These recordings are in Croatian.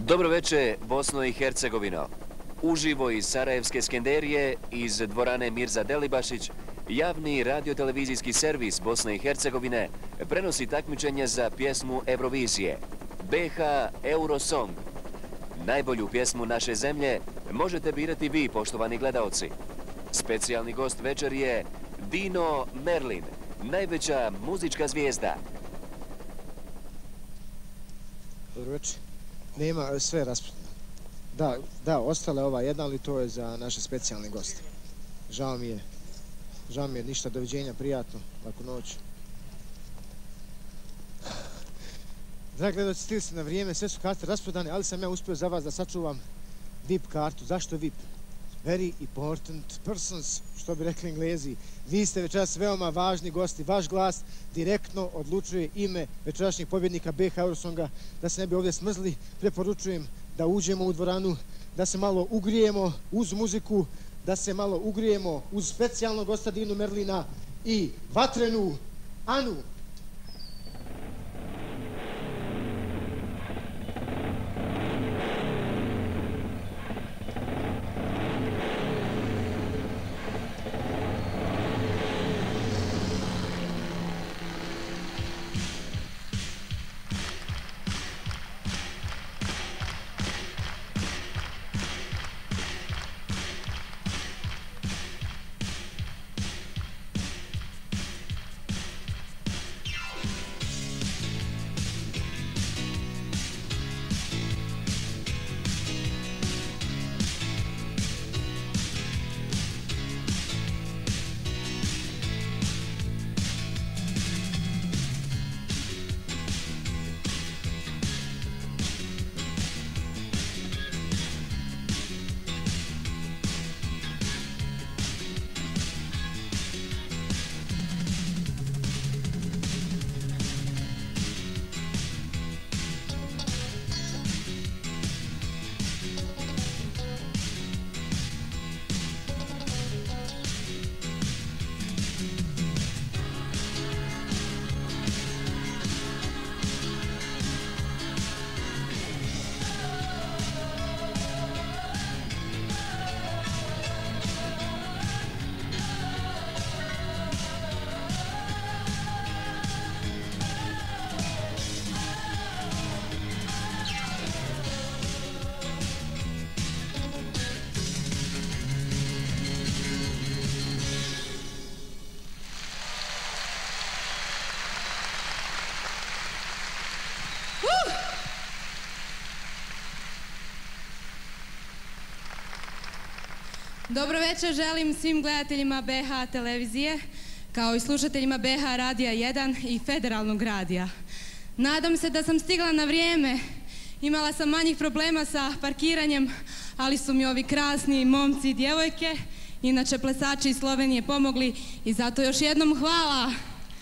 Dobro večer, Bosno i Hercegovino. Uživo iz Sarajevske Skenderije, iz dvorane Mirza Delibašić, javni radiotelevizijski servis Bosne i Hercegovine prenosi takmičenje za pjesmu Eurovizije, BH Eurosong. Najbolju pjesmu naše zemlje možete birati vi, poštovani gledaoci. Specijalni gost večer je Dino Merlin, najveća muzička zvijezda. Dobro večer. Nema, sve raspravljeno. Da, ostala je ova jedna, ali to je za naše specijalne goste. Žao mi je, ništa, doviđenja, prijatno, laku noć. Dragi gledalci, stigli ste na vrijeme, sve su karte rasprodane, ali sam ja uspio za vas da sačuvam VIP kartu. Zašto VIP? Very important persons, što bi rekli Englezi. Vi ste večeras veoma važni gosti, vaš glas direktno odlučuje ime večerašnjeg pobjednika BH Eurosonga. Da se ne bi ovdje smrzli, preporučujem da uđemo u dvoranu, da se malo ugrijemo uz muziku, da se malo ugrijemo uz specijalnog gosta Dinu Merlina i vatrenu Anu. Dobro večer želim svim gledateljima BH televizije, kao i slušateljima BH radija 1 i federalnog radija. Nadam se da sam stigla na vrijeme. Imala sam manjih problema sa parkiranjem, ali su mi ovi krasni momci i djevojke, inače plesači iz Slovenije, pomogli i zato još jednom hvala.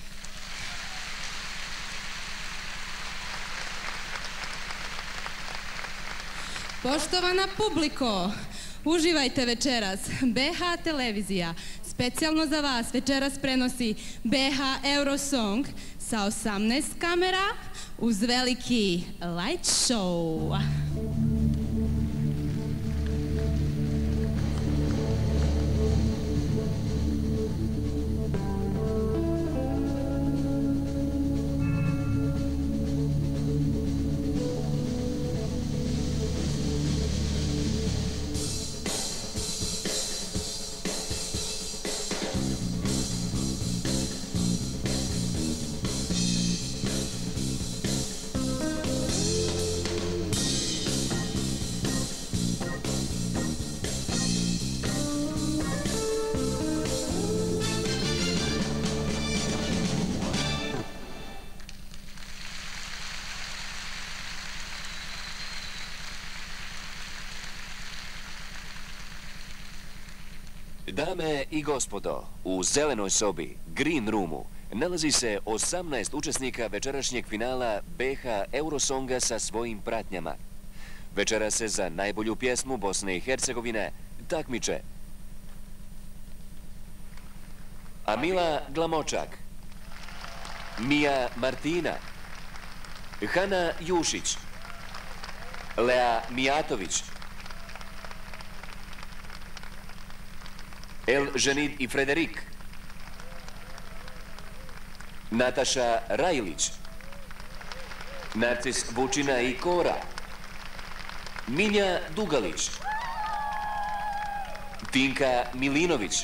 Poštovana publiko, uživajte večeras. BH televizija specijalno za vas večeras prenosi BH Eurosong sa 18 kamera uz veliki light show. Dame i gospodo, u zelenoj sobi, Green Roomu, nalazi se 18 učesnika večerašnjeg finala BH Eurosonga sa svojim pratnjama. Večera se za najbolju pjesmu Bosne i Hercegovine takmiče Amila Glamočak, Mija Martina, Hana Jušić, Lea Mijatović, El Ženid i Frederik, Nataša Rajlić, Narcis Vučina i Kora, Minja Dugalić, Tinka Milinović,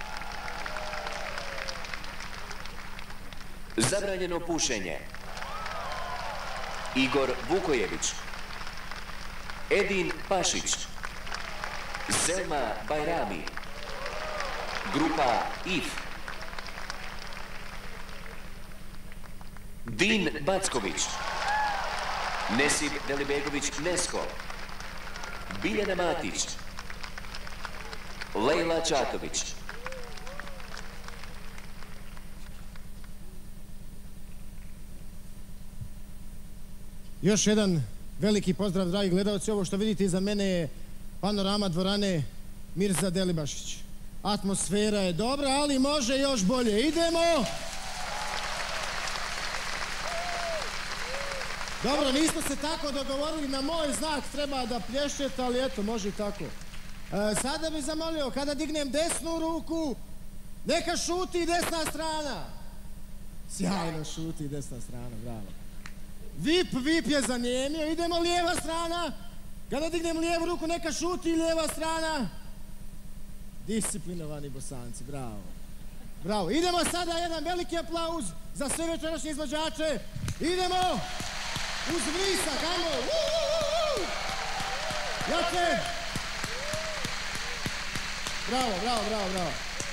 Zabranjeno pušenje, Igor Vukojević, Edin Pašić, Selma Bajrami, grupa IF, Din Backović, Nesib Delibegović Nesko, Biljana Matić, Lejla Čatović. Još jedan veliki pozdrav, dragi gledalci. Ovo što vidite iza mene je panorama dvorane Mirza Delibašić. Atmosfera je dobra, ali može još bolje. Idemo! Dobro, nismo se tako dogovorili, na moj znak treba da plješćete, ali eto, može i tako. Sada bih zamolio, kada dignem desnu ruku, neka šuti desna strana. Sjajno šuti desna strana, bravo. Vip je zanijemio, idemo lijeva strana. Kada dignem lijevu ruku, neka šuti lijeva strana. Disciplinovani Bosanci, bravo. Bravo, idemo sada jedan veliki aplauz za sve večerašnje izvođače. Idemo! Uz vrisak, ajmo! Jače! Bravo.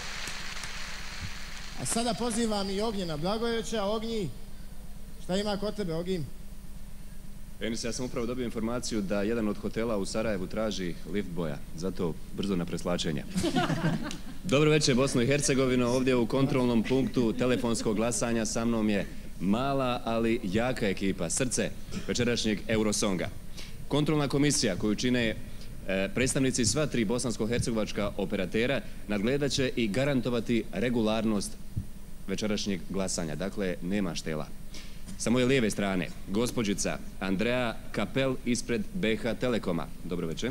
A sada pozivam i Ognjena Blagojevića. Ognji, šta ima kod tebe, Ogi? Enis, ja sam upravo dobio informaciju da jedan od hotela u Sarajevu traži lift boja, zato brzo na preslačenje. Dobro večer, Bosno i Hercegovino, ovdje u kontrolnom punktu telefonskog glasanja sa mnom je mala, ali jaka ekipa, srce večerašnjeg Eurosonga. Kontrolna komisija koju čine predstavnici sva tri bosansko-hercegovačka operatera nadgledat će i garantovati regularnost večerašnjeg glasanja, dakle nema štela. Sa moje lijeve strane, gospođica Andrea Kapel ispred BH Telekoma. Dobro večer.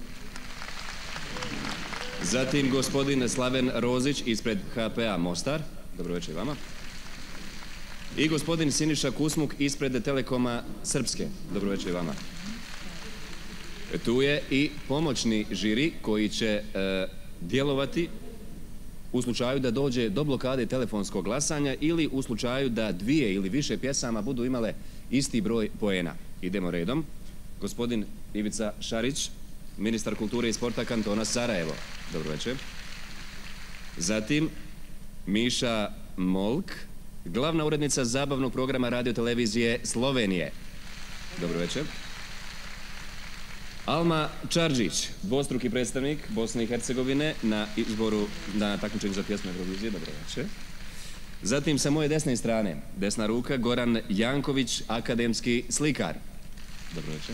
Zatim gospodin Slaven Rozić ispred HPA Mostar. Dobro večer vama. I gospodin Siniša Kusmuk ispred Telekoma Srpske. Dobro večer vama. Tu je i pomoćni žiri koji će djelovati u slučaju da dođe do blokade telefonskog glasanja ili u slučaju da dvije ili više pjesama budu imale isti broj poena. Idemo redom. Gospodin Ivica Šarić, ministar kulture i sporta kantona Sarajevo. Dobro večer. Zatim Miša Molk, glavna urednica zabavnog programa radiotelevizije Slovenije. Dobro večer. Alma Čarđić, dvostruki predstavnik Bosne i Hercegovine na izboru na takmičenju za pjesmu Eurovizije. Dobro večer. Zatim sa moje desne strane, desna ruka, Goran Janković, akademski slikar. Dobro večer.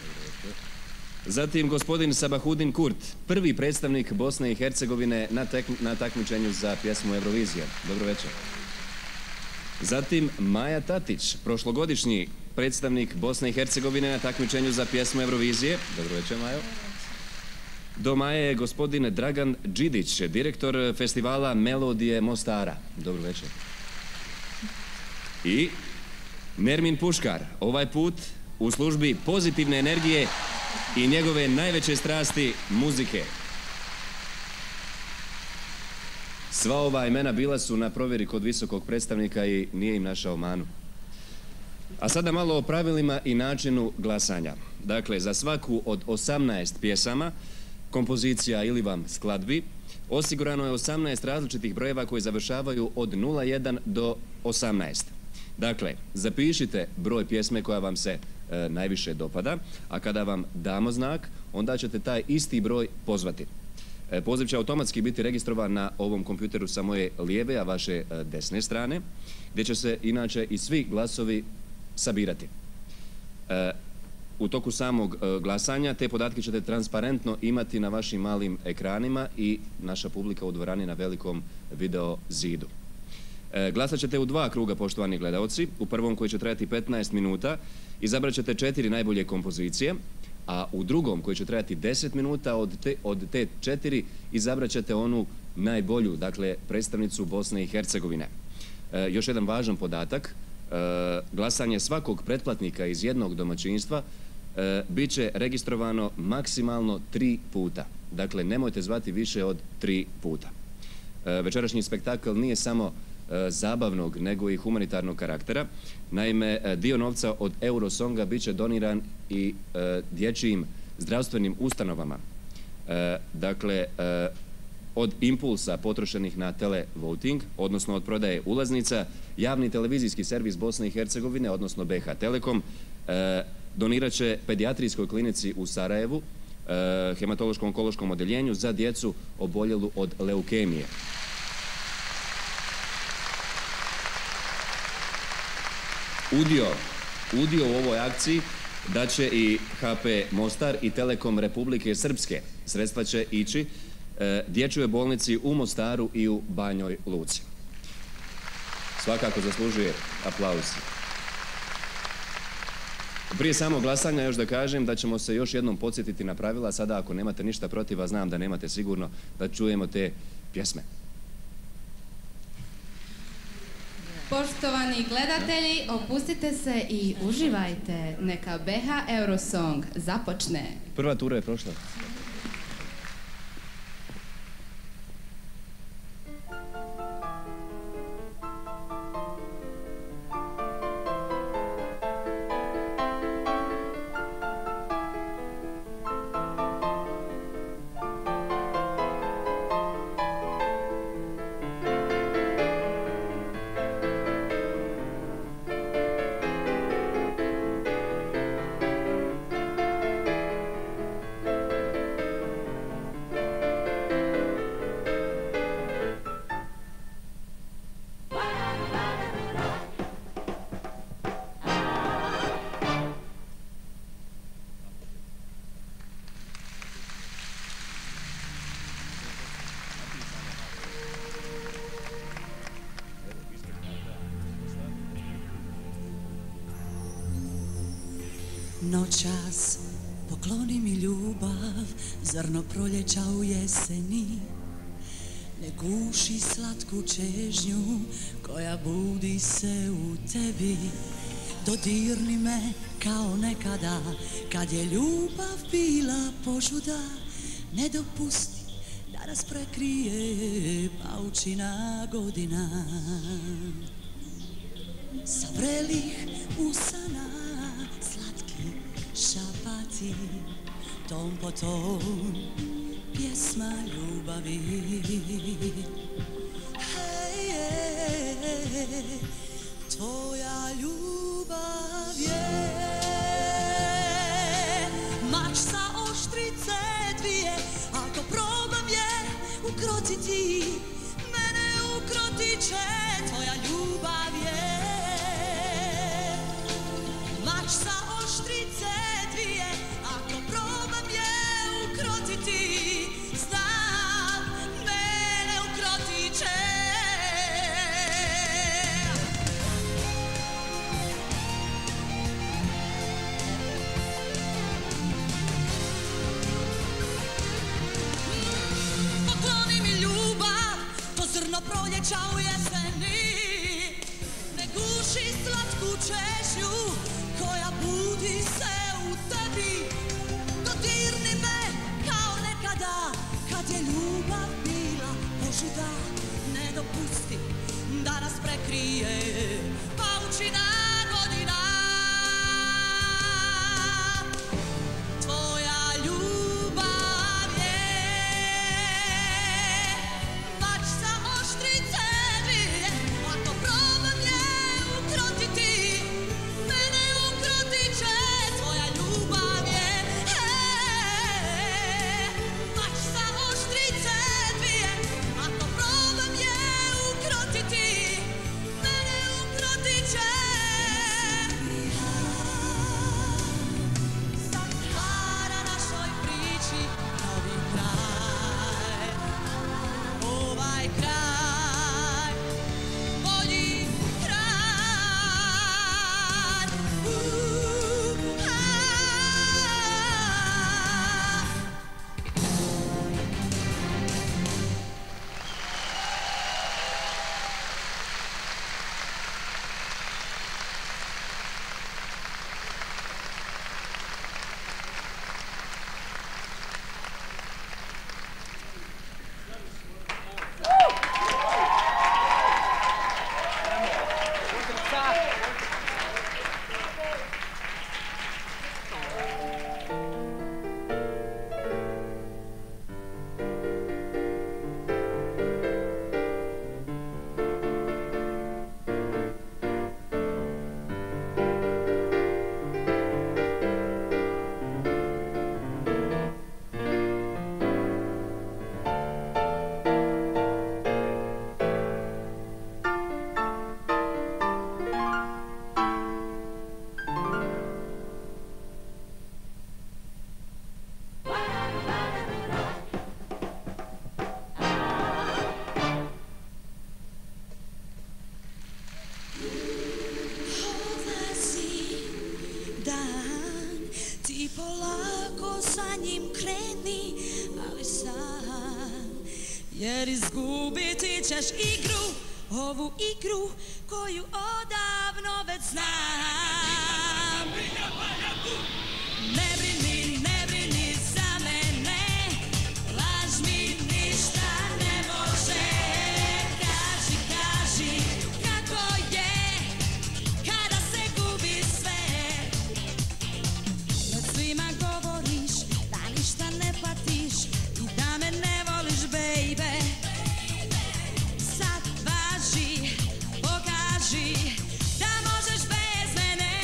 Zatim gospodin Sabahudin Kurt, prvi predstavnik Bosne i Hercegovine na takmičenju za pjesmu Eurovizije. Dobro večer. Zatim Maja Tatić, prošlogodišnji predstavnik Bosne i Hercegovine na takmičenju za pjesmu Eurovizije. Dobro večer, Majo. Do Maje je gospodin Dragan Đidić, direktor festivala Melodije Mostara. Dobro večer. I Nermin Puškar, ovaj put u službi pozitivne energije i njegove najveće strasti, muzike. Sva ova imena bila su na provjeri kod visokog predstavnika i nije im našao manu. A sada malo o pravilima i načinu glasanja. Dakle, za svaku od 18 pjesama, kompozicija ili vam skladbi, osigurano je 18 različitih brojeva koji završavaju od 01 do 18. Dakle, zapišite broj pjesme koja vam se najviše dopada, a kada vam damo znak, onda ćete taj isti broj pozvati. Poziv će automatski biti registrovan na ovom kompjuteru sa moje lijeve, a vaše desne strane, gdje će se inače i svi glasovi sabirati. U toku samog glasanja te podatke ćete transparentno imati na vašim malim ekranima i naša publika u dvorani na velikom video zidu. Glasat ćete u 2 kruga, poštovani gledalci. U prvom koji će trajati 15 minuta izabrat ćete 4 najbolje kompozicije, a u drugom, koji će trajati 10 minuta, od te 4 izabrat ćete onu najbolju, dakle, predstavnicu Bosne i Hercegovine. Još jedan važan podatak, glasanje svakog pretplatnika iz jednog domaćinstva bit će registrovano maksimalno 3 puta. Dakle, nemojte zvati više od 3 puta. Večerašnji spektakl nije samo zabavnog, nego i humanitarnog karaktera. Naime, dio novca od Eurosonga bit će doniran i dječjim zdravstvenim ustanovama. Dakle, od impulsa potrošenih na televoting, odnosno od prodaje ulaznica, javni televizijski servis Bosne i Hercegovine, odnosno BH Telekom, donirat će pedijatrijskoj klinici u Sarajevu, hematološkom onkološkom odjeljenju za djecu oboljelu od leukemije. Udio u ovoj akciji da će i HP Mostar i Telekom Republike Srpske. Sredstva će ići dječjoj bolnici u Mostaru i u Banjoj Luci. Svakako zaslužuje aplauz. Prije samog glasanja još da kažem da ćemo se još jednom podsjetiti na pravila. Sada ako nemate ništa protiv, a znam da nemate sigurno, da čujemo te pjesme. Poštovani gledatelji, opustite se i uživajte. Neka BH Eurosong započne. Prva tura je prošla. Noćas pokloni mi ljubav, zrno proljeća u jeseni. Ne guši slatku čežnju koja budi se u tebi. Dodirni me kao nekada, kad je ljubav bila požuda. Ne dopusti da nas prekrije paučina godina. Sa vrelih usana šapati, ton po ton, pjesma ljubavi. Hej, tvoja ljubav je mač sa oštrice dvije. Ako probam je ukrotiti, mene ukrotit će. Tvoja ljubav je mač sa oštrice dvije, ako probam je ukrotiti, znam, mene ukrotit će. Pokloni mi ljubav, to zrno proljeća u jeseni. Ne guši slatku čežnju koja budi se u tebi. Dodirni me kao nekada, kad je ljubav bila požuda. Ne dopusti da nas prekrije paučina godina. Tvoja ljubav je mač sa oštrice dvije. Ako probam je ukrotiti, mene ukrotit će. Tvoja ljubav je mač sa oštrice dvije. Ako probam je ukrotiti, mene jer izgubiti ćeš igru, ovu igru koju odavno već znam. Ne brini za mene, laž mi ništa ne može. Kaži kako je kada se gubi sve. Pred svima govoriš da ništa ne patiš i da me ne voliš, baby. Sad važi, pokaži da možeš bez mene,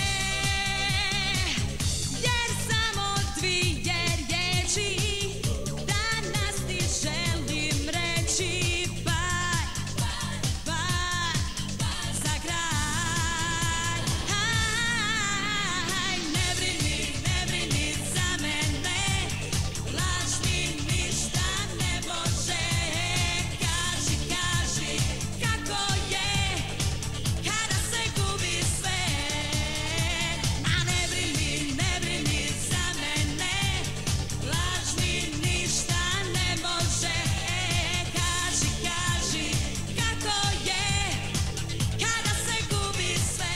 jer samo dvije riječi danas ti želim reći. Bye, za kraj. Ne brini za mene, laž mi ništa ne može. Kaži kako je kada se gubi sve. A ne brini za mene, laž mi ništa ne može. Kaži kako je kada se gubi sve.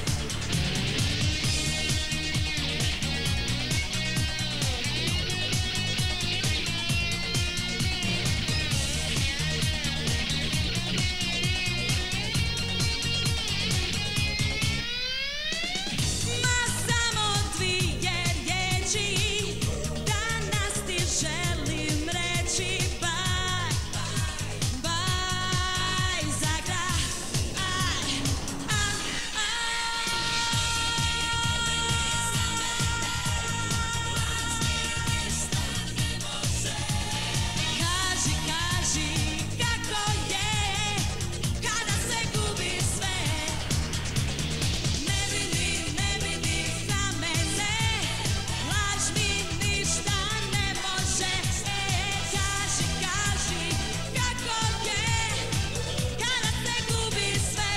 Ma samo dvije riječi danas ti želim reći. Bye, za kraj. Kaži kako je kada se gubi sve. Ne brini za mene, laž mi ništa ne može. Kaži kako je kada se gubi sve.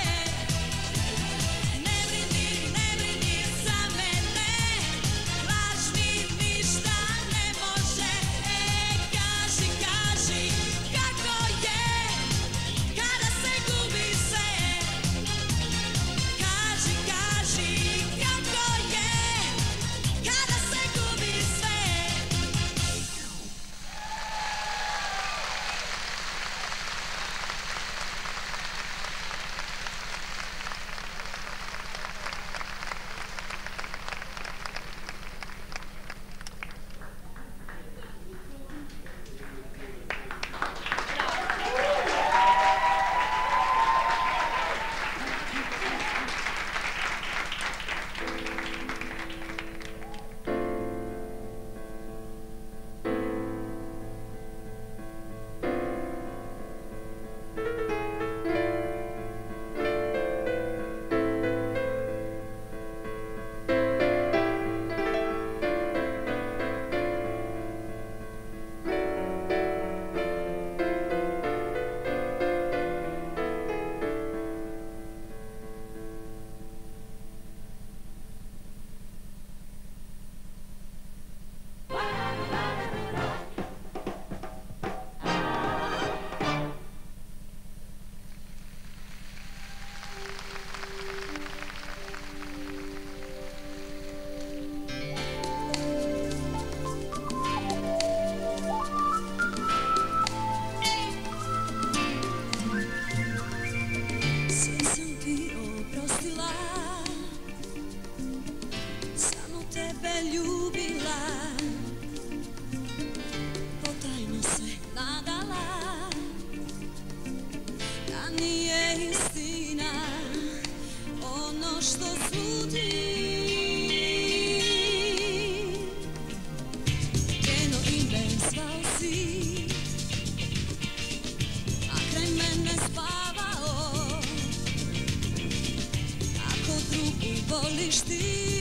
Ne brini za mene, laž mi ništa ne može. Kaži kako je kada se gubi sve. Kaži kako je kada se gubi sve. Sve sam ti oprostila, samo tebe ljubila, potajno se nadala da nije istina ono što sudi. Njeno ime zvao si, a kraj mene spavao. Ako drugu voliš ti,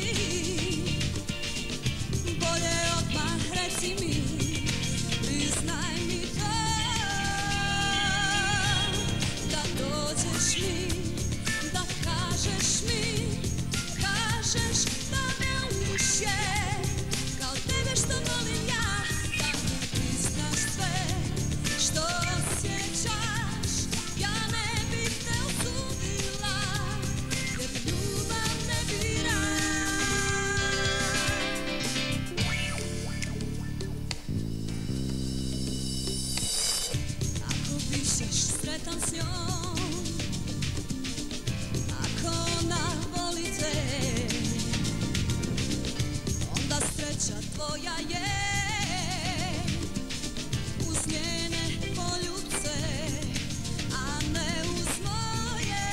bolje odmah reci mi, priznaj mi to, da dođeš mi, da kažeš mi, kažeš da me uše, kao tebe što volim ja, da mi priznaš sve što osjećam. s njom. Ako ona voli te, onda sreća tvoja je uz njene poljubce, a ne uz moje.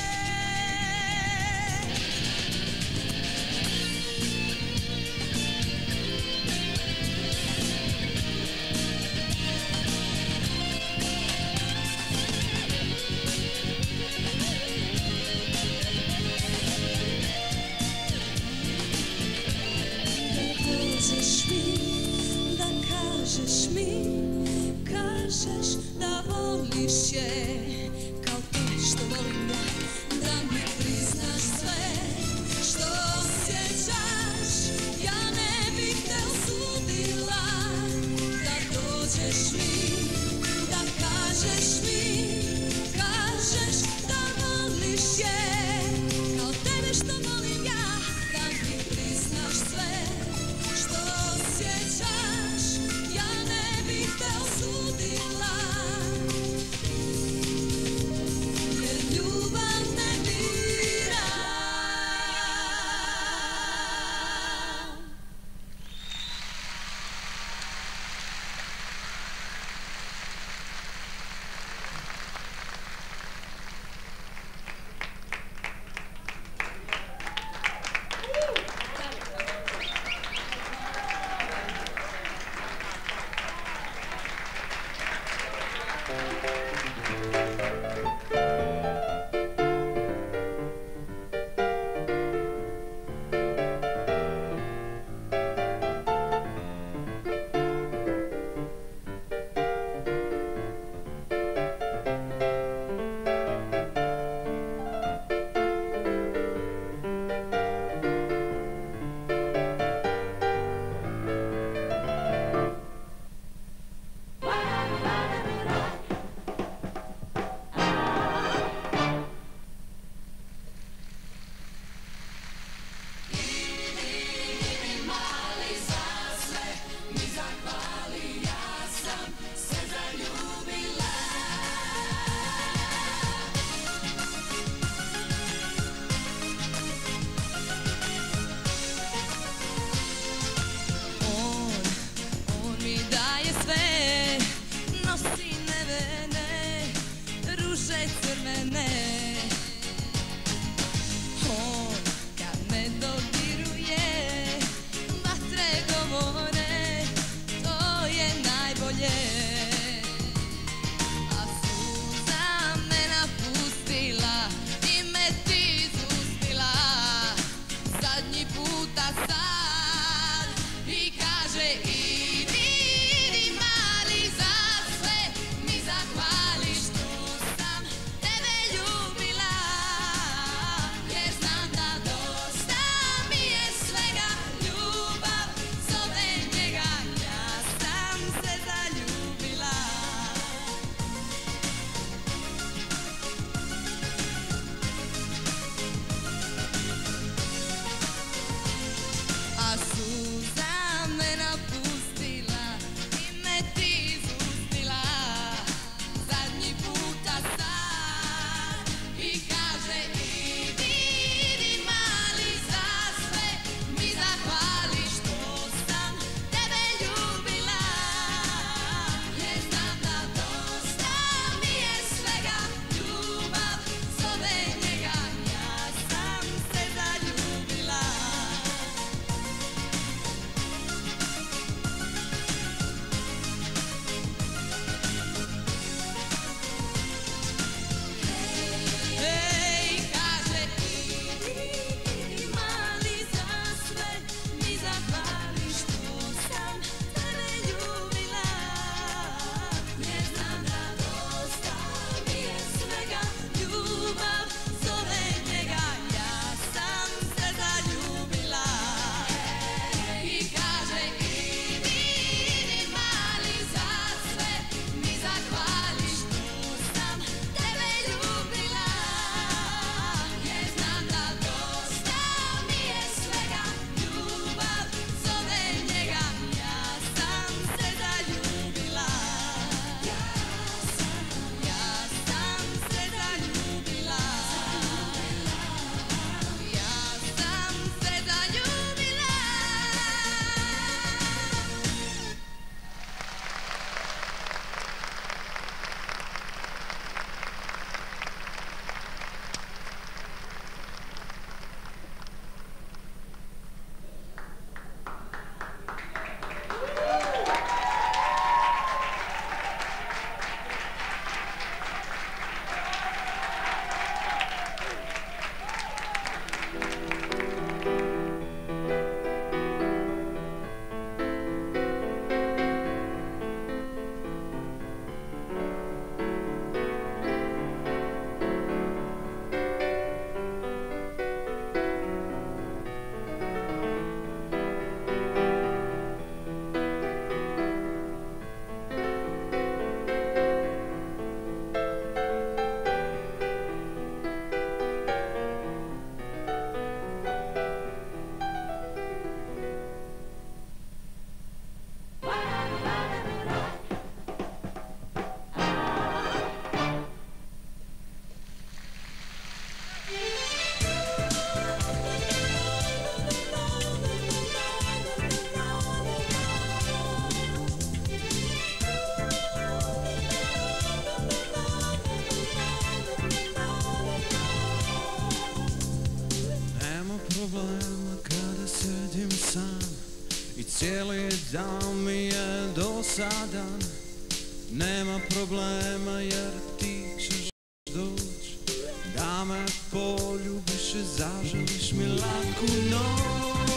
problema kada sedim sam i cijeli dan mi je dosadan. Nema problema jer ti ćeš doći da me poljubiš i zaželiš mi laku noć.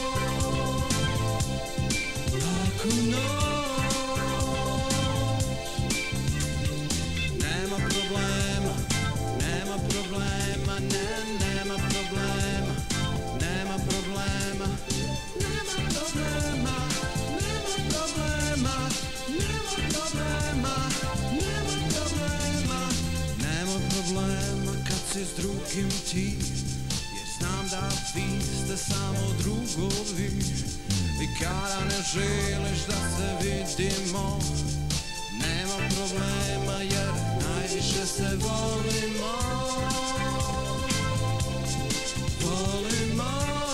Laku noć. Nema problema, nema problema, nema problema, nema problema, nema problema, nema problema, nema problema, nema problema, nema problema kad si s drugim ti, jer znam da vi ste samo drugovi. I kada ne želiš da se vidimo, nema problema jer najviše se volimo. Volimo.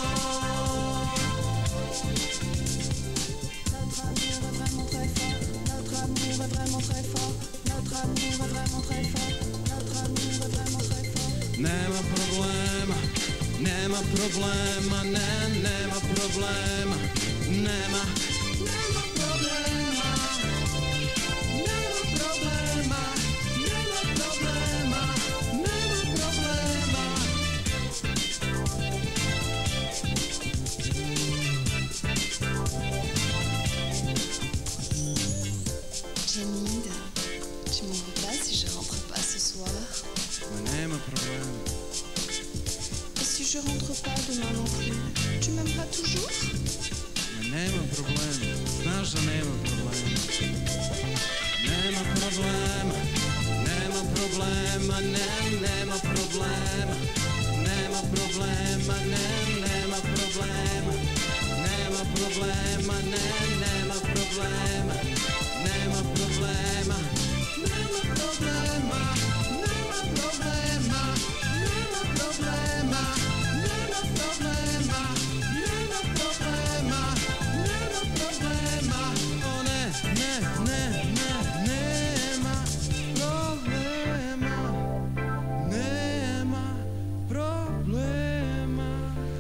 Notre amour est vraiment très fort. Notre amour est vraiment très fort. Notre amour est vraiment très fort. Notre amour est vraiment très fort. Nema problema, nema problema, nema problema, nema problema, nema problema, nema problema, nema problema. Jamil, tu m'en veux pas si je rentre pas ce soir? Nema problema. Et si je rentre pas demain non plus, tu m'aimeras toujours? Nema problema, znaš da nema problema. Nema problema, nema problema, nema problema, nema problema, nema problema, nema problema, nema problema, nema problema, nema problema, nema problema, nema problema, nema problema, nema problema. Nema problema, o ne, nema problema, nema problema, nema problema.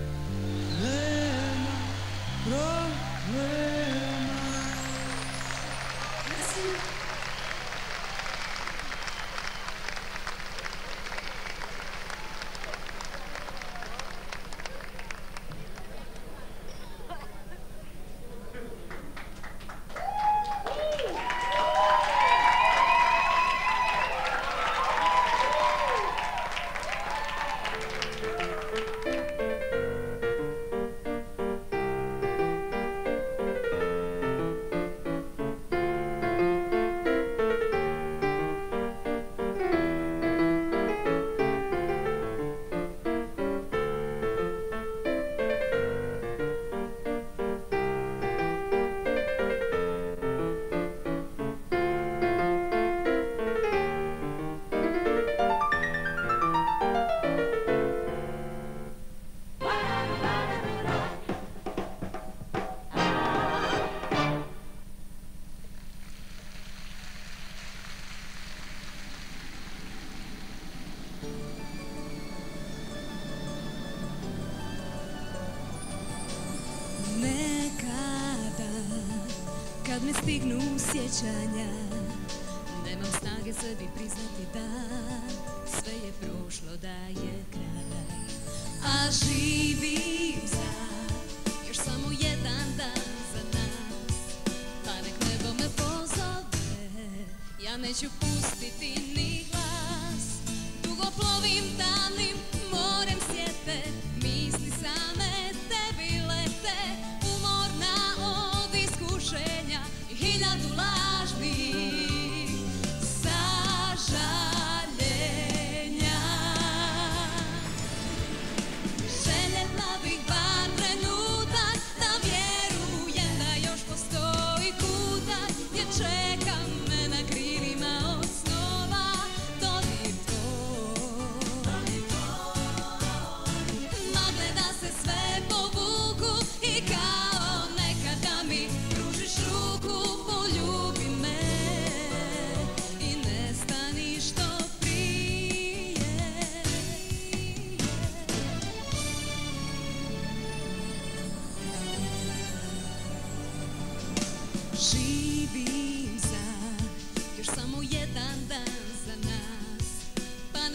Kad me stignu sjećanja, nemam snage sebi priznati da sve je prošlo, da je kraj. A živim za još samo jedan dan za nas, pa nek nebo me pozove, ja neću pustiti ni glas. Dugo plovim tamnim morem sjete, misli same tebi lete, umorna od iskušenja i hiljadu lažnih sažaljenja. Željela bih bar trenutak da vjerujem da još postoji kutak gdje čeka me na krilima od snova. To ni to,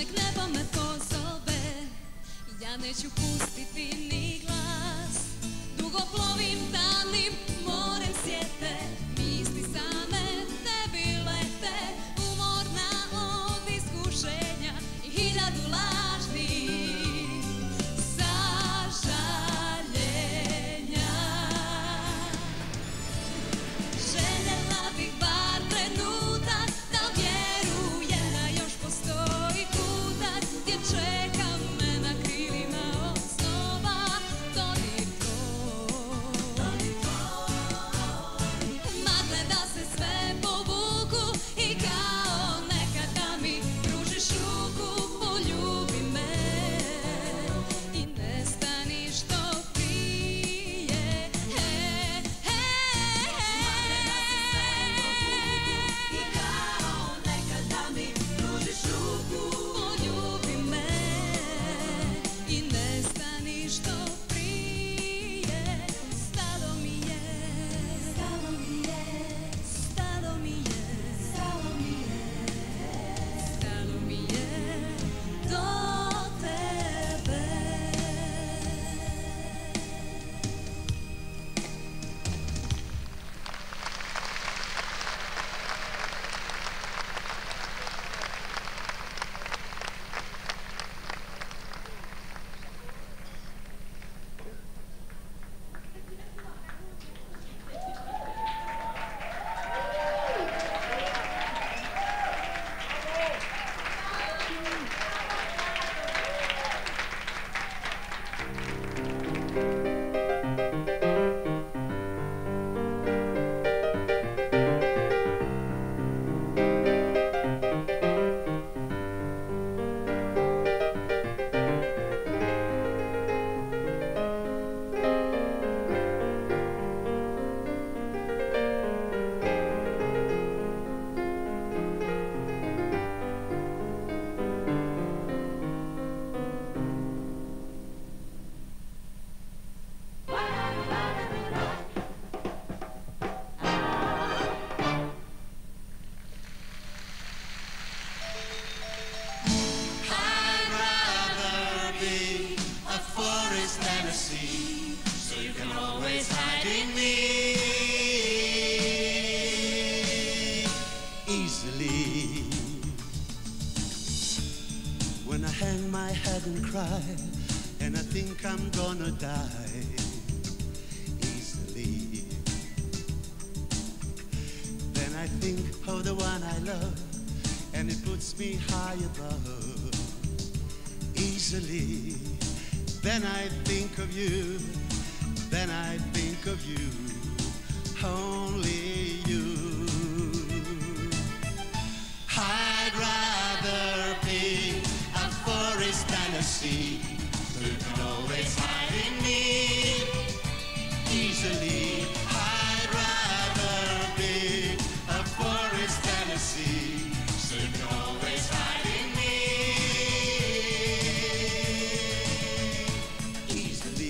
nek nebo me pozove, ja neću pustiti ni glas. Dugo plovim tamnim morem sjete, misli same tebi lete, umorna od iskušenja i hiljadu lažnih sažaljenja. Željela bih bar trenutak da vjerujem da još postoji kutak gdje čeka me na krilima od snova. Toliko magle da se sve povuku i kao nekada mi pružiš ruku, poljubi me i nestani što prije. I kao nekada mi pružiš ruku, poljubi me i nestani što prije. Stalo mi je, stalo mi je, stalo mi je, stalo mi je, stalo mi je do tebe. I'd rather be a forest than a sea, so you can always hide in me easily. When I hang my head and cry, and I think I'm gonna die easily, then I think of the one I love, and it puts me high above easily. Then I think of you, then I think of you, only you. I'd rather be a forest than a sea, so you can always hide in me easily. I'd rather be a forest than a sea, so you can always hide in me easily.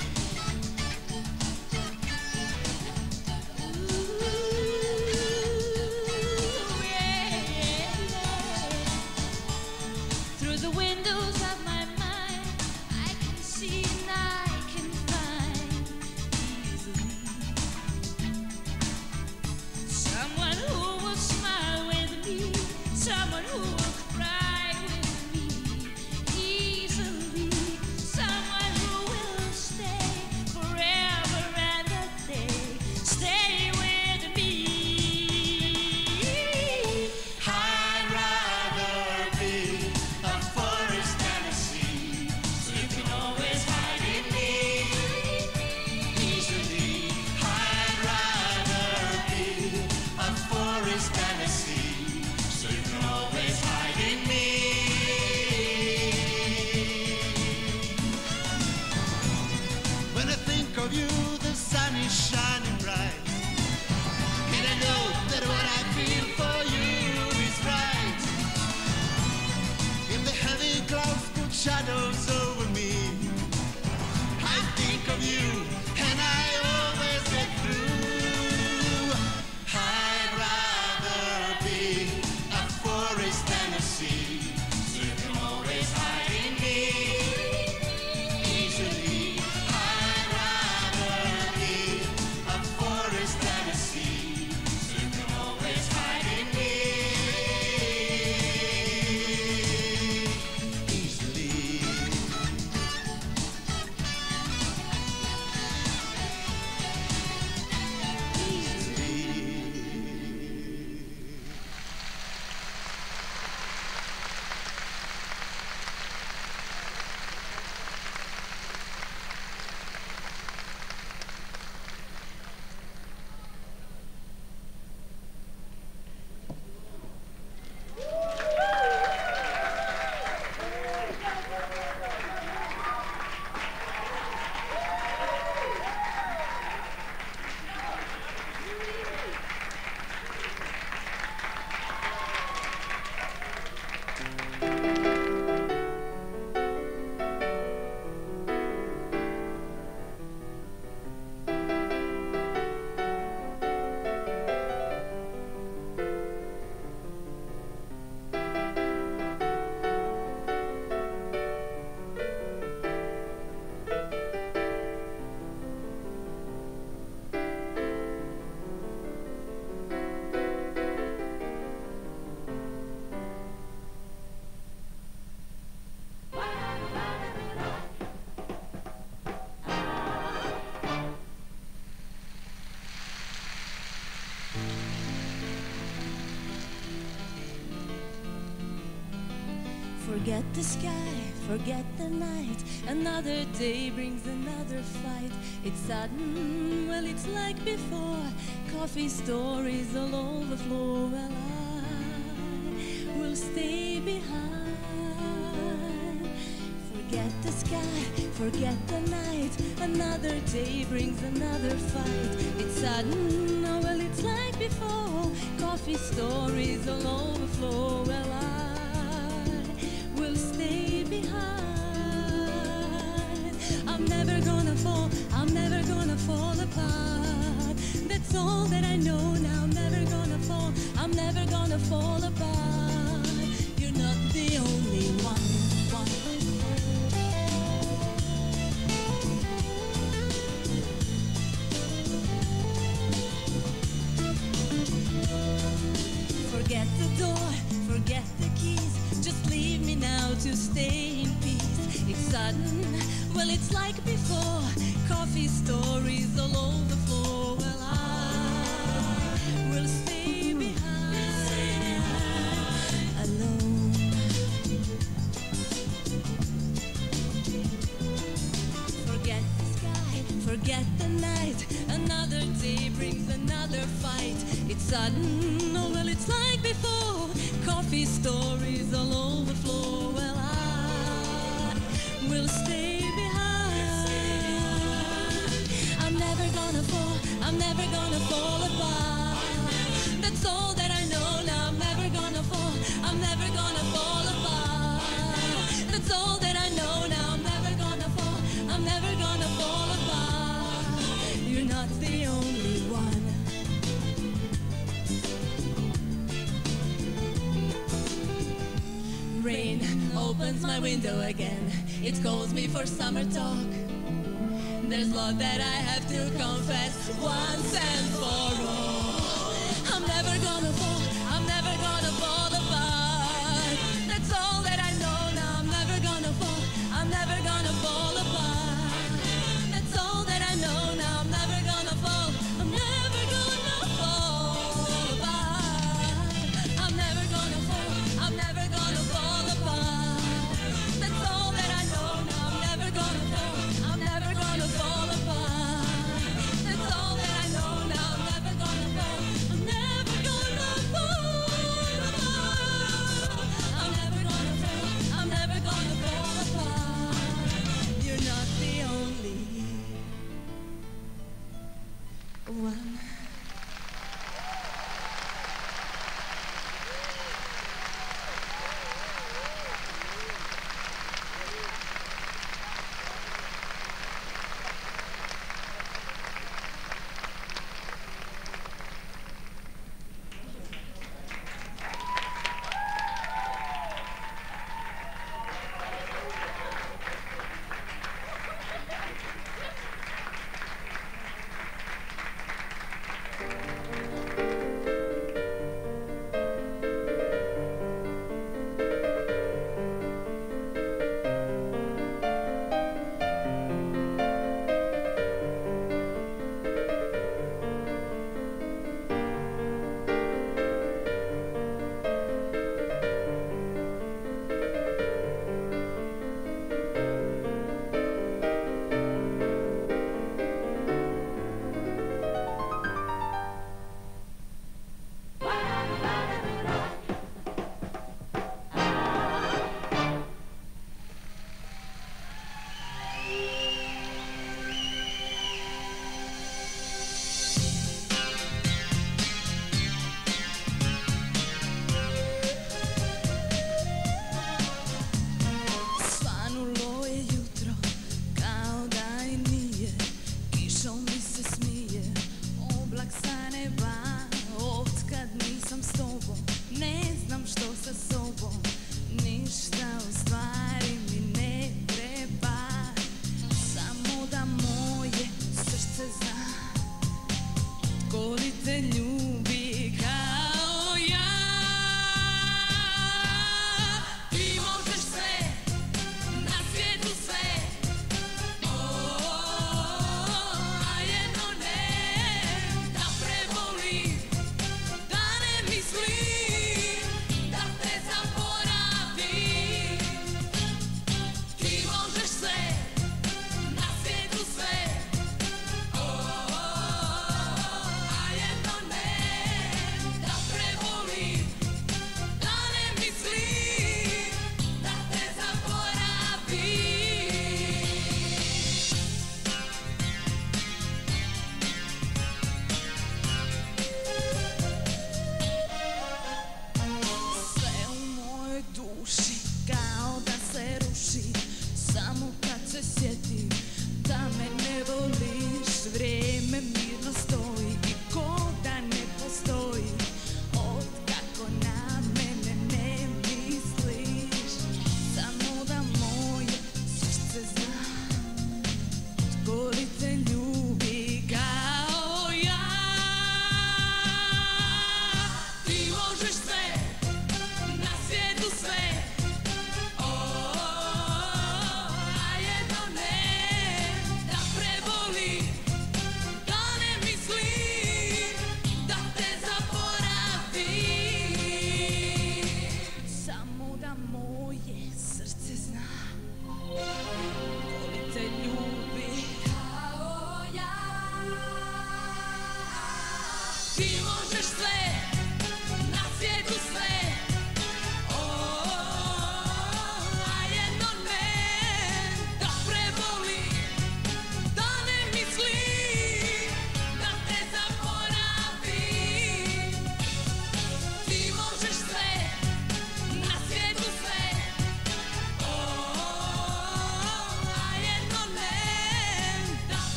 Through the windows of my mind, I can see and I can find easily someone who will smile with me, someone who will cry with me easily, someone who will stay forever and a day, stay with me. I'd rather be a forest than a sea, Forget the sky, forget the night. Another day brings another fight. It's sudden, well, it's like before. Coffee stories all over the floor. Well, I will stay behind. Forget the sky, forget the night. Another day brings another fight. It's sudden, oh, well, it's like before. Coffee stories all over the floor. Well, I will stay behind. I'm never gonna fall, I'm never gonna fall apart. That's all that I know now. I'm never gonna fall, I'm never gonna fall apart. You're not the only one. Forget the door, forget the keys. Just leave me now to stay in peace. It's sudden, well, it's like before. Coffee stories all over the floor. Well, I will stay behind, alone. Forget the sky, forget the night. Another day brings another fight. It's sudden, oh, well, it's like before. Coffee stories all over the floor. Well, I will stay behind. I'm never gonna fall, I'm never gonna fall apart. That's all that I know now. I'm never gonna fall, I'm never gonna fall apart. That's all that I know now. I'm never gonna fall, I'm never gonna fall apart. You're not the only one. Rain opens my window again. It calls me for summer talk. There's a lot that I have to confess once and for all. I'm never gonna fall, I'm never gonna fall apart. That's all that I know now. I'm never gonna fall, I'm never gonna fall apart. That's all that I know now. I'm never gonna fall, I'm never gonna fall apart. I'm never gonna fall, I'm never gonna fall apart. That's all that I know now. I'm never gonna fall, I'm never gonna fall apart. That's all that I know now. I'm never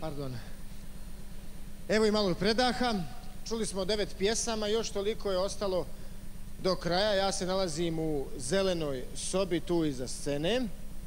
Pardon. Evo i malo predaha. Čuli smo 9 pjesama, još toliko je ostalo do kraja. Ja se nalazim u zelenoj sobi tu iza scene.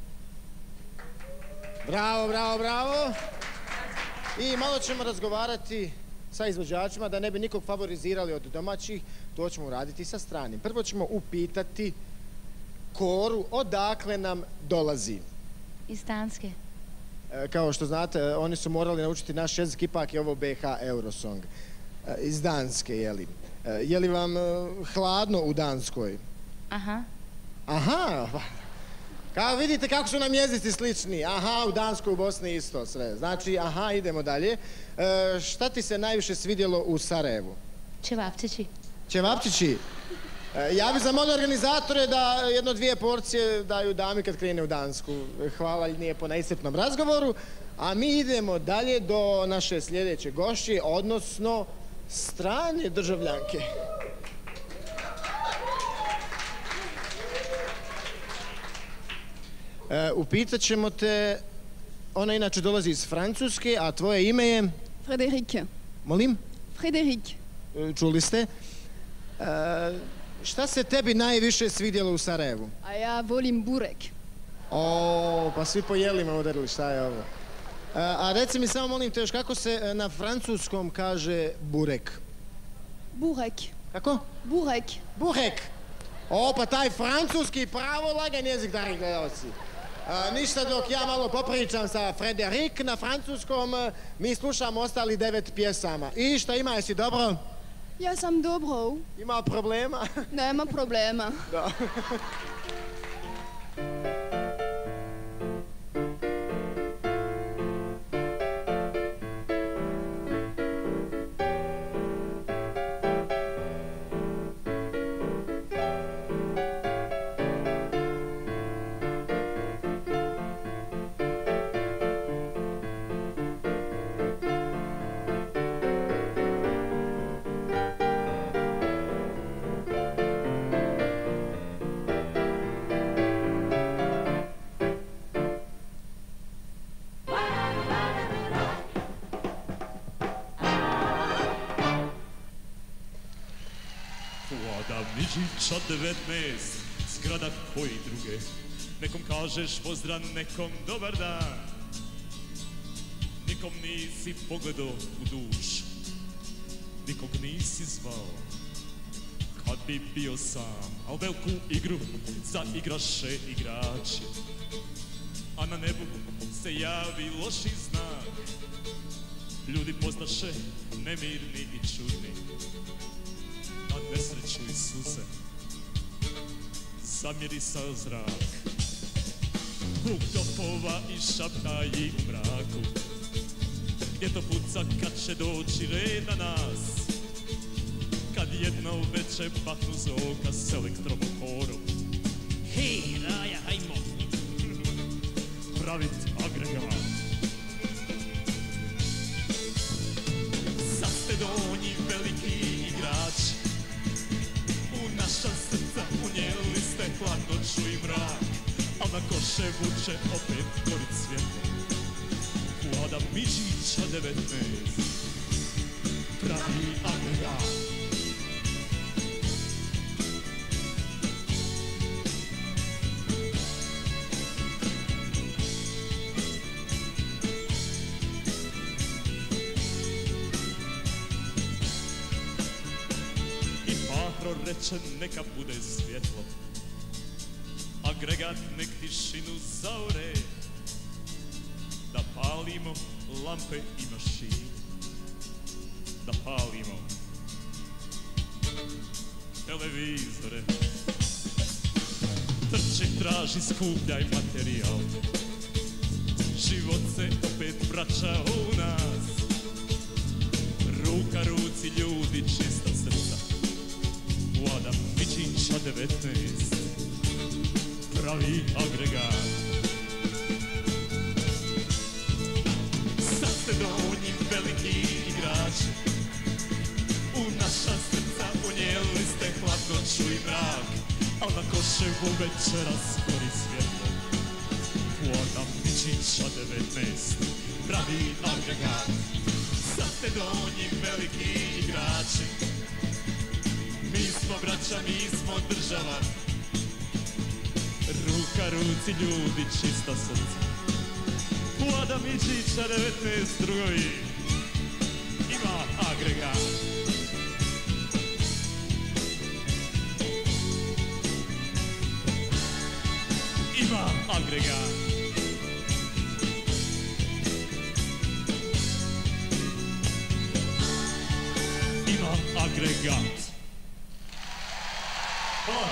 Bravo, bravo, bravo. I malo ćemo razgovarati sa izvođačima da ne bi nikog favorizirali od domaćih. To ćemo uraditi sa stranim. Prvo ćemo upitati Koru odakle nam dolazi. Iz Danske. Kao što znate, oni su morali naučiti naš jezik, ipak je ovo BH Eurosong. Iz Danske, jeli? Je li vam hladno u Danskoj? Aha. Aha, kao vidite kako su nam jezici slični. Aha, u Danskoj, u Bosni isto sve. Znači, aha, idemo dalje. Šta ti se najviše svidjelo u Sarajevu? Ćevapčići. Ćevapčići? Ja bih zamolio organizatore da 1-2 porcije daju dami kad krene u Dansku. Hvala lijepo na iscrpnom razgovoru. A mi idemo dalje do naše sljedeće gošće, odnosno strane državljanke. Upitat ćemo te, ona inače dolazi iz Francuske, a tvoje ime je? Frédéric. Molim? Frédéric. Čuli ste? Šta se tebi najviše svidjelo u Sarajevu? A ja volim burek. O, pa svi po jelima udarili, šta je ovo? A reci mi samo, molim te još, kako se na francuskom kaže burek? Burek. Kako? Burek. Burek. O, pa taj francuski pravo lagan jezik, dragi gledalci. Ništa dok ja malo popričam sa Frédéric na francuskom, mi slušamo ostali 9 pjesama. I šta ima, jesi dobro? Ja sam dobro. Ima problema? Nema problema. Da. Miđića 19, zgrada koji druge. Nekom kažeš pozdrav, nekom dobar dan. Nikom nisi pogledao u dušu, nikog nisi zvao. Kad bi bio sam, al veliku igru zaigraše igrači. A na nebu se javi loši znak. Ljudi postaše nemirni i čudni. Na nesreću i suze zamirisao zrak. Puk topova i šaptaji u mraku. Gdje to puca kad će doći red na nas? Kad jedno veče bahnu zoka s elektromotorom. Hej, Raja, hajmo pravit agregat. Sad ste donji veliki igrači. U naša srca unijeli ste hladnoću i mrak. Al na koše vuče opet gorit svjetlo. Vlada Miđića 19 pravi agregat. Reče neka bude svjetlo, agregat nek tišinu zaore, da palimo lampe i mašine, da palimo televizore. Trči, traži, skupljaj materijal, život se opet vraća u nas. Ruka ruci ljudi, čista srca. Vlada Miđića 19 pravi agregat. Sad ste donji veliki igrači. U naša srca unijeli ste hladnoću i mrak. Al na Koševu večeras gori svjetlo. Vlada Miđića 19 pravi agregat. Sad ste donji veliki igrači, mi smo braća, mi smo država. Ruka ruci ljudi, čista srca. Vlada Mičića 19 drugovi ima agregat. Ima agregat. Ima agregat. Hvala.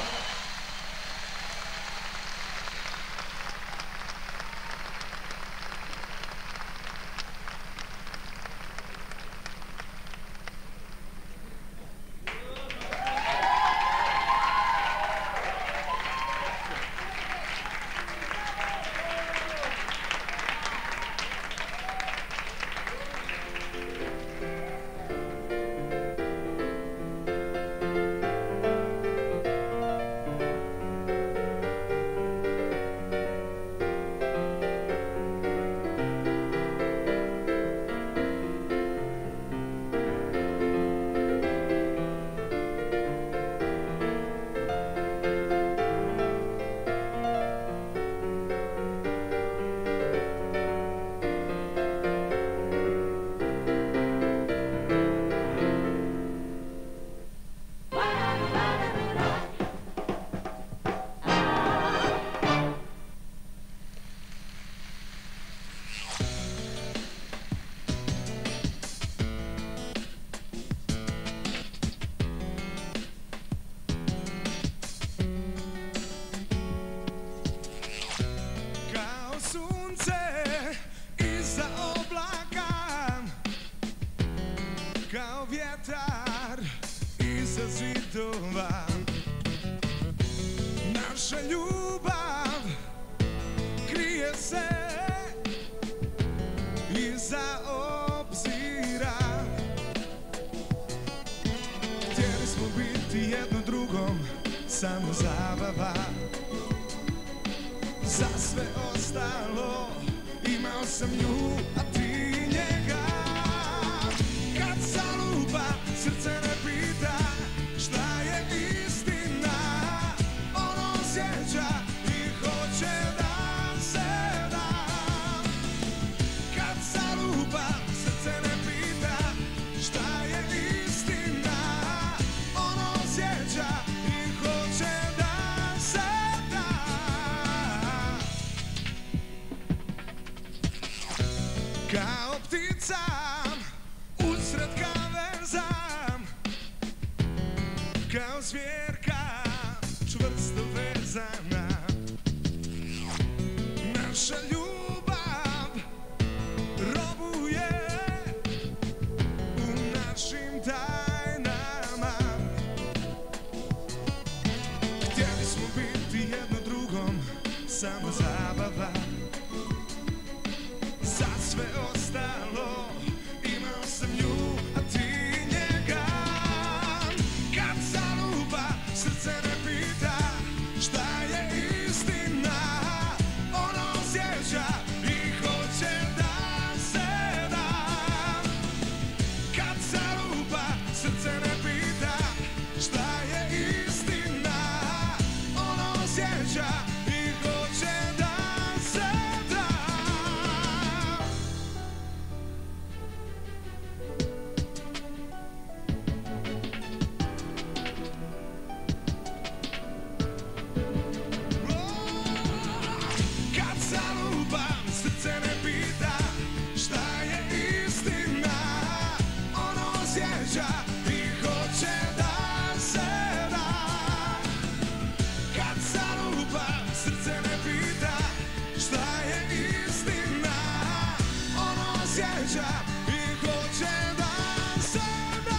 vjetar iza zidova. Naša ljubav krije se iza obzira. Htjeli smo biti jedno drugom, samo zabava. Za sve ostalo imao sam nju, a ti njega. Kad zalupa, srce ne pita šta je istina. On osjeća i hoće da se da. Kad zalupa, srce ne pita šta je istina. On osjeća i hoće da se da. Kao ptica usred kaveza, kao zvjerka čvrsto vezana. Naša ljubav robuje u našim tajnama. Htjeli smo biti jedno drugom, samo zabava. Za sve ostalo imao sam nju, a ti njega. Kad zalupa, srce ne pita šta je istina. On osjeća i hoće da se da. Kad zalupa, srce ne pita šta je istina. On osjeća i hoće da se da. Kad zalupam, srce ne pita šta je istina. On osjeća i hoće da se da. Kad zalupam, srce ne pita šta je istina. On osjeća i hoće da se da.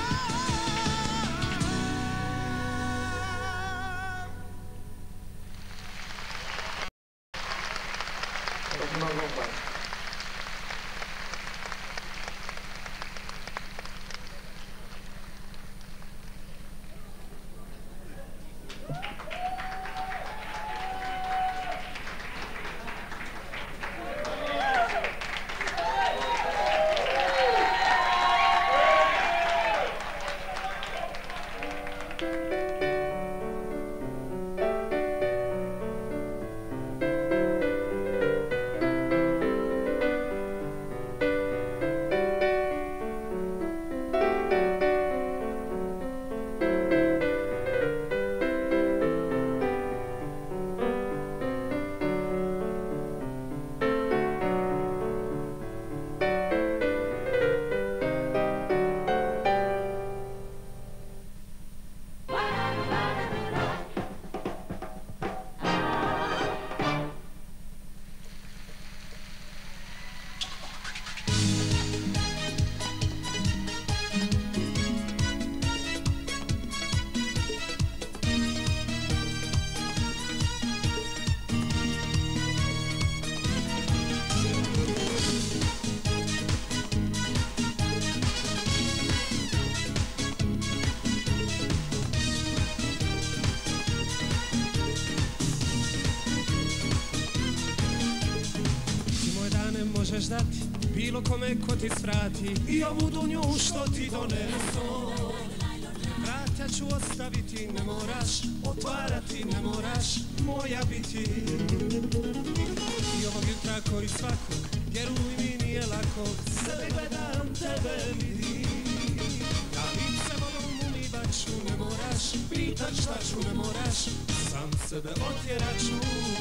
možeš dati bilo kome ko ti svrati i ovu dunju što ti doneso. Vrata ću ostaviti, ne moraš otvarati, ne moraš moja biti. I ovog jutra koji svakog, vjeruj mi nije lako, sebe gledam, tebe vidim. Da lice vodom umivat ću, ne moraš pitat šta ću, ne moraš, sam sebe otjerat ću.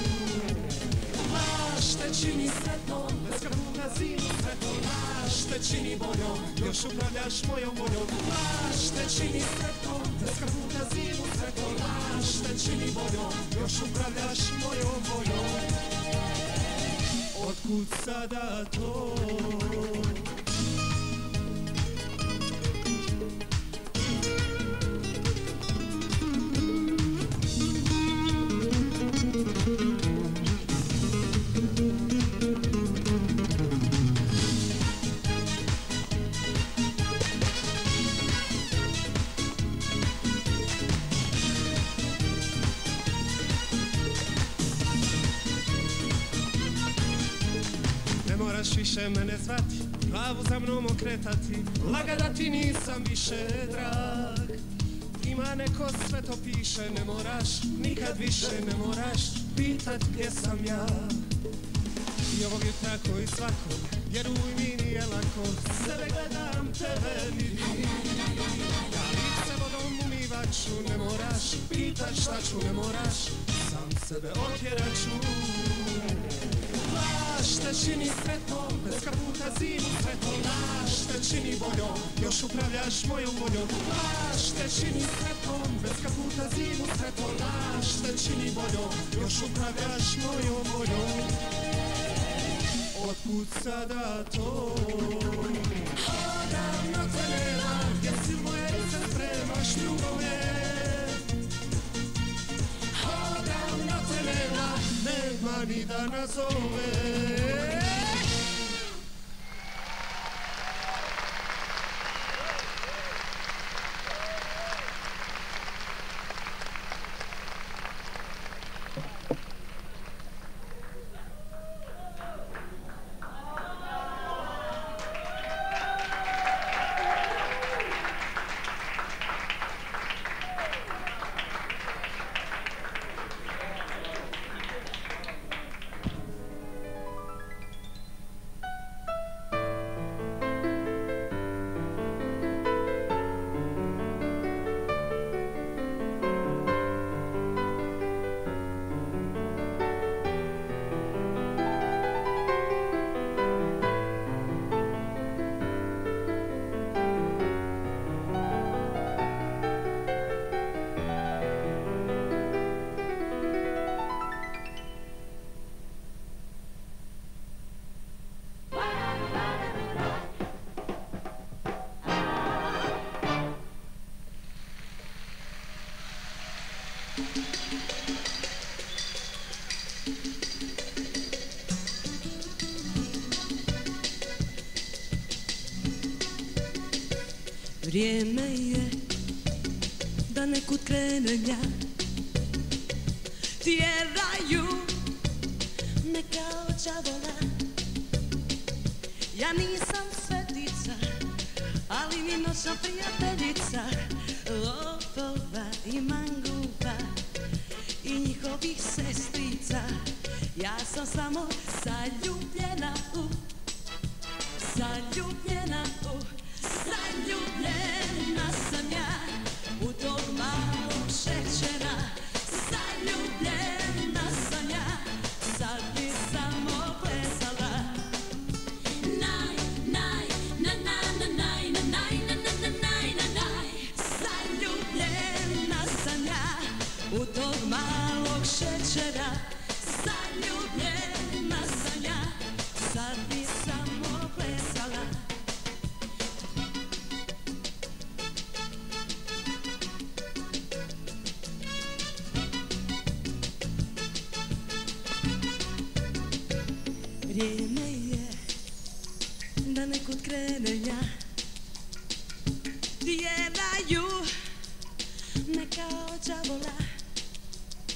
Laž te čini sretnom, bez kaputa zimu sretnom. Laž te čini boljom, još upravljaš mojom voljom. Laž te čini sretnom, bez kaputa zimu sretnom. Laž te čini boljom, još upravljaš mojom voljom. Otkud sada to? Više mene zvati, glavu za mnom okretati, laga da ti nisam više drag. Ima neko sve to piše, ne moraš, nikad više ne moraš pitat gdje sam ja. I ovog jutra koji svakog, vjeruj mi nije lako, sebe gledam, tebe vidim. Ja lice vodom umivat ću, ne moraš pitat šta ću, ne moraš, sam sebe otjerat ću. Laž te čini sretnom, bez kaputa zimu sretnom. Laž te čini boljom, još upravljaš mojom voljom. Laž te čini sretnom, bez kaputa zimu sretnom. Laž te čini boljom, još upravljaš mojom voljom. Otkud sada to? Odavno te nema, gdje si moje se spremaš ljubove. Odavno te nema, nema ni da nazove. Vrijeme je da nekud krenem ja, tjeraju me kao đavola. Ja nisam svetica, ali ni noćna prijateljica lopova i mangupa i njihovih sestrica. Ja sam samo zaljubljena u, zaljubljena u, zaljubljena sam ja u tog malog šećera. Zaljubljena sam ja, sad bi samo plesala. Naj, naj, na na na naj, na naj, na na na naj, na naj. Zaljubljena sam ja u tog malog šećera. Zaljubljena sam ja, sad bi samo plesala. Vrijeme je da nekud krenem ja, tjeraju me kao đavola.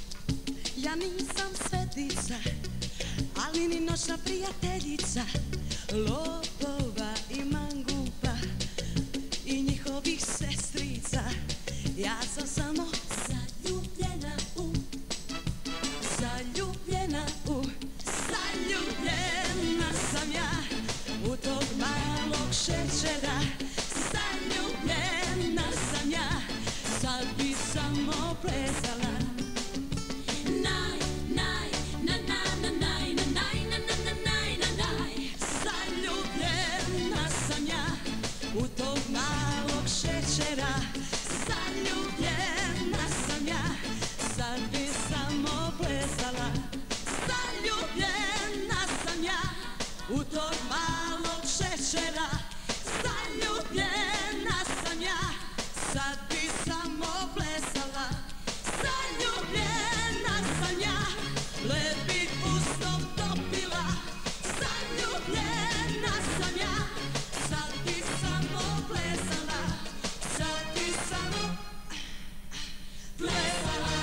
Ja nisam svetica, ali ni noćna prijateljica lopova i mangupa i njihovih sestrica. Ja sam samo zaljubljena u, zaljubljena u, zaljubljena sam ja u tog malog šećera. Zaljubljena sam ja, sad bi samo plesala. Naj, naj, na na na naj, na naj, na na na naj, na naj. Zaljubljena sam ja u tog malog šećera. Zaljubljena sam ja, sad bi samo plesala. Zaljubljena sam ja u tog malog šećera. Zaljubljena sam ja, sad bi samo plesala. Zaljubljena sam ja, led bi ustom topila. Zaljubljena sam ja, sad bi samo plesala. Sad bi samo plesala.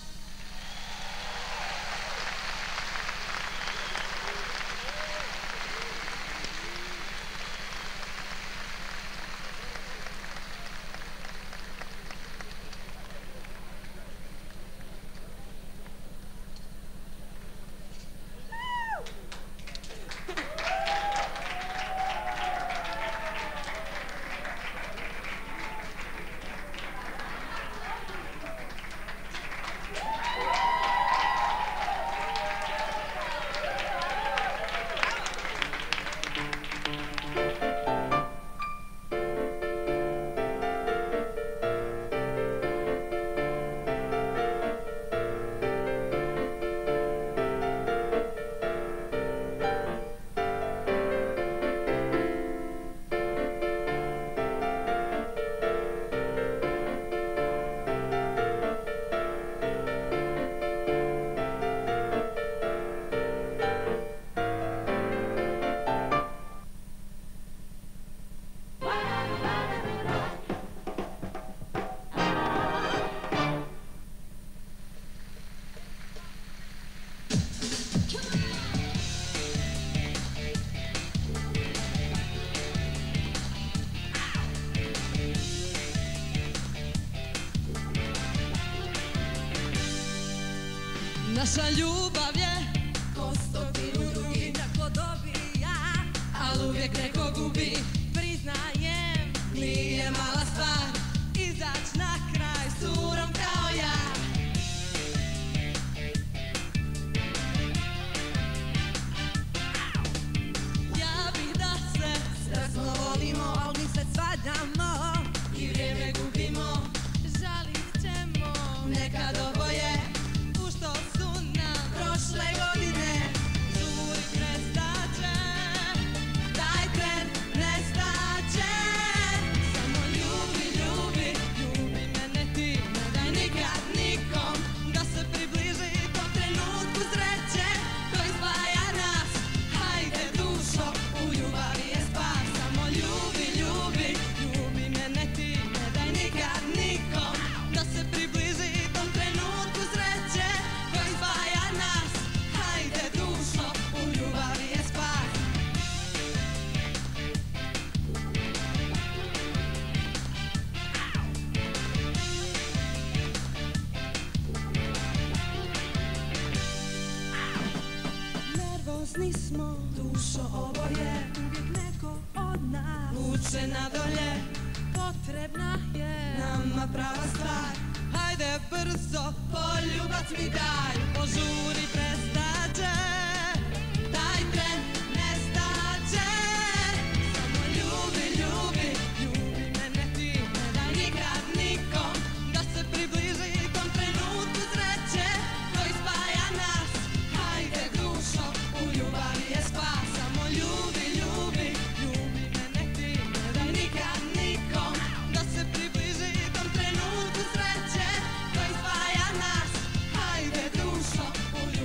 Naša ljubav je ko stotinu drugih, neko dobija, al uvijek neko gubi. Priznajem, nije mala stvar izać na kraj s curom kao ja. Ja bih da se sretno volimo, al mi se svađamo i vrijeme gubimo. Žalit ćemo nekad oboje u što su nam prošle godine. Žuri prestaće, taj tren nestaće. Samo ljubi, ljubi, ljubi mene ti, ne daj nikad nikom da se približi tom trenutku sreće koji spaja nas. Hajde dušo, u ljubavi je spas. Samo ljubi, ljubi, ljubi mene ti, ne daj nikad nikom da se približi tom trenutku sreće koji spaja nas. Hajde dušo, u ljubavi je spas. Nervozni smo, dušo oboje, uvijek neko od nas vuče nadolje. Potrebna je nama prava stvar. Hajde brzo, poljubac mi daj. Požuri prestaće, taj tren nestaće. Samo ljubi, ljubi, ljubi mene ti, ne daj nikad nikom da se približi tom trenutku sreće koji spaja nas. Hajde dušo, u ljubavi je spas. Samo ljubi, ljubi, ljubi mene ti, ne daj nikad nikom da se približi tom trenutku sreće koji spaja nas. Hajde dušo, u ljubavi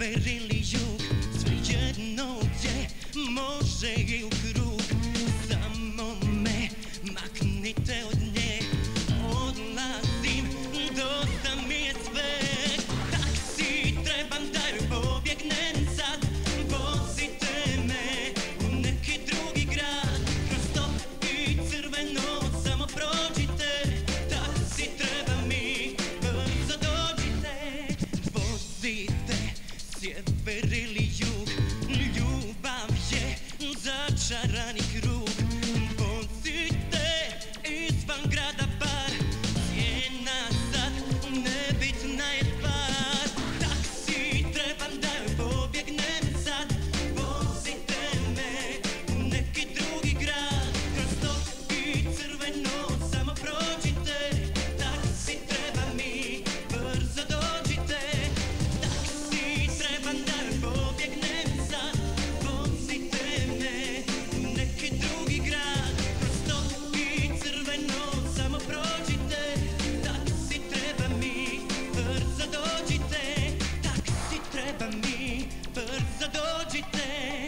sjever ili jug, svejedno gdje, može i u krug. Samo me maknite od nje, odlazim, dosta mi je sve. Taksi trebam da joj pobjegnem sad, vozite me u neki drugi grad. Kroz stop i crveno samo prođite, taksi treba mi, brzo dođite. Vozite sjever ili jug, ljubav je začarani krug. Vozite izvan grada bar, cijena sad nebitna je stvar. Taksi trebam da joj pobjegnem sad, vozite me u neki drugi grad. Kroz stop i crveno samo prođite, taksi treba mi, brzo dođite. Taksi trebam da joj pobjegnem sad, vozite me u neki drugi grad. Kroz stop i crveno samo prođite, taksi treba mi, brzo dođite. Taksi treba mi, brzo dođite.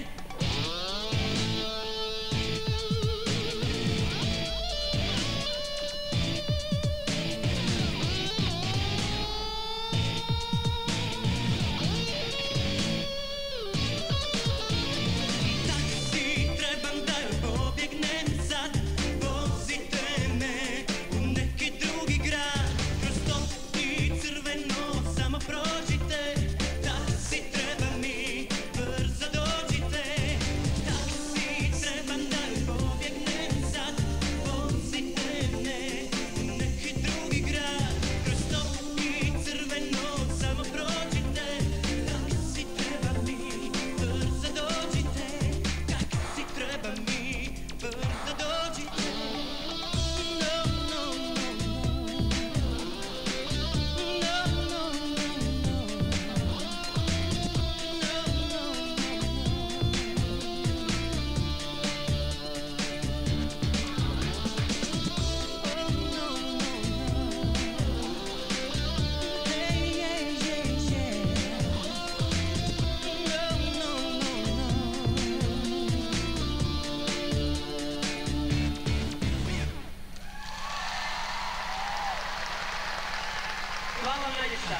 Taksi trebam da joj pobjegnem sad, vozite me u neki drugi grad. Kroz stop i crveno samo prođite, taksi treba mi, brzo dođite. Taksi trebam da joj pobjegnem sad, vozite me u neki drugi grad. Kroz stop i crveno samo prođite, taksi treba mi, brzo dođite. Taksi treba mi, brzo dođite. No, no, no, Hvala vam najljepša.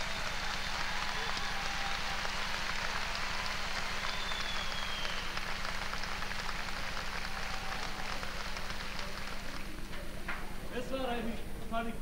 Ne stvaraj mi paniku.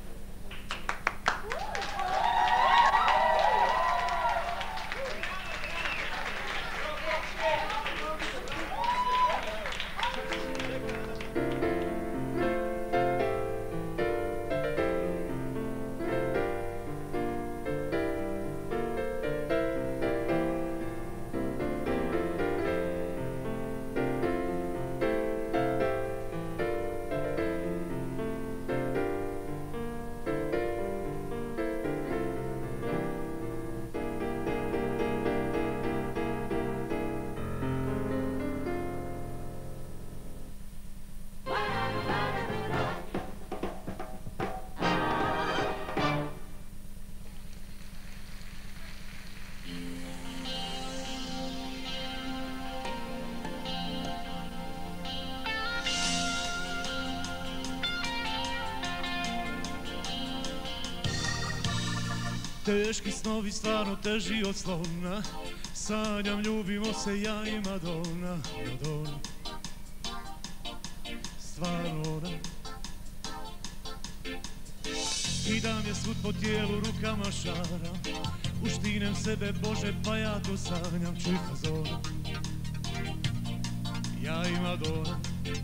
Teški snovi stvarno teži od slona, sanjam ljubimo se ja i Madonna, Madonna, stvarno ona. Skidam je svud po tijelu, rukama šaram, uštinem sebe Bože pa ja to sanjam, čuj fazona, ja i Madonna.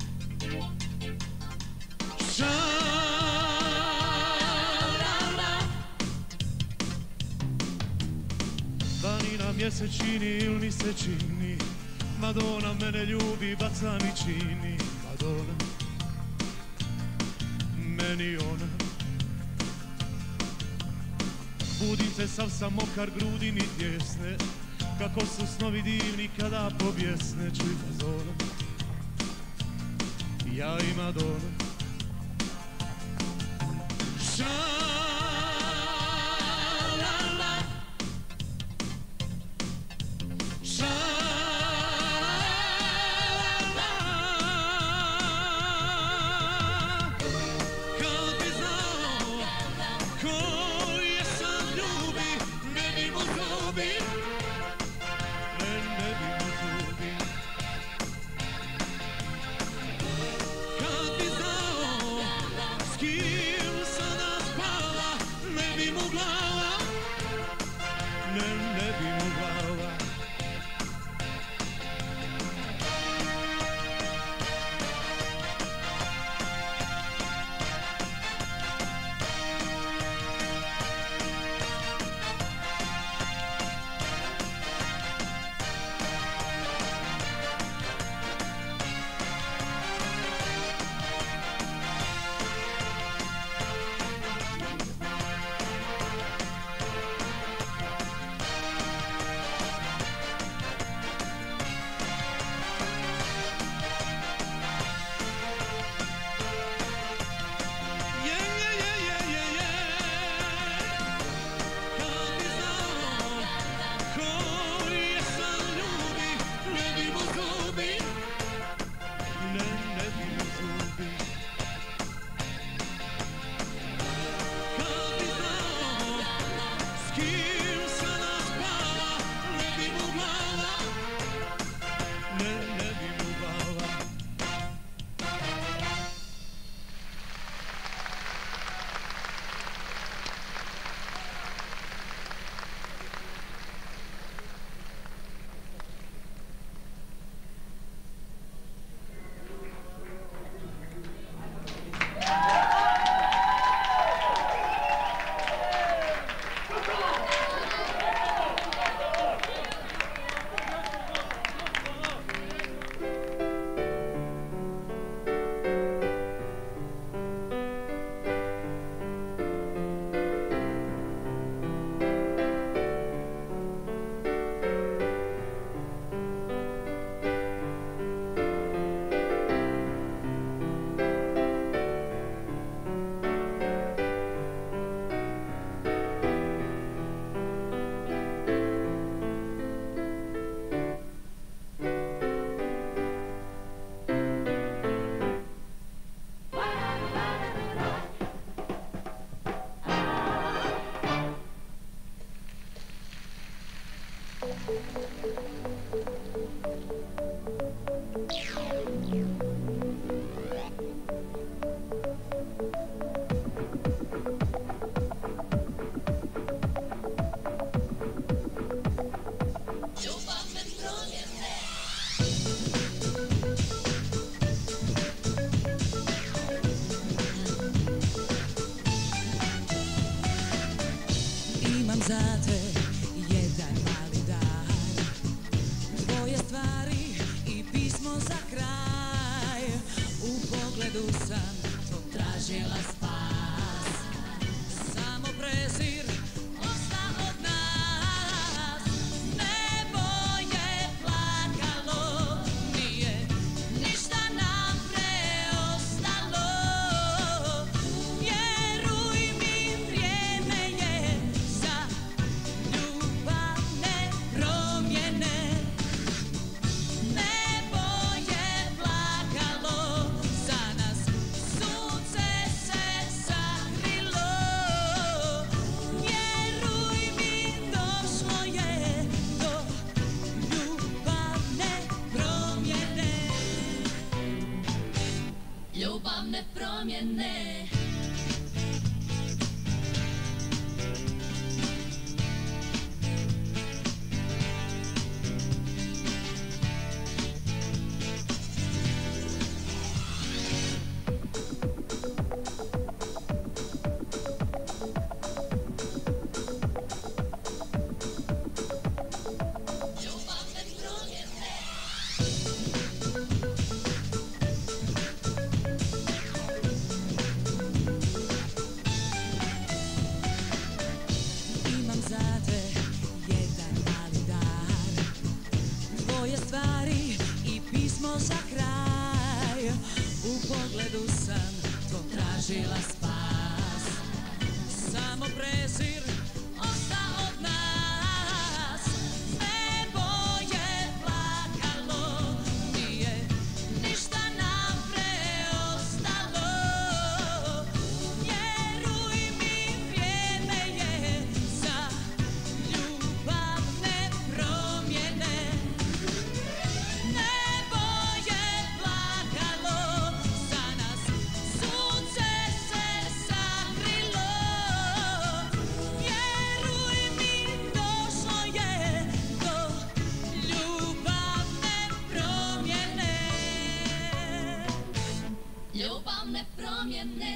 Vani na mjesečini ili mi se čini, Madonna mene ljubi, baca mi čini, Madonna, meni ona. Budim se, sav sam mokar, grudi mi tjesne, kako su snovi divni kada pobjesne, čuj fazona, ja i Madonna. pogledu sam potražila spas. Samo prezir osta od nas. Nebo je plakalo, nije ništa nam preostalo. Vjeruj mi, vrijeme je za ljubavne promjene. Nebo je plakalo za nas, sunce se sakrilo. Vjeruj mi, došlo je do ljubavne promjene. Ljubavne promjene. Imam za te jedan mali dar, tvoje stvari i pismo za kraj. U pogledu sam potražila spas. Samo prezir osta od nas. Nebo je plakalo, nije ništa nam preostalo. Vjeruj mi, vrijeme je za ljubavne promjene. Nebo je plakalo za nas, sunce se sakrilo. Vjeruj mi, došlo je do ljubavne promjene. Ljubavne promjene.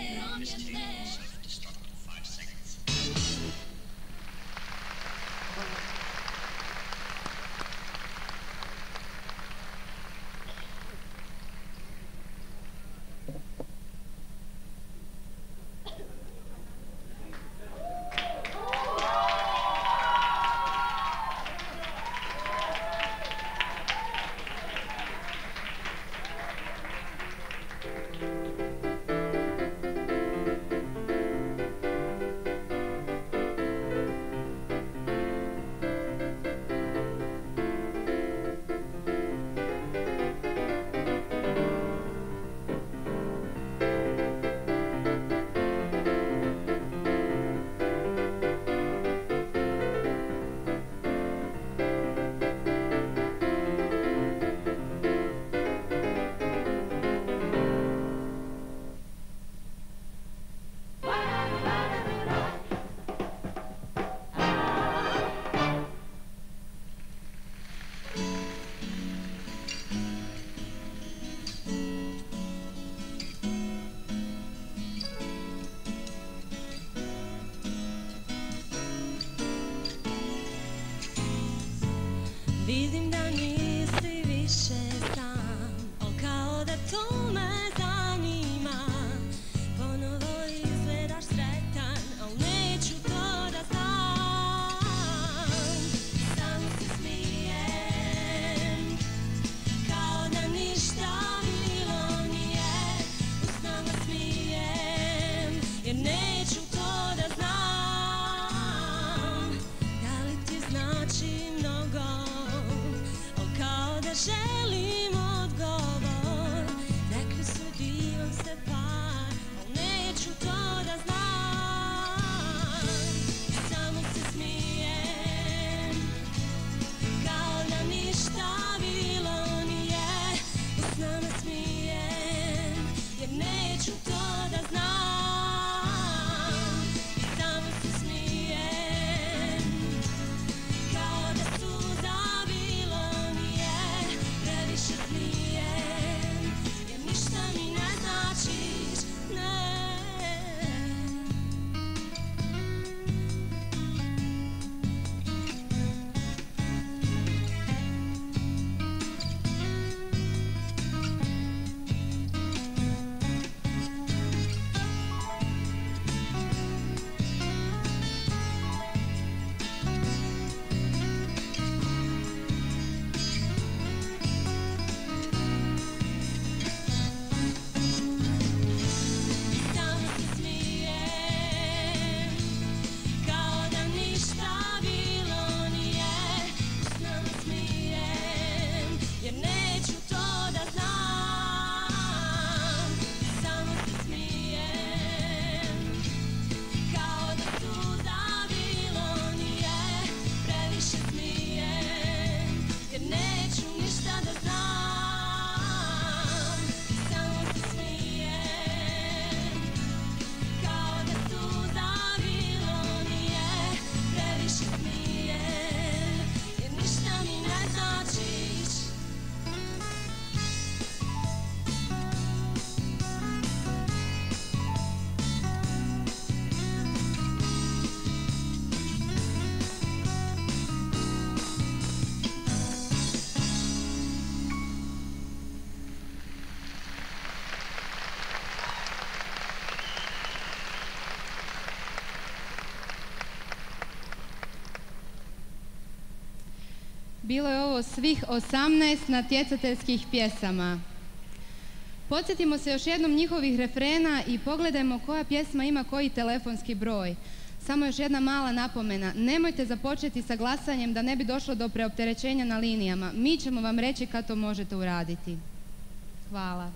Bilo je ovo svih 18 natjecateljskih pjesama. Podsjetimo se još jednom njihovih refrena i pogledajmo koja pjesma ima koji telefonski broj. Samo još jedna mala napomena. Nemojte započeti sa glasanjem da ne bi došlo do preopterećenja na linijama. Mi ćemo vam reći kad to možete uraditi. Hvala.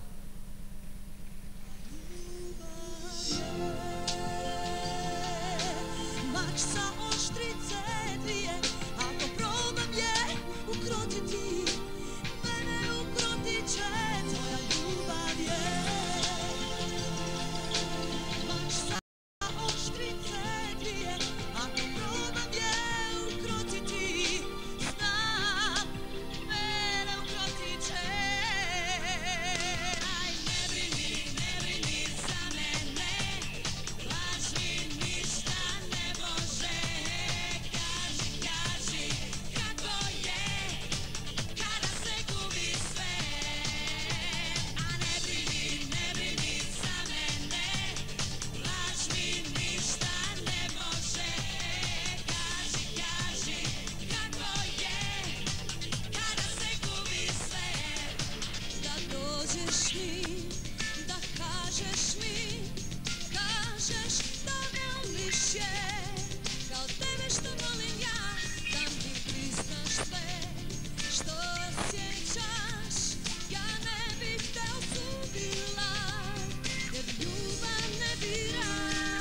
Mač sa oštrice dvije, ako probam je ukrotiti, mene ukrotit će tvoja ljubav je. Mač sa oštrice dvije, ako probam je ukrotiti, znam, mene ukrotit će. Aj, ne brini za mene, laž mi ništa ne može. Kaži kako je, kada se gubi sve. A ne brini za mene, laž mi ništa ne može. Kaži kako je, kada se gubi sve. Da dođeš mi, da kažeš mi, kažeš da me voliš je, kao tebe što volim ja, da mi priznaš sve što osjećaš. Ja ne bih te osudila, jer ljubav ne bira.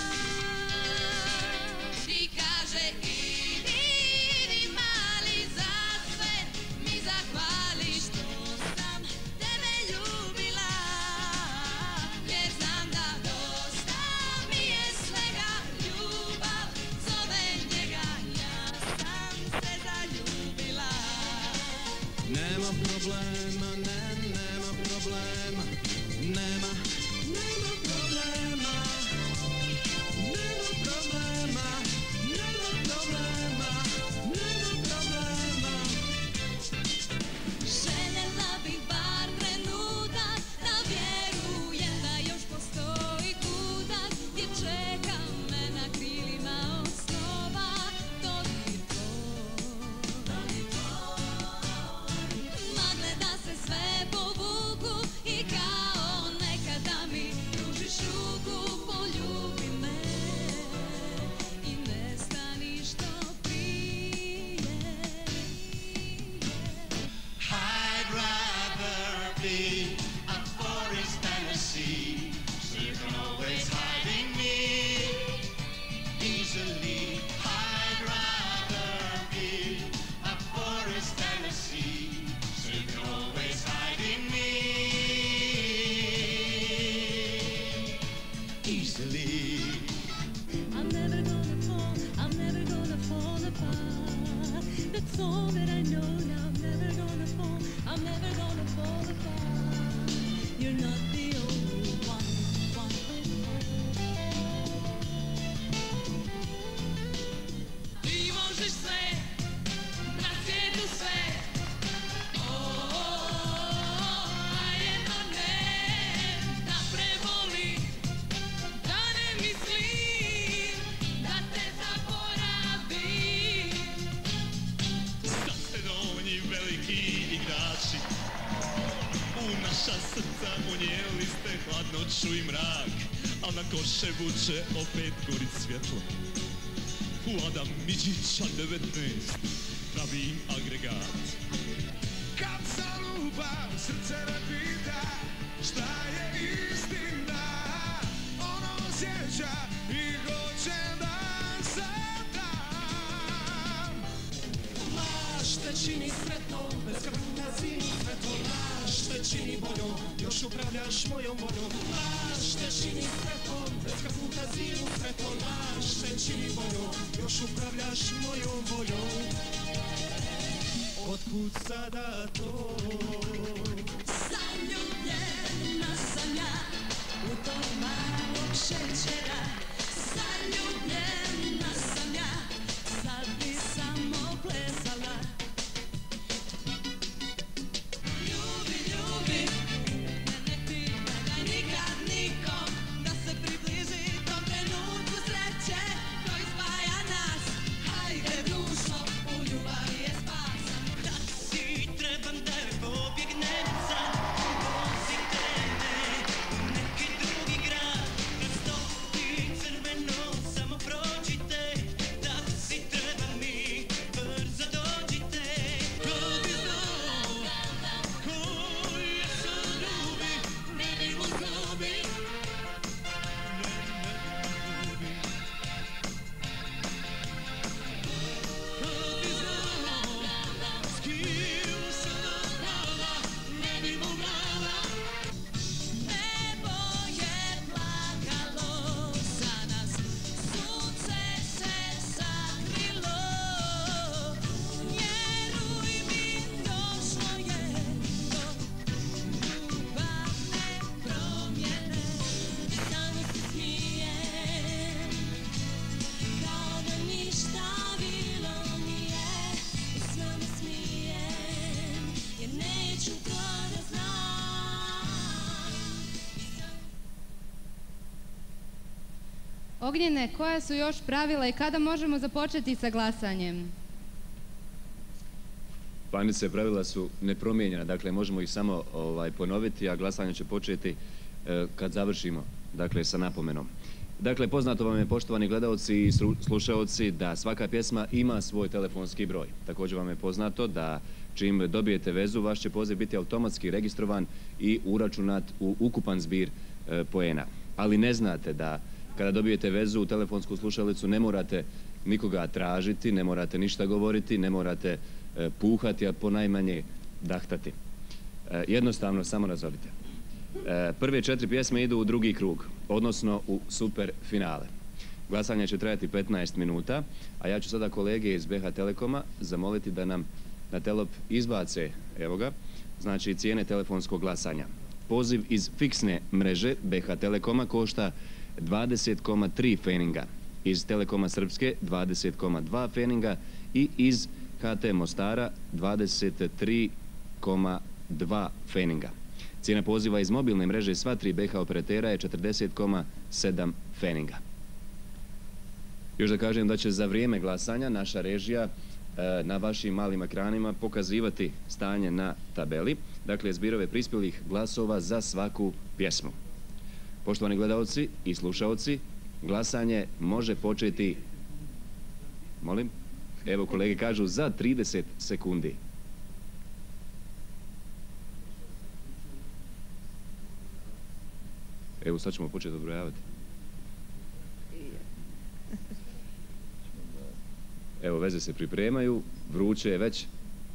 Ti kaže idi mali za sve, mi zahvali što sam tebe ljubila, jer znam da dosta mi je svega, ljubav zove njega, ja sam se zaljubila. Nema problema, nema problema, nema problema, nema problema, nema problema, nema problema. Željela bih bar trenutak da vjerujem da još postoji kutak gdje čeka me na krilima od snova. To ni to. Magle da se sve povuku i kao nekada mi pružiš ruku, poljubi me i nestani što prije. I'd rather be a forest than a sea, so you can always hide in me easily. I'd rather be a forest than a sea, so you can always hide in me easily. I'm never gonna fall apart. That's all that I know now. I'm never gonna fall apart. You're not the only one. Ti možeš sve, na svijetu sve. A jedno ne, da preboli, da ne mislim, da te zaboravim. Zasedonji veliki igrači, u naša srca unijeli ste hladnoću i mrak, a na koše vuče opet gori svjetlo. Vlada Midžića 19, pravi agregat. Kad zaluba srce ne pita šta je istina, ono osjeća i hoće da zadam. Laž te čini sretnom, bez fantaziju sveto. Laž te čini boljom, još upravljaš mojom voljom. Laž te čini sretnom, bez fantaziju sveto. Laž te čini boljom, još upravljaš mojom voljom. Otkud sada to? Zaljubljena sam ja u tog malog šećera. Zaljubljena sam ja, sad bi samo plesala. Ljubi, ne pripadaj nikad nikom, da se približi tom trenutku sreće koji spaja nas. Hajde dušo, u ljubavi je spas. Da Ognjene, koja su još pravila i kada možemo započeti sa glasanjem? Planice pravila su nepromijenjena, dakle možemo ih samo ponoviti, a glasanje će početi kad završimo, dakle sa napomenom. Dakle, poznato vam je, poštovani gledalci i slušaoci, da svaka pjesma ima svoj telefonski broj. Također vam je poznato da čim dobijete vezu, vaš će poziv biti automatski registrovan i uračunat u ukupan zbir poena. Ali ne znate da kada dobijete vezu u telefonsku slušalicu ne morate nikoga tražiti, ne morate ništa govoriti, ne morate puhati, a ponajmanje dahtati. Jednostavno samo nazovite. Prve 4 pjesme idu u drugi krug, odnosno u super finale. Glasanje će trajati 15 minuta, a ja ću sada kolege iz BH Telekoma zamoliti da nam na telop izbace, evo ga, znači cijene telefonskog glasanja. Poziv iz fiksne mreže BH Telekoma košta 20,3 feninga, iz Telekoma Srpske 20,2 feninga i iz HT Mostara 23,2 feninga. Cijena poziva iz mobilne mreže sva 3 BH operatera je 40,7 feninga. Još da kažem da će za vrijeme glasanja naša režija na vašim malim ekranima pokazivati stanje na tabeli, dakle zbirove prispjelih glasova za svaku pjesmu. Poštovani gledalci i slušaoci, glasanje može početi, molim, evo kolege kažu za 30 sekundi. Evo sad ćemo početi odbrojavati. Evo veze se pripremaju, vruće je već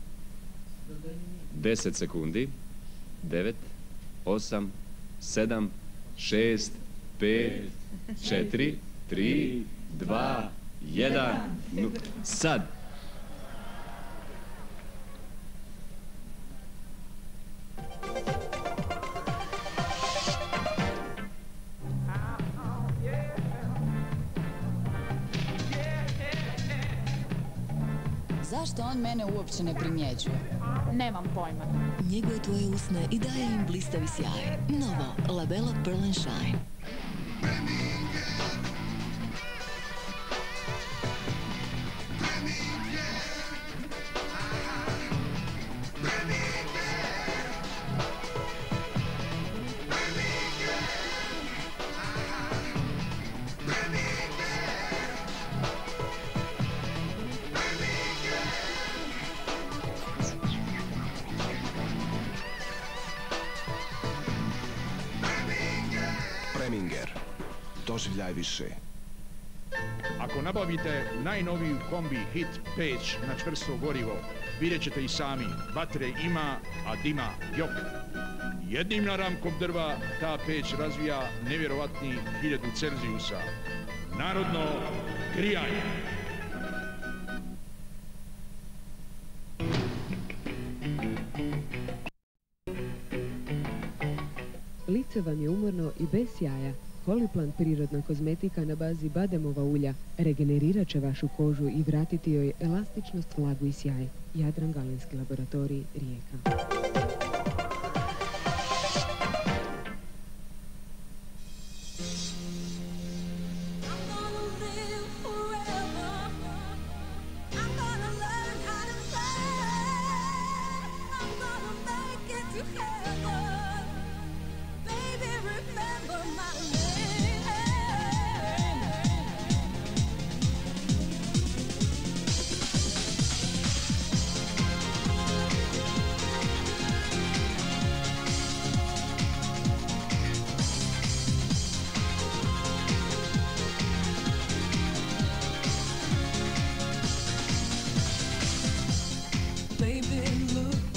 10 sekundi, 9, 8, 7, 6, 5, 4, 3, 2, 1, sad! Zašto on mene uopće ne primjećuje? Nemam pojma. Njeguje tvoje usne i daje im blistavi sjaj. Novo Labella Pearl and Shine. Preminger. Doživljaj više. Ako nabavite najnoviju kombi Hit peć na čvrsto gorivo, vidjet ćete i sami, vatre ima, a dima jok. Jednim naramkom drva ta peć razvija nevjerovatnih 1000 Celzijusa. Narodno grijanje. Lice vam je umorno i bez sjaja. Holiplan prirodna kozmetika na bazi bademova ulja regenerirat će vašu kožu i vratiti joj elastičnost, vlagu i sjaj. Jadran Galenski laboratorij, Rijeka.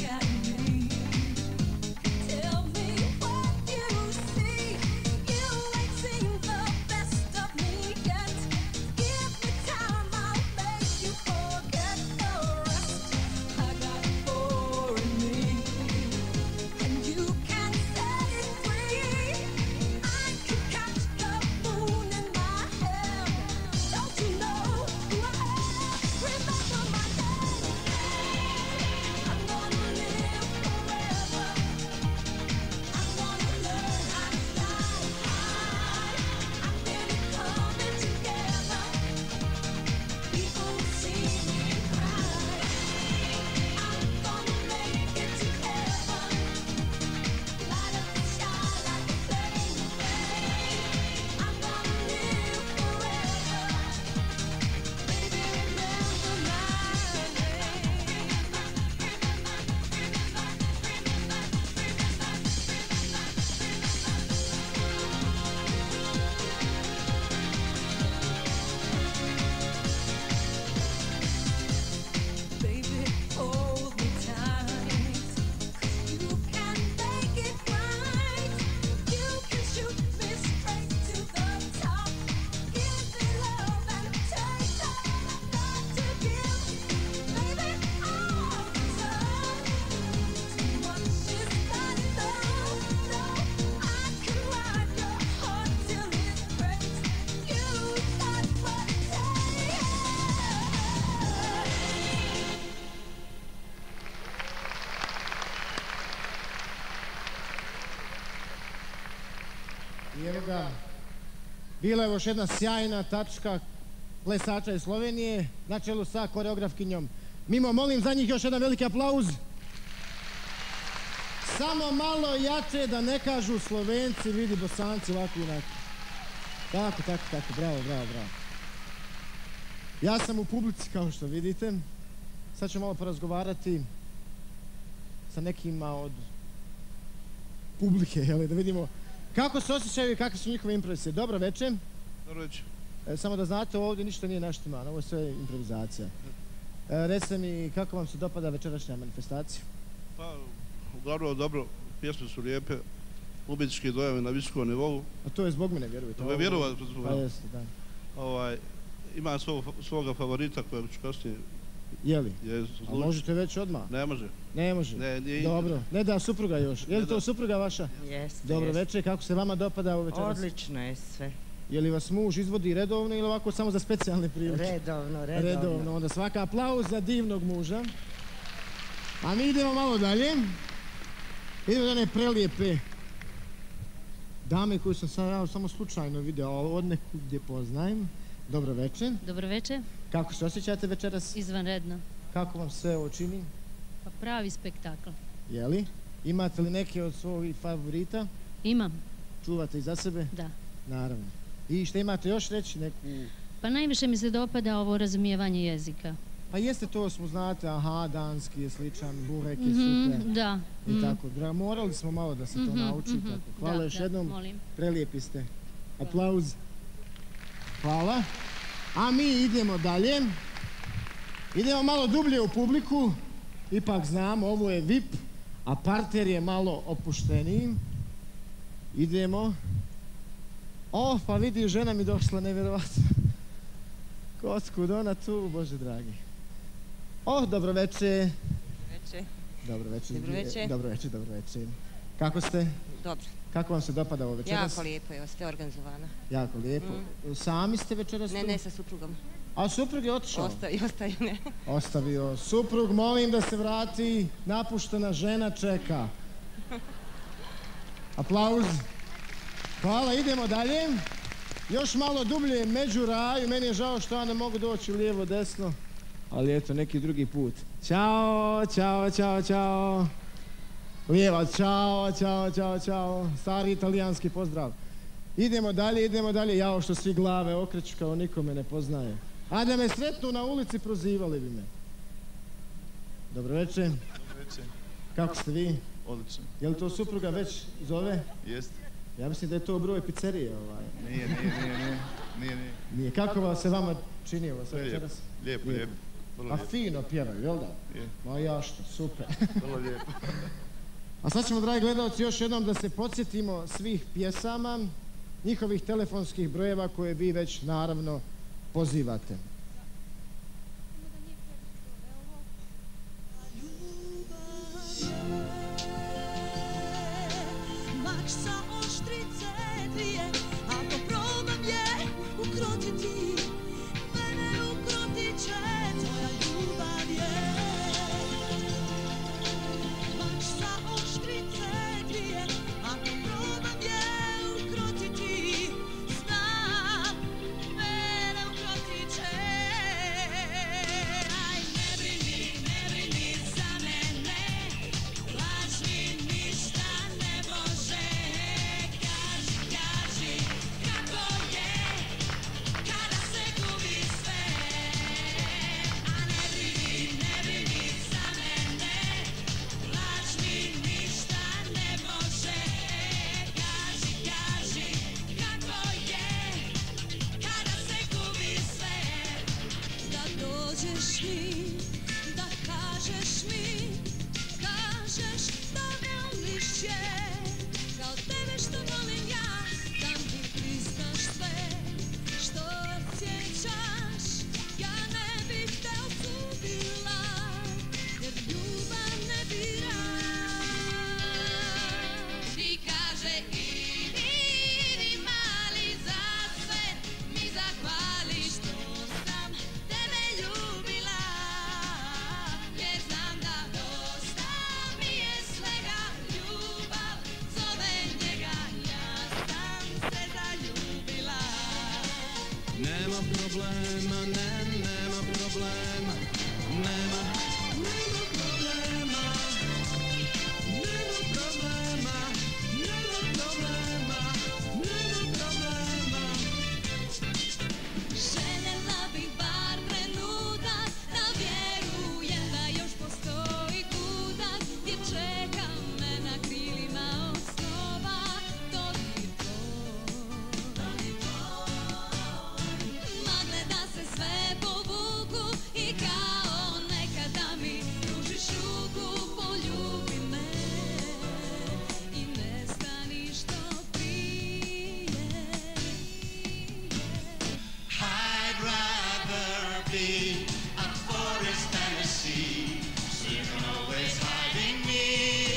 Tell me what you see. You I evo ga, bila je još jedna sjajna tačka plesača iz Slovenije na čelu sa koreografkinjom Mimo. Molim za njih još jedan veliki aplauz. Samo malo jače da ne kažu Slovenci, vidi Bosanci ovako i onako. Tako, bravo. Ja sam u publici kao što vidite. Sad ću malo porazgovarati sa nekima od publike, da vidimo kako se osjećaju i kakve su njihove impresije. Dobro večer. Dobro večer. Samo da znate, ovdje ništa nije naštimano, ovo je sve improvizacija. Recite mi, kako vam se dopada večerašnja manifestacija? Pa, uglavnom dobro, pjesme su lijepe, umjetnički dojave na visokom nivou. A to je zbog mene, vjerujete? Vjerujete? Pa jeste, da. Ima svoga favorita kojeg ću kasnije... Je li? A možete već odmah? Ne može. Ne može? Dobro. Ne da supruga još. Je li to supruga vaša? Jeste. Dobro večer, kako se vama dopada ovo večeras? Odlično je sve. Je li vas muž izvodi redovno ili ovako samo za specijalne prilike? Redovno. Onda svaka aplauz za divnog muža. A mi idemo malo dalje. Idemo do one prelijepe dame koju sam samo slučajno vidio, od nekud gdje poznajem. Dobro večer. Dobro večer. Kako se osjećate večeras? Izvanredno. Kako vam sve ovo čini? Pa pravi spektakl. Je li? Imate li neke od svojih favorita? Imam. Čuvate i za sebe? Da. Naravno. I što imate još reći? Pa najviše mi se dopada ovo razumijevanje jezika. Pa jeste, to smo znate, danski je sličan, burek je super. Da. I tako, morali smo malo da se to nauči. Hvala još jednom, prelijepi ste. Aplauz. Hvala. A mi idemo dalje. Idemo malo dublje u publiku. Ipak znamo, ovo je VIP, a parter je malo opušteniji. Idemo. Pa vidi, žena mi došla, nevjerovatno. Kotkud ona tu, Bože dragi. Dobro večer. Dobro večer. Dobro večer. Kako ste? Dobro. Kako vam se dopada ovo večeras? Jako lijepo je, ste organizovana. Jako lijepo. Sami ste večeras tu? Ne, sa suprugom. A suprug je otišao? Ostavio. Suprug, molim da se vrati, napuštena žena čeka. Aplauz. Hvala, idemo dalje. Još malo dublje među raju, meni je žao što ja ne mogu doći lijevo, desno. Ali eto, neki drugi put. Ćao. Lijeva, ćao. Stari italijanski pozdrav. Idemo dalje, jao što svi glave okreću kao nikome ne poznaje. A da me sretnu na ulici, prozivali bi me. Dobro večer. Kako ste vi? Odlično. Je li to supruga već zove? Jeste. Ja mislim da je to broj pizzerije. Nije. Nije. Kako se vama čini ovo sve večeras? Lijepo. A fino pjevaju, jel da? Je. Ma jašto, super. Vrlo lijepo. A sad ćemo, dragi gledalci, još jednom da se podsjetimo svih pjesama, njihovih telefonskih brojeva koje vi već naravno pozivate. Mač sa oštrice dvije, ako probam je ukrotiti, mene ukrotit će tvoja ljubav je. Mač sa oštrice dvije, ako probam je ukrotiti, znam, mene ukrotit će. Aj, ne brini za mene, laž mi ništa ne može. Kaži kako je kada se gubi sve. A ne brini za mene, laž mi ništa ne može. Kaži kako je kada se gubi sve. Da dođeš mi, da kažeš mi, kažeš da me voliš je, kao tebe što volim ja, da mi priznaš sve što osjećaš. Ja ne bih te osudila, jer ljubav ne bira. Ti kaže idi mali za sve, mi zahvali što sam tebe ljubila. problema, nema problema, nema problema, nema problema, nema problema, nema problema. Željela bih bar trenutak da vjerujem da još postoji kutak gdje čeka me na krilima od snova dodir tvoj. Magle da se sve povuku i kao nekada mi pružiš ruku, poljubi me i nestani što prije. I'd rather be a forest than a sea, so you can always hide in me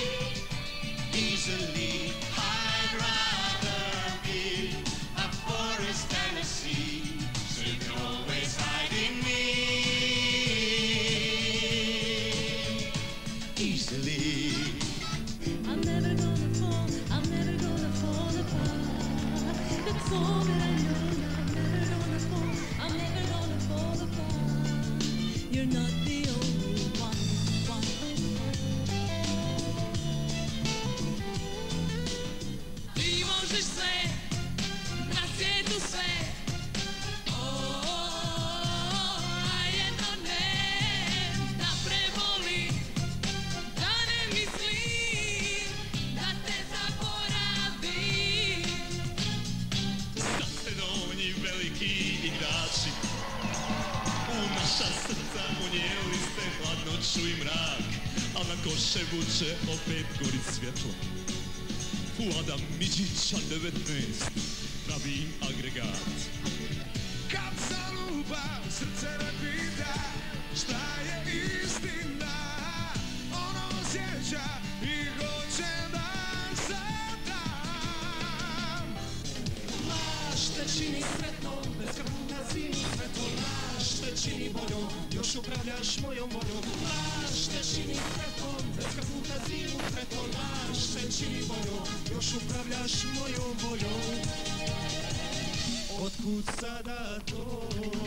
easily. I'd rather be a forest than a sea, so you can always hide in me easily. I'm never gonna fall, I'm never gonna fall apart. That's all that I know. I'm never gonna fall apart. You're not the only one. Ti možeš sve, na svijetu sve. A jedno ne, da preboli, da ne mislim, da te zaboravim. Sad ste donji veliki igrači, u naša srca unijeli ste hladnoću i mrak, a na Koševuće opet gori svjetlo. Fuada Midžića 19, pravim agregat. Kad zaluba srce ne pita šta je istina, ono osjeća i hoće da zadam. Laž te čini sretnom, bez kapuna zimu svetom. Laž te čini boljom, još upravljaš mojom voljom. Laž te čini sretnom, bez kapuna zimu svetom. Laž te čini boljom, još upravljaš mojom voljom. Otkud sada to?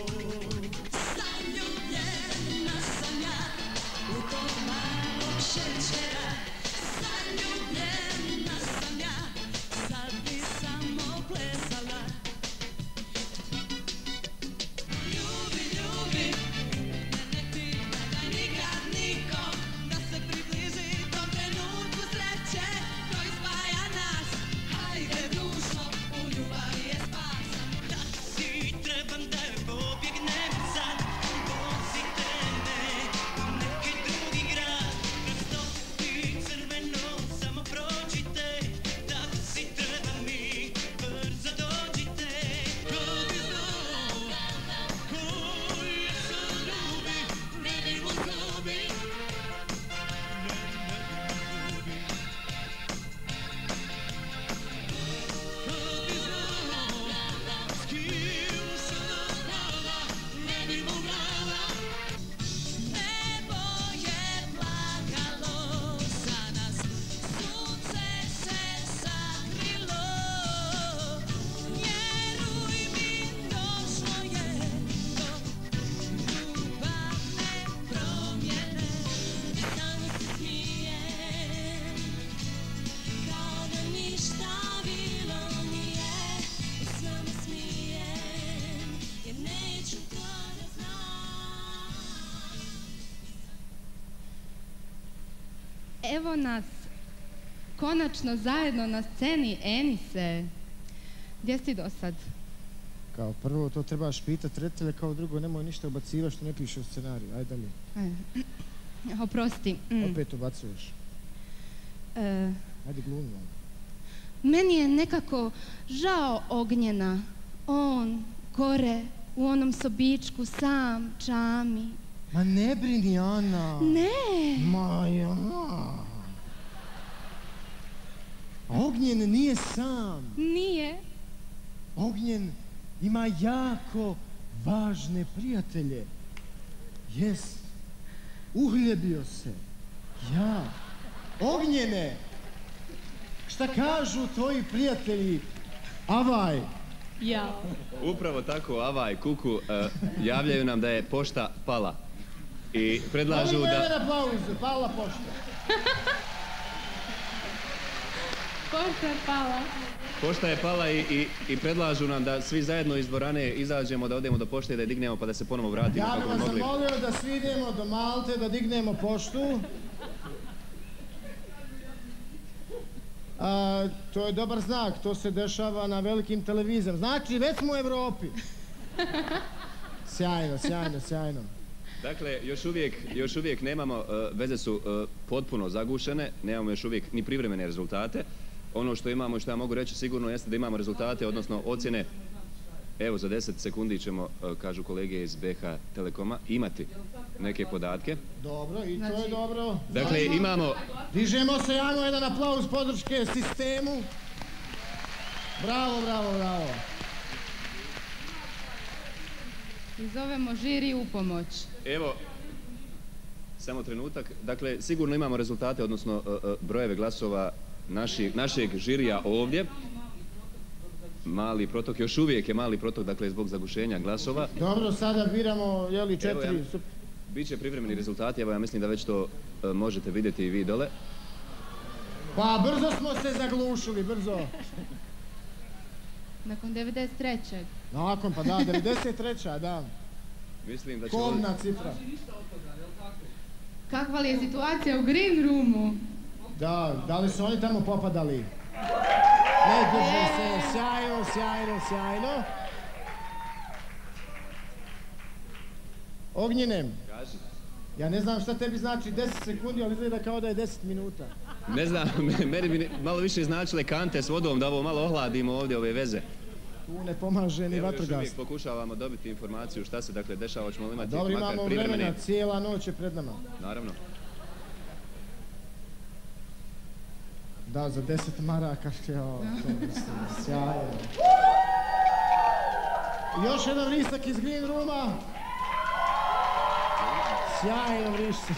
Zaljubljena sam ja u tog malog šećera. Zaljubljena sam ja, sad bi samo plesala. Ljubi, ljubi, mene ti da nikad niko da se približi tom trenutku sreće koji spaja nas. Hajde dušo, u ljubavi je spas. Ti trebam da pobjegnem sad, vozite me u neki drugi grad. Krasno i crveno, samo prođite, taksi treba mi, brzo dođite. Ko bi znao, ko je sam ljubi, ne bi mu zgubi. Ko bi znao, s kim sam mala, ne bi mu mala. Nebo je plakalo za nas, sunce se sakrilo. Vjeruj mi, došlo je do ljubavne promjene. Samo se smijem, kao da ništa bilo nije. Samo smijem, jer neću to da znam. Evo nas, konačno zajedno na sceni, Enise. Gdje si do sad? Kao prvo to trebaš pitat reditelja, kao drugo nemoj ništa ubacivati što ne piše u scenariju. Ajde dalje. Oprosti. Opet ubacuješ. Ajde glumi malo. Meni je nekako žao Ognjena. On, gore, u onom sobičku, sam, čami. Ma ne brini, Ana. Ne. Maja. Ognjen nije sam. Nije. Ognjen ima jako važne prijatelje. Jest. Uhljebio se. Ja. Ognjene. Šta kažu tvoji prijatelji? Avaj. Jao. Upravo tako, Ava i Kuku javljaju nam da je pošta pala. I predlažu Molim da... jedan aplauz, pala pošta. Pošta je pala. Pošta je pala i predlažu nam da svi zajedno iz dvorane izađemo, da odemo do pošte, da je dignemo pa da se ponovo vratimo. Ja bih vas zamolio da svi idemo do Malte, da dignemo poštu. To je dobar znak, to se dešava na velikim televizijama. Znači, već smo u Evropi. Sjajno, sjajno, sjajno. Dakle, još uvijek nemamo, veze su potpuno zagušene, nemamo još uvijek ni privremene rezultate. Ono što imamo, što ja mogu reći sigurno jeste da imamo rezultate, odnosno ocjene. Evo, za 10 sekundi ćemo, kažu kolege iz BH Telekoma, imati neke podatke. Dobro, i to je dobro. Dakle, imamo... Dižemo se, javno jedan aplauz podrške sistemu. Bravo, bravo, bravo. I zovemo žiri u pomoć. Evo, samo trenutak. Dakle, sigurno imamo rezultate, odnosno brojeve glasova našeg žirija ovdje. Mali protok, još uvijek je mali protok, dakle, zbog zagušenja glasova. Dobro, sada biramo, jeli, 4... Biće privremeni rezultati, evo ja mislim da već to možete vidjeti i vi dole. Pa, brzo smo se zaglušili, brzo. Nakon 93. Nakon, pa da, 93. da. Mislim da će... Kobna cifra. Kakva li je situacija u Green Roomu? Da li su oni tamo popadali? Ne, drže se, sjajno, sjajno, sjajno. Ognjene, ja ne znam šta tebi znači 10 sekundi, ali izgleda kao da je 10 minuta. Ne znam, meni bi malo više značile kante s vodom, da ovo malo ohladimo ovdje ove veze. Tu ne pomaže ni vatrogas. Još uvijek pokušavamo dobiti informaciju šta se dakle dešava, ćemo li imati dobro, makar imamo privremene... vremena, cijela noć je pred nama. Naravno. Da, za 10 maraka što je ovo, sjajno. Još jedan vrisak iz Green Rooma. Sjajno vrisak.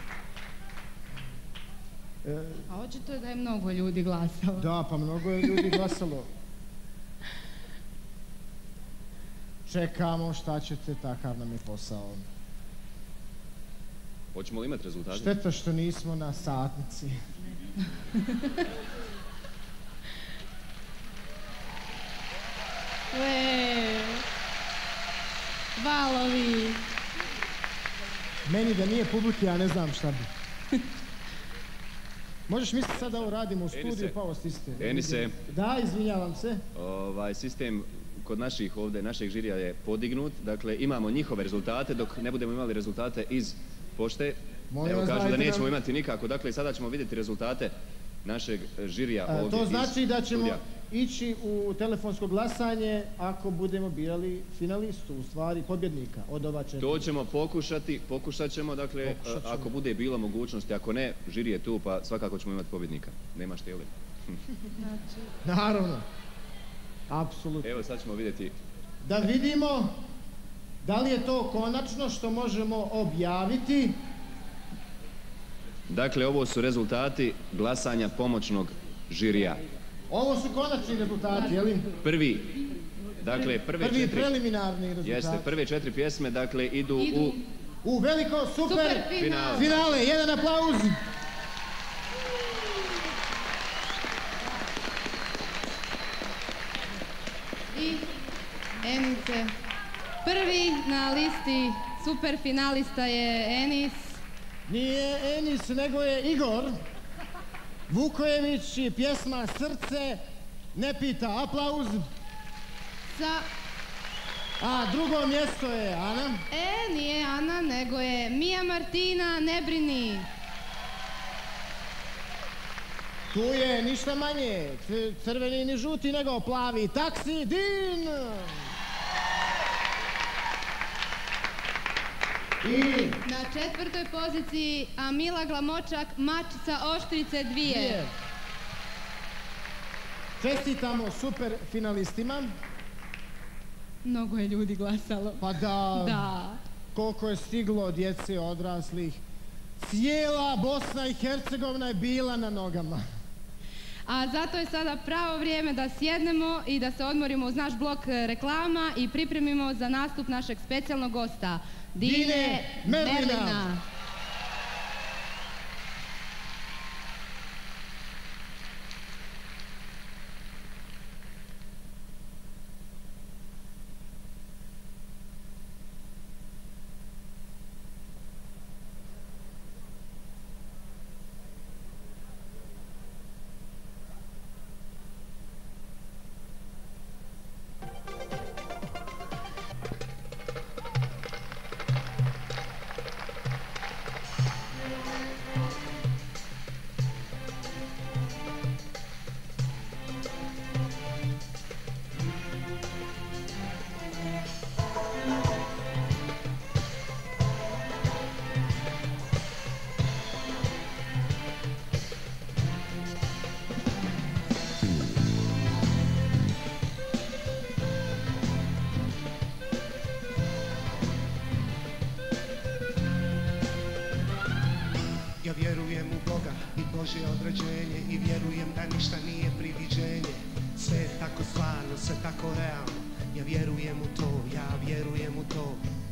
A očito je da je mnogo ljudi glasalo. Da, pa mnogo je ljudi glasalo. Čekamo šta ćete, takav nam je posao. Hoćemo li imati rezultate? Šteta što nismo na satnici. Valovi. Meni da nije publike, ja ne znam šta bi. Možeš misliti sad da ovo radimo u studiju, pa ovo stisne. Enise. Da, izvinjavam se. Sistem kod našeg žirija je podignut, dakle imamo njihove rezultate, dok ne budemo imali rezultate iz pošte. Evo kažu da nećemo imati nikako, dakle sada ćemo vidjeti rezultate našeg žirija ovdje iz studija. To znači da ćemo ići u telefonsko glasanje ako budemo birali finalistu, u stvari pobjednika od ova 4. To ćemo pokušat ćemo, dakle, ako bude bilo mogućnosti, ako ne, žiri je tu, pa svakako ćemo imati pobjednika. Nema šteli. Naravno. Apsolutno. Evo sad ćemo vidjeti. Da vidimo da li je to konačno što možemo objaviti. Dakle, ovo su rezultati glasanja pomoćnog žirija. Ovo su konačni rezultati, je li? Prvi. Dakle, prvi preliminarni rezultati. Jeste, prve 4 pjesme, dakle, idu u veliko super finale. Jedan aplauz. I Enice. Prvi na listi super finalista je Enis. Nije Enis, nego je Igor Vukojević i pjesma Srce ne pita. Aplauz. A drugo mjesto je Ana. Nije Ana, nego je Mija Martina, Ne brini. Tu je ništa manje, crveni ni žuti, nego plavi taksi Din. I na 4. poziciji Amila Glamočak, Mač sa Oštrice 2. Čestitamo super finalistima. Mnogo je ljudi glasalo. Pa da. Koliko je stiglo djece, odraslih. Cijela Bosna i Hercegovina je bila na nogama. A zato je sada pravo vrijeme da sjednemo i da se odmorimo uz naš blok reklama i pripremimo za nastup našeg specijalnog gosta, Dine Merlina. Ja vjerujem u Boga i Božje određenje i vjerujem da ništa nije priviđenje. Sve je tako stvarno, sve tako realno. Ja vjerujem u to, ja vjerujem u to.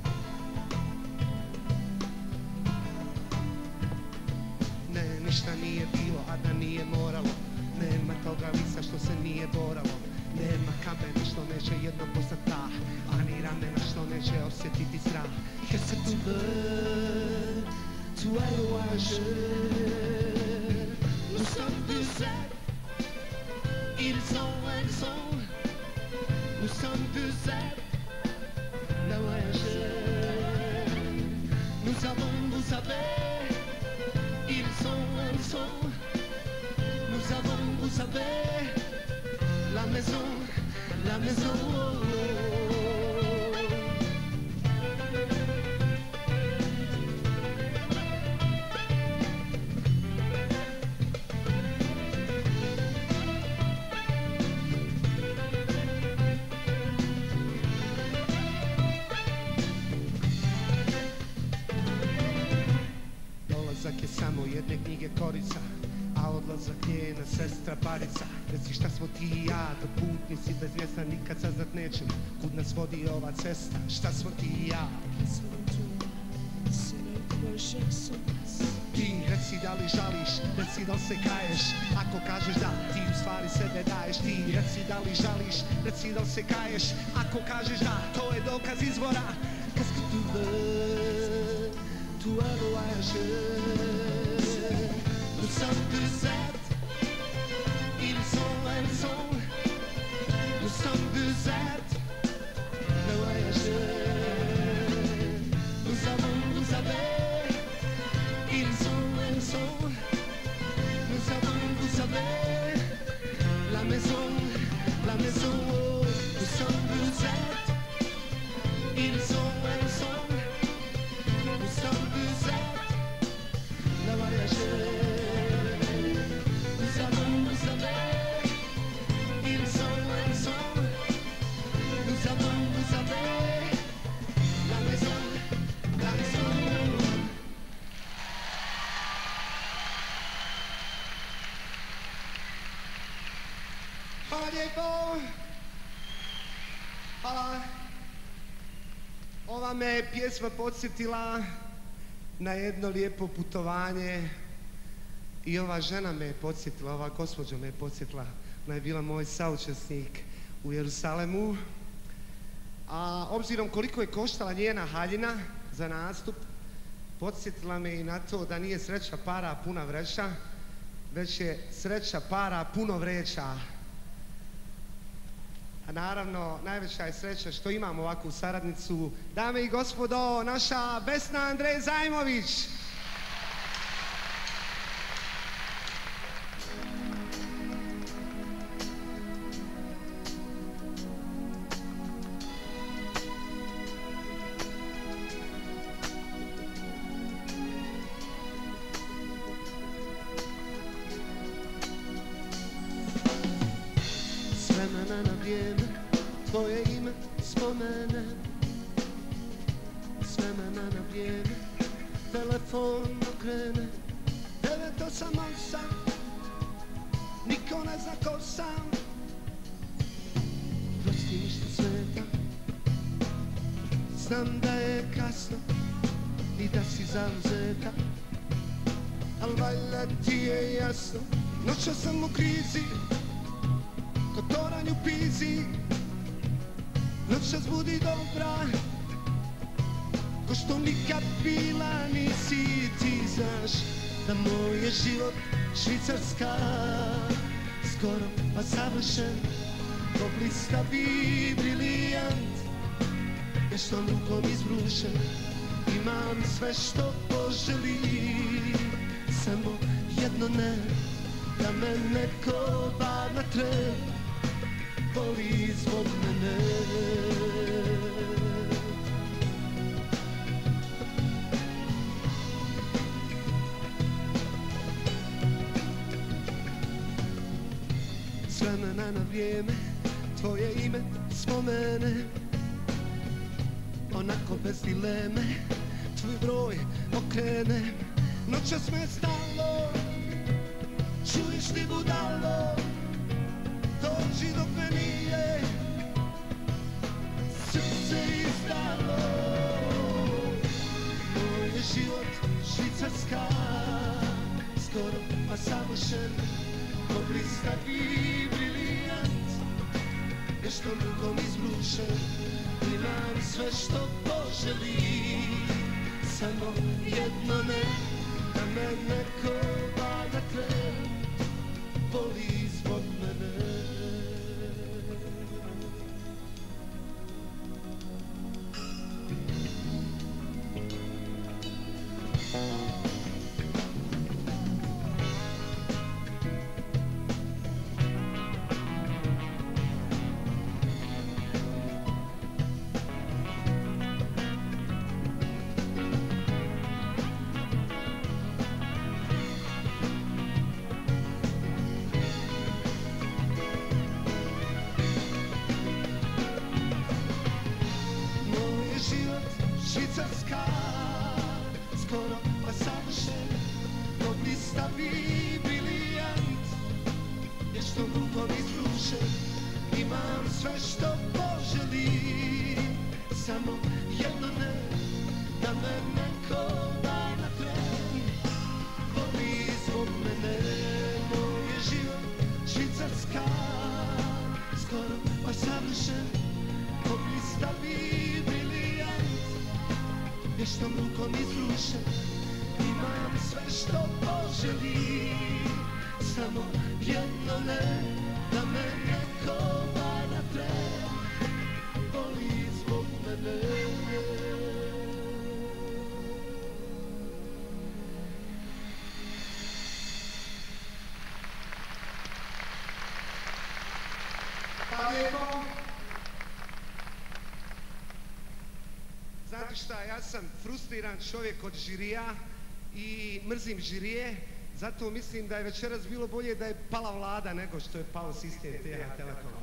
Ne, ništa nije bilo, a da nije moralo. Nema toga lica što se nije boralo. Nema kamena što neće jednom postat prah, ani ramena što neće osjetiti strah. Jer se tu tu es l'orageux. Nous sommes deux êtres, ils sont, nous sommes deux êtres, la voyageurs. Nous avons, vous savez, ils sont, nous avons, vous savez, la maison, la maison. Dolazak je samo jedne knjige korica, a odlazak njena sestra parica. Reci šta smo ti i ja, dok putnici bez mjesta nikad saznat nećemo kud nas vodi ova cesta. Šta smo ti i ja? Ti reci da li žališ, reci da li se kaješ. Ako kažeš da, ti u stvari sebe daješ. Ti reci da li žališ, reci da li se kaješ. Ako kažeš da, to je dokaz izvora. Qu'est-ce que tu veux, tu es le voyageur. Nous sommes deux êtres, ils sont, elles sont. Nous sommes deux êtres, le voyageur. Nous avons, vous savez, ils sont, elles sont. Nous avons, vous savez, la maison, la maison. Nous sommes deux êtres, ils sont, elles sont. Nous sommes deux êtres, le voyageur. Nous avons, vous savez, ils sont, elles sont. Nous avons, vous savez, la maison, la maison. Hvala lijepo. Hvala. Ova me pjesma podsjetila na jedno lijepo putovanje i ova žena me je podsjetila, ova gospođa me je podsjetila. Ona je bila moj saučesnik u Jerusalemu. A obzirom koliko je koštala njena haljina za nastup, podsjetila me i na to da nije sreća para puna vreća, već je sreća para puno vreća. A naravno, najveća je sreća što imamo ovakvu saradnicu. Dame i gospodo, naša Vesna Andrej Zajmović. S vremena na vrijeme tvoje ime spomenem. S vremena na vrijeme telefon okrene. 988 nikad niko ne zna ko sam. Prosti mi što smetam, znam da je kasno i da si zauzeta, al valjda ti je jasno. Noćas sam u krizi, ko toranj u pizi. Noćas budi dobra, ko što nikad bila nisi. Ti znaš da moj je život Švicarska, skoro pa savršen, ko blistavi brilijant. Vještom rukom izbrušen, imam sve što poželim, samo jedno ne, da me neko bar na tren voli zbog mene. S vremena na vrijeme tvoje ime spomene, onako bez dileme tvoj broj okrene. Noćas me stalo, čuješ ti budalo, dođi dok me nije srce izdalo. Moj je život Švicarska, skoro pa savršen, ko blistavi brilijant. Vještom rukom izbrušen, imam sve što poželim, samo jedno ne, da me neko valjda tren voli zbog mene. Švicarska, skoro pa savršen, ko blistavi brilijant. Vještom rukom izbrušen, imam sve što poželim, samo jedno ne, da me neko daj na tren voli zbog mene. Moj je život Švicarska, skoro pa savršen, ko blistavi brilijant. Vještom rukom izbrušen, imam sve što poželim, samo jedno ne, da me neko bar na tren voli zbog mene. Hvala lijepo. Znate šta, ja sam frustriran čovjek od žirija i mrzim žirije, zato mislim da je večeras bilo bolje da je pala vlada nego što je pao sistem TH Telekoma.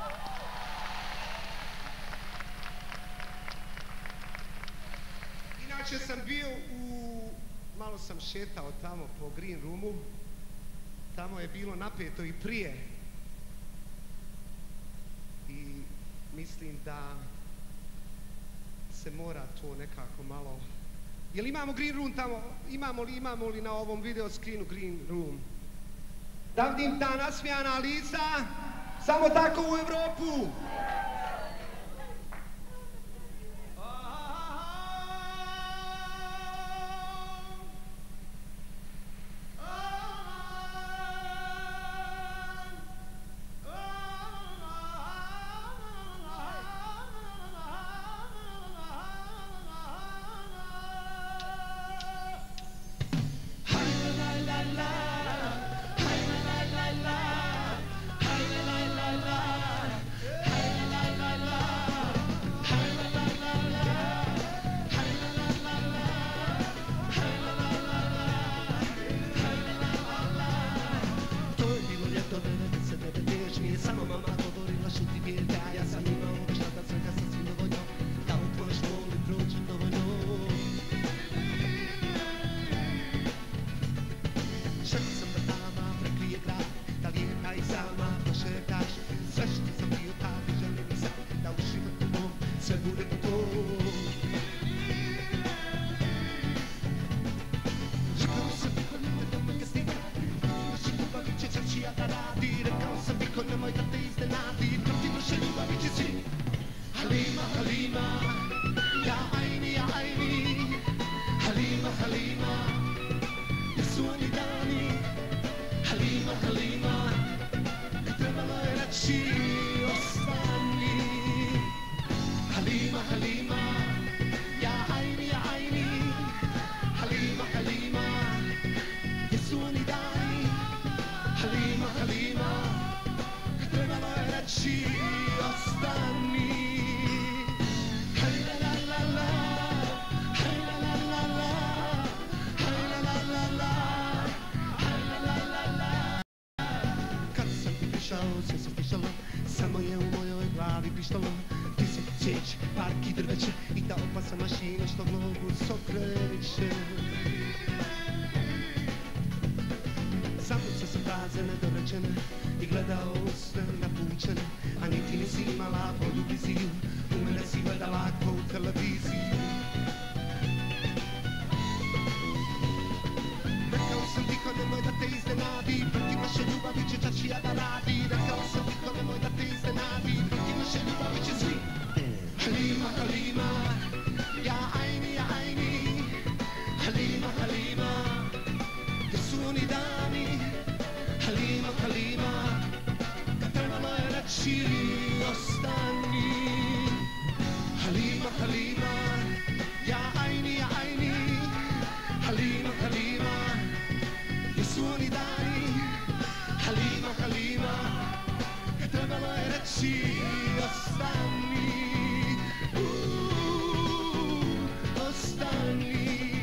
Inače sam bio malo sam šetao tamo po Green Roomu, tamo je bilo napeto i prije i mislim da se mora to nekako malo... Jel imamo Green Room tamo? Imamo li na ovom video screenu Green Room? Da vidim ta nasmijana lica, samo tako u Evropu! ostani. Haj la la la la, haj la la la la, haj la la la la, haj la la la la. Kad sam ti prišao, sve se stišalo, samo je u mojoj glavi pištalo. Ti si cvijeće, park i drveće i ta opasna mašina što globus okreće. Zapucao sam fraze nedorečene i gledao sve napučene, a niti nisi imala bolju viziju, u mene si gledala ko u televiziju. Rekao sam tiho nemoj da te iznenadi, protiv naše ljubavi će čačija da radi. Rekao sam tiho nemoj da te iznenadi, protiv naše ljubavi će svi. Halima, Halima, ja ajni, Halima, Halima, gdje su oni dani? Halima, Halima, kad trebalo je reći ostani. Halima, Halima, ja ajni, Halima, Halima, gdje su oni dani? Halima, Halima, kad trebalo je reći ostani. Ostani.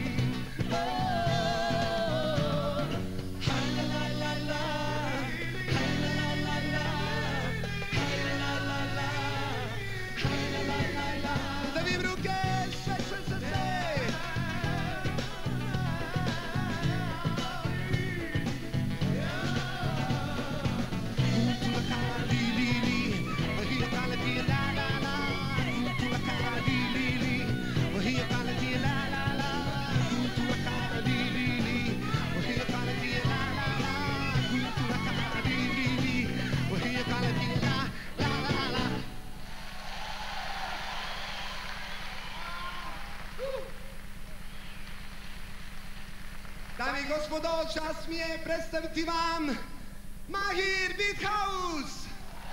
Dame i gospodo, čast mi je predstaviti vam Mahir Beathouse!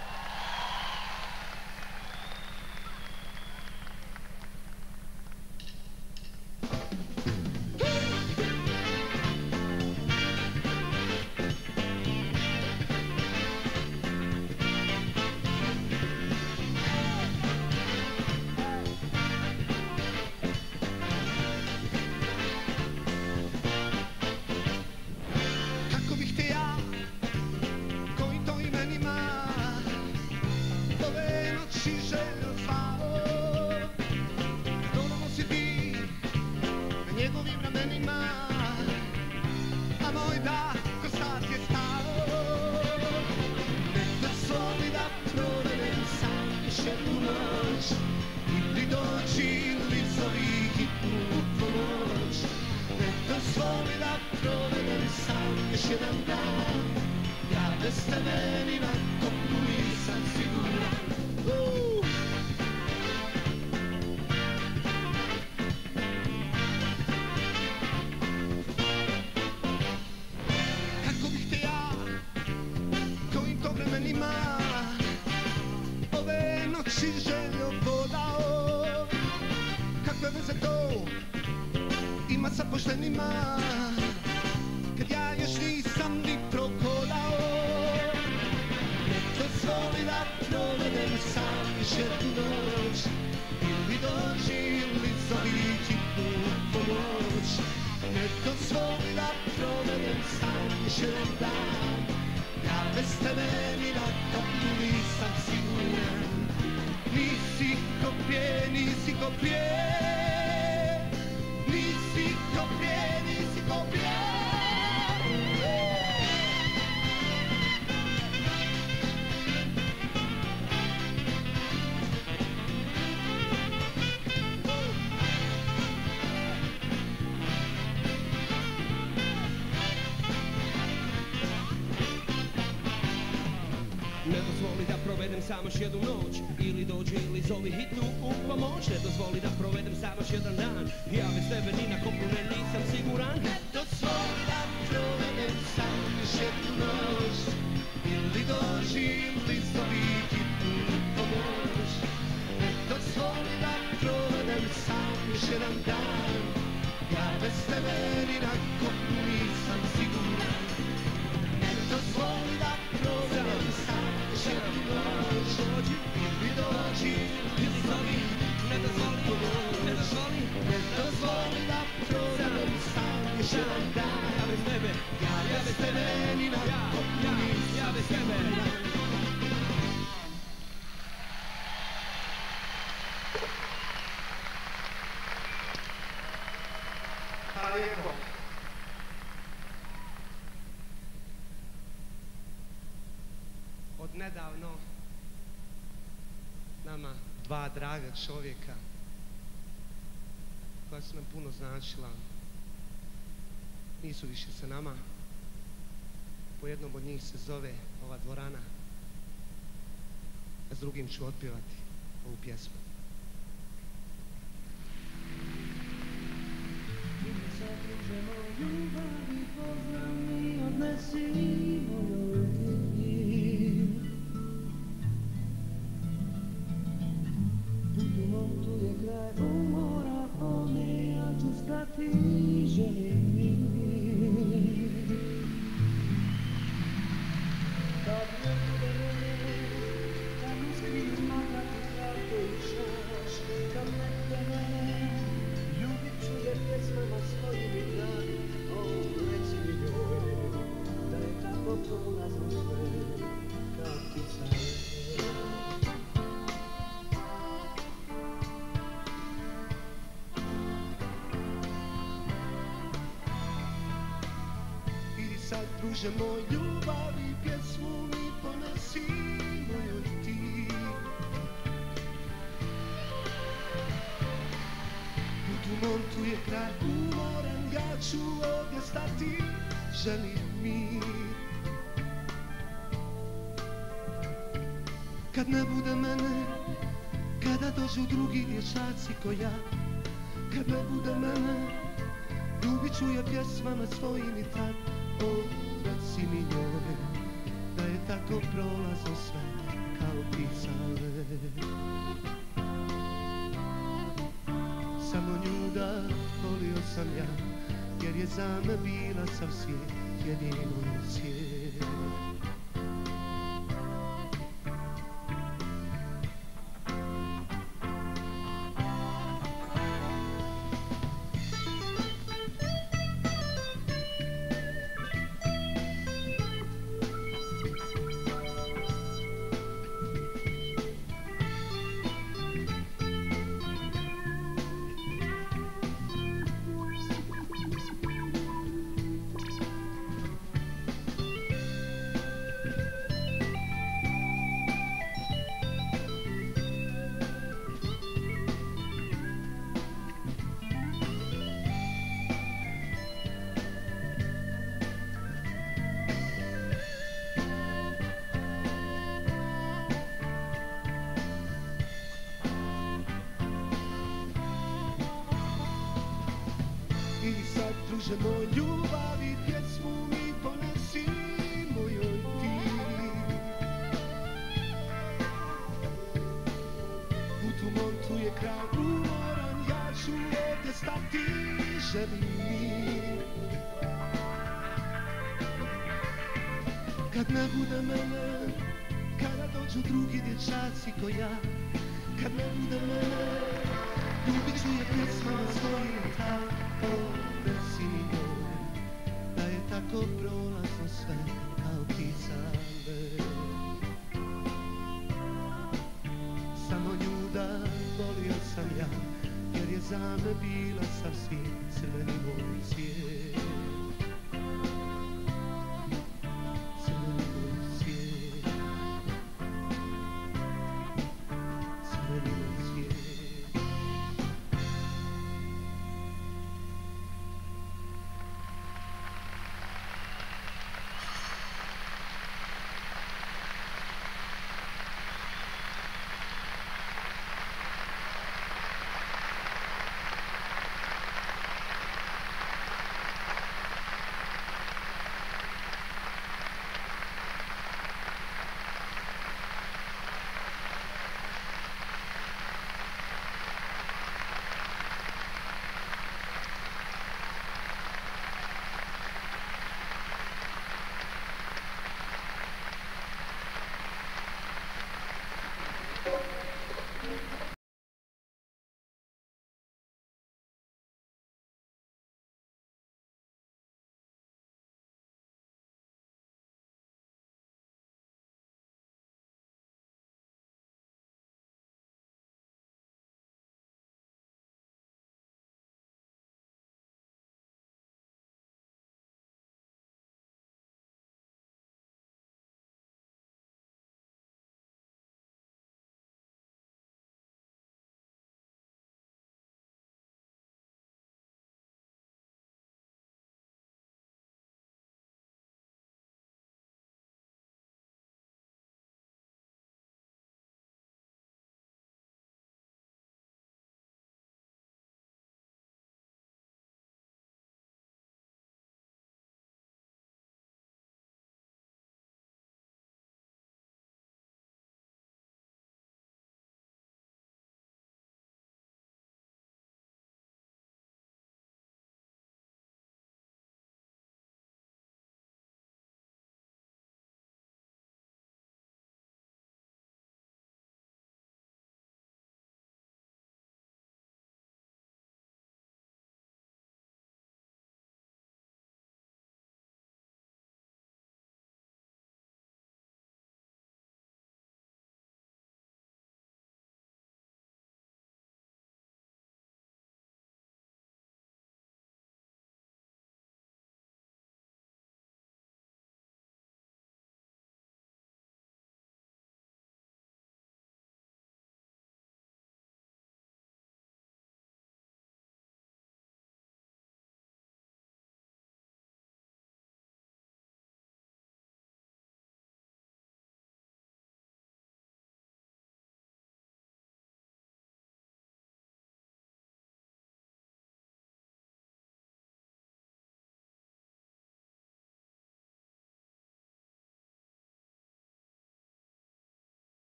Ne dozvoli da provedem samo još jednu noć, ili dođi ili zovi hitnu u pomoć. Ne dozvoli da provedem samo još jedan dan, ja bez tebe ni na kopnu ne nisam siguran. Ne dozvoli da provedem samo još jednu noć, ili dođi ili zovi hitnu u pomoć. Ne dozvoli da provedem samo još jedan dan, ja bez tebe ni na kopnu nisam siguran. Ne dozvoli da provedem samo još jednu noć, ili lijepo. Od nedavno nama dva draga čovjeka koja su nam puno značila nisu više sa nama. Po jednom od njih se zove ova dvorana, a s drugim ću otpjevati ovu pjesmu. Zadužemo ljubavi, pozdrav mi odnesi mojoj ti. Putu mom tu je kraj umora, ovdje ja ću stati, želim mi. Kad ne bude mene, kad mi skriju makati kako išaš, kad ne bude mene, ljubit ću je pjesmama svojim i dan. O, reci mi njoj, da je tako prolazno sve, kao ptica. I sad, druže moj, ljubavi, pjesmu mi ponesi mojoj ti. U mom tu je kraj umoran, ja ću ovdje stati, želim mir. Kad ne bude mene, kada dođu drugi dječaci ko ja, kad ne bude mene, ljubit ću je pjesmama svojim i tad. O, reci mi njoj, da je tako prolazno sve, kao pisale. Samo nju da volio sam ja, jer je za me bila sav svijet, jedino svijet. I sad, druže moj, ljubavi, pjesmu mi ponesi mojoj ti. Put u mom tu je kraj umoran, ja ću ovdje stati, želim mir. Kad ne bude mene, kada dođu drugi dječaci ko ja, kad ne bude mene, ljubit ću je pjesmama svojim tako, reci mi njoj, da je tako prolazno sve, kao pisale. Samo nju da volio sam ja, jer je za me bila sav svijet, crveni moj svijet. Crveni moj svijet. Crveni moj svijet.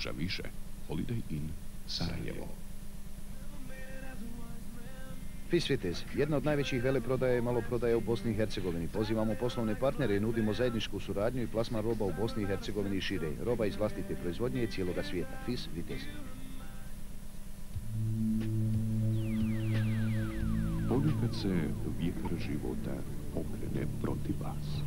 pruža više. Holiday Inn Sarajevo. Fis Vitez, jedna od najvećih veleprodaja i maloprodaja u Bosni i Hercegovini. Pozivamo poslovne partnere i nudimo zajedničku suradnju i plasman roba u Bosni i Hercegovini i šire. Roba iz vlastite proizvodnje i cijeloga svijeta. Fis Vitez. Ponekad se vjetar života okrene protiv vas.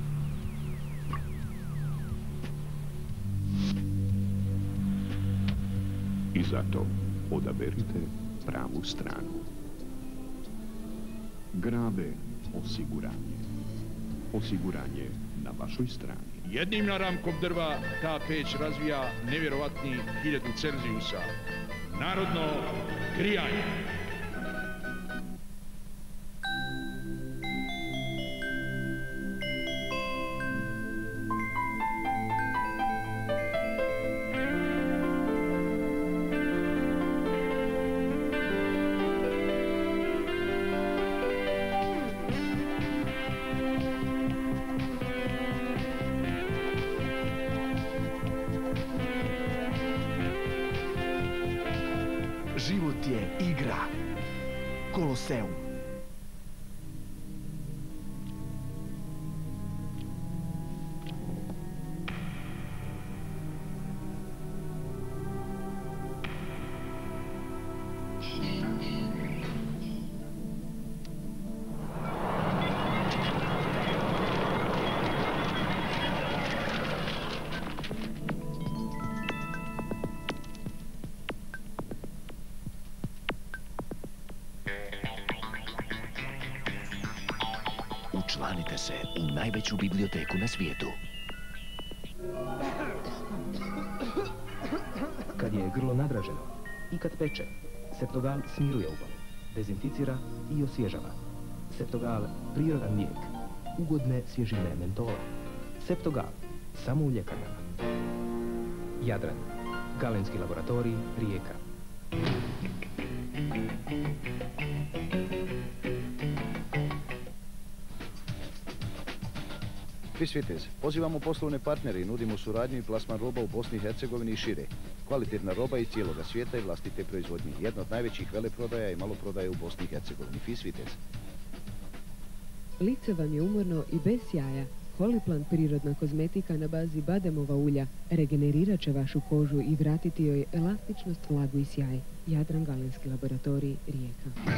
I zato odaberite pravu stranu. Grave osiguranje. Osiguranje na vašoj strani. Jednim naramkom drva ta peć razvija nevjerovatni 1000 Celzijusa. Narodno grijanje. Život je igra. Koloseum. Učlanite se u najveću biblioteku na svijetu. Kad je grlo nadraženo i kad peče, Septogal smiruje upalu, dezinficira i osvježava. Septogal, prirodan lijek, ugodne svježine mentola. Septogal, samo u ljekarnama. Jadran, Galenski laboratorij, Rijeka. Fis Vitez, pozivamo poslovne partnere i nudimo suradnju i plasman roba u Bosni i Hercegovini i šire. Kvalitetna roba iz cijeloga svijeta i vlastite proizvodnje. Jedna od najvećih veleprodaja i maloprodaja u Bosni i Hercegovini. Fis Vitez. Lice vam je umorno i bez sjaja. Holiplan prirodna kozmetika na bazi bademova ulja regenerirat će vašu kožu i vratiti joj elastičnost, vlagu i sjaj. Jadran Galenski laboratorij, Rijeka.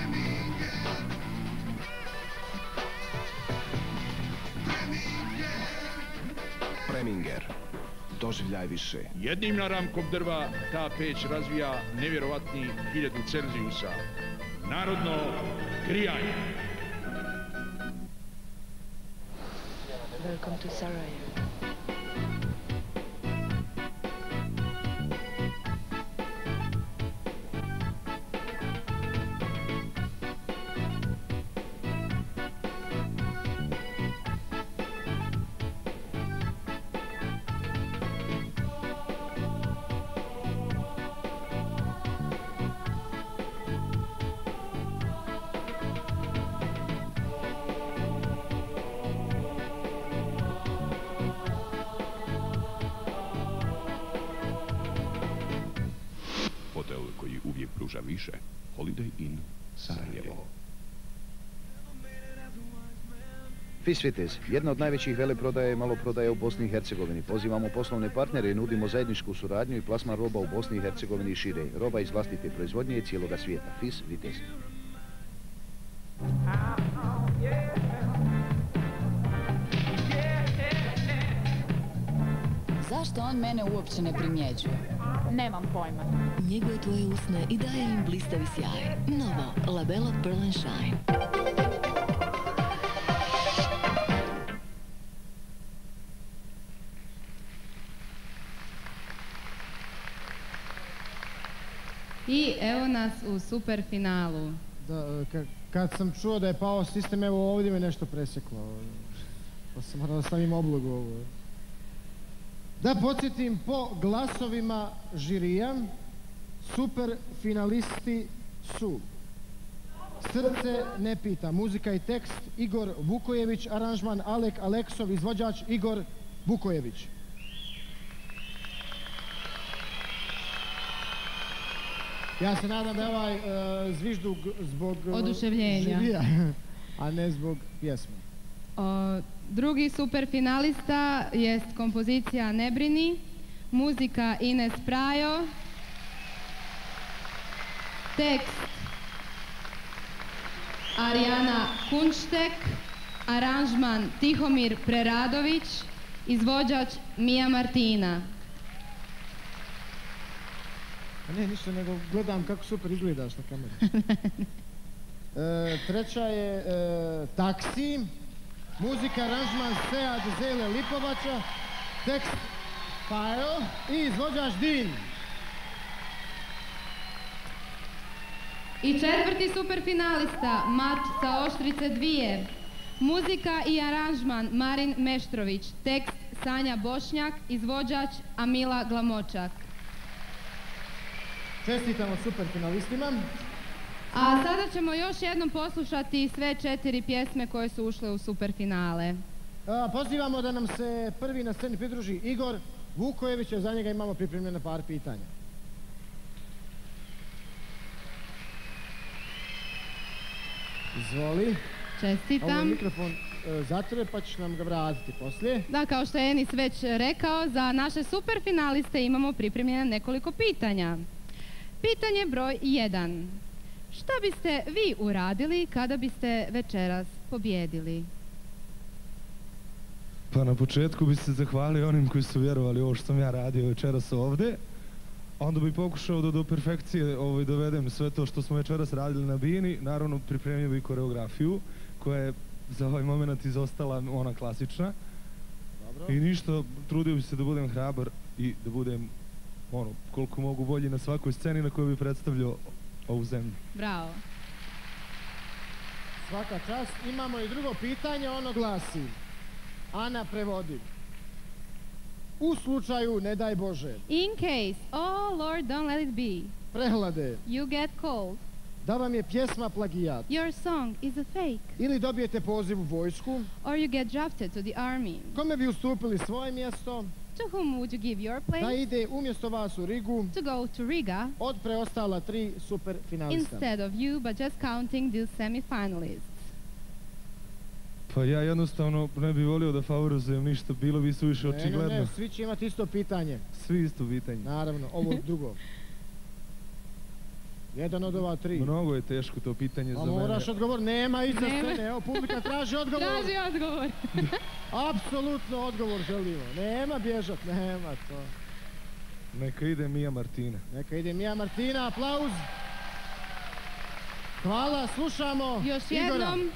Preminger. Doživljaj više. Jednim naramkom drva ta peć razvija nevjerovatni 1000 Celzijusa. Narodno grijanje. Welcome to Sarajevo. Hotel koji uvijek pruža više. Holiday Inn Sarajevo. Fis Vitez, jedna od najvećih veleprodaja i maloprodaja u Bosni i Hercegovini. Pozivamo poslovne partnere i nudimo zajedničku suradnju i plasman roba u Bosni i Hercegovini i šire. Roba iz vlastite proizvodnje i cijeloga svijeta. Fis Vitez. Zašto on mene uopće ne primjećuje? Nemam pojma. Njeguje tvoje usne i daje im blistavi sjaj. Novo, Labella Pearl and Shine. I evo nas u super finalu. Kad sam čuo da je pao sistem, evo ovdje me nešto preseklo. Pa sam morao da stavim oblogu ovo. Da podsjetim, po glasovima žirija, super finalisti su Srce ne pita, muzika i tekst Igor Vukojević, aranžman Alek Aleksov, izvođač Igor Vukojević. Ja se nadam da je ovaj zvižduk zbog oduševljenja, živija, a ne zbog pjesme. Drugi super finalista jest kompozicija Ne brini, muzika Ines Prajo, tekst Arijana Kunštek, aranžman Tihomir Preradović, izvođač Mija Martina. Ne, ništa, nego gledam kako super izgledaš na kameru. Treća je Taksi, muzika, aranžman Sead Zele Lipovača, tekst Fajo i izvođač Din. I četvrti super finalista, Mač sa Oštrice 2, muzika i aranžman Marin Meštrović, tekst Sanja Bošnjak, izvođač Amila Glamočak. Čestitamo super finalistima. A sada ćemo još jednom poslušati sve 4 pjesme koje su ušle u super finale. Pozivamo da nam se prvi na sceni pridruži Igor Vukojević, a za njega imamo pripremljeno par pitanja. Izvoli. Čestitam. Ovo je mikrofon zatvore pa ćeš nam ga vratiti poslije. Da, kao što je Enis već rekao, za naše super finaliste imamo pripremljeno nekoliko pitanja. Pitanje broj 1. Šta biste vi uradili kada biste večeras pobjedili? Pa na početku bi se zahvalio onim koji su vjerovali ovo što sam ja radio večeras ovdje. Onda bi pokušao da do perfekcije dovedem sve to što smo večeras radili na bini. Naravno pripremio bi koreografiju koja je za ovaj moment izostala ona klasična. Dobro. I ništa, trudio bi se da budem hrabar i da budem koliko mogu bolji na svakoj sceni na kojoj bi predstavljao ovu zemlju. Bravo. Svaka čast. Imamo i drugo pitanje, ono glasi. Ana prevodi. U slučaju, ne daj Bože. In case, oh Lord, don't let it be. Prehlade. You get cold. Da vam je pjesma plagijat. Your song is a fake. Ili dobijete poziv u vojsku. Or you get drafted to the army. Kome bi ustupili svoje mjesto? To whom would you give your place? Da ide umjesto vas u Rigu. To go to Riga. Od preostala 3 super finalista. Instead of you, but just counting these semi-finalists. Pa ja jednostavno ne bih volio da favorizujem ništa, bilo bi suviše očigledno. Ne, svi će imati isto pitanje. Svi isto pitanje. Naravno, ovo drugo. Jedan od ova 3. Mnogo je teško to pitanje za mene. A moraš odgovor, nema iza scene, evo publika traži odgovor. Traži odgovor. Apsolutno odgovor želimo, nema bježat, nema to. Neka ide Mija Martina. Neka ide Mija Martina, aplauz. Hvala, slušamo još Igora. Jednom.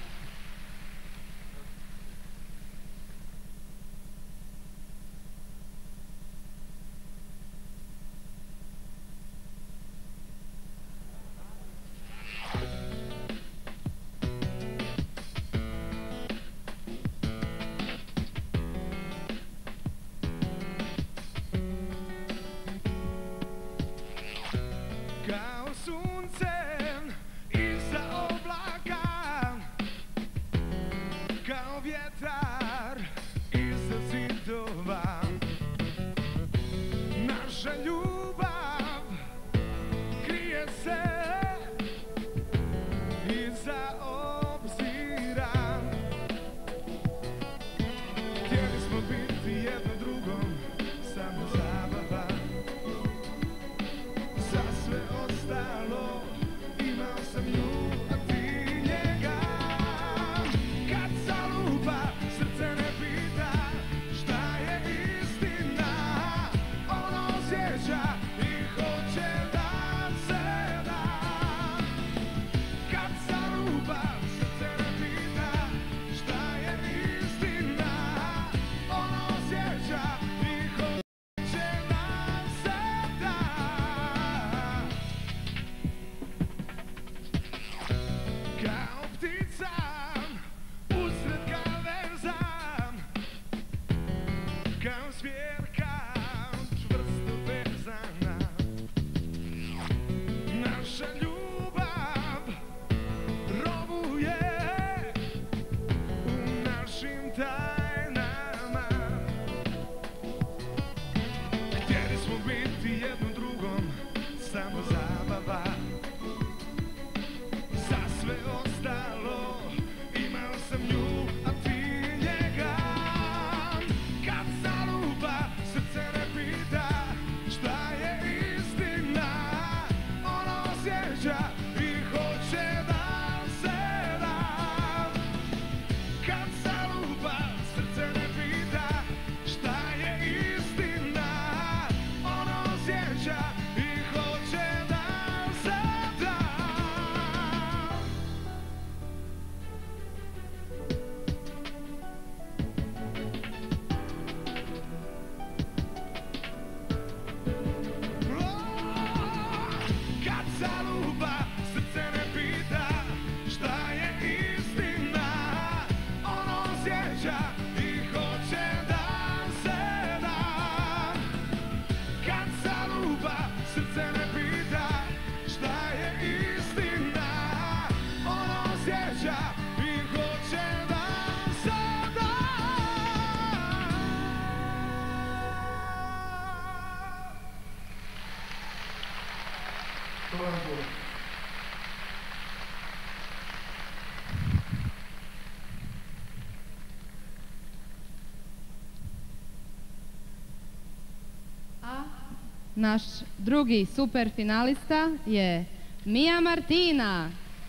Htjeli smo biti jedno drugom, samo zabava. Naš drugi super finalista je Mia Martina.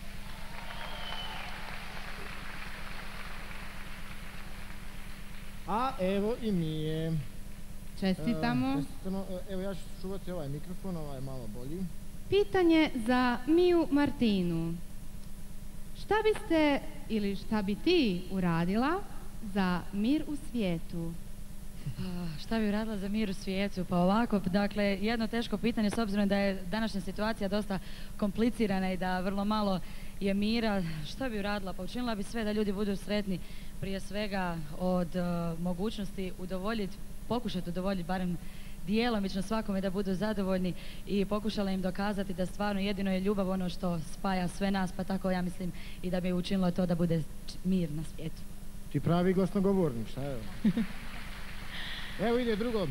A evo i Mije. Čestitamo. Evo ja ću čuvati ovaj mikrofon, ovaj je malo bolji. Pitanje za Miju Martinu. Šta biste ili šta bi ti uradila za mir u svijetu? Šta bi uradila za mir u svijetu? Pa ovako, dakle, jedno teško pitanje s obzirom da je današnja situacija dosta komplicirana i da vrlo malo je mira. Šta bi uradila? Pa učinila bi sve da ljudi budu sretni, prije svega od mogućnosti udovoljiti, pokušati udovoljiti barem djelomično svakome da budu zadovoljni i pokušala im dokazati da stvarno jedino je ljubav ono što spaja sve nas, pa tako ja mislim i da bi učinilo to da bude mir na svijetu. Ti pravi glasnogovornik, šta je? Evo ide drugo.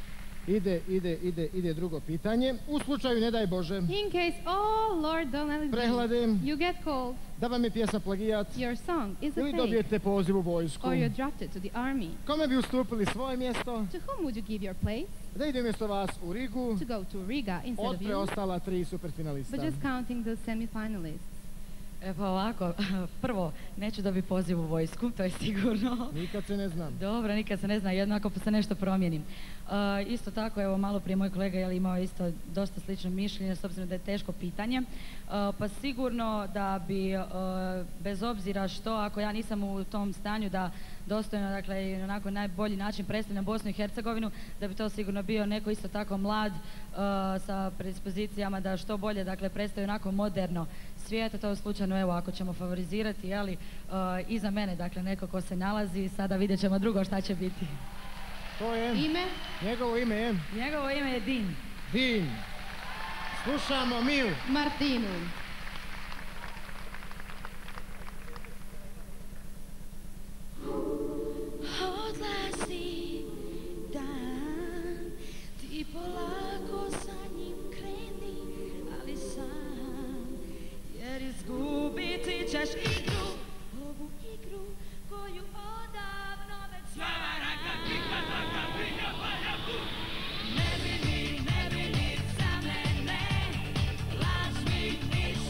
Ide drugo pitanje. U slučaju, ne daj Bože, In case, oh Lord, don't let it be. prehlade, You get cold. da vam je pjesma plagijat, Your song is a ili fake. dobijete poziv u vojsku. Or you're drafted to the army. Kome bi ustupili svoje mjesto? To whom would you give your place? Da ide umjesto vas u Rigu, To go to Riga instead od of you. preostala 3 superfinalista. But just counting the semi-finalists. Pa ovako, prvo, neću dobiti poziv u vojsku, to je sigurno. Nikad se ne znam. Dobro, nikad se ne zna, jedno ako se nešto promijenim. Isto tako, evo malo prije moj kolega je imao isto dosta slično mišljenje, s obzirom da je teško pitanje. Pa sigurno da bi, bez obzira što, ako ja nisam u tom stanju da dostojno, dakle, i onako najbolji način predstavljam Bosnu i Hercegovinu, da bi to sigurno bio neko isto tako mlad sa predispozicijama da što bolje, dakle, predstavi onako moderno svijeta, to je slučajno, evo, ako ćemo favorizirati, jeli, iza mene, dakle, neko ko se nalazi, sada vidjet ćemo drugo šta će biti. To je? Ime? Njegovo ime je? Njegovo ime je Din. Din. Slušamo Miju. Martinu. Odlazi dan, ti polako za njim kreni, ali sam, jer izgubiti ćeš igru, ovu igru koju odavno već znam. Ne brini za mene, laž mi ništa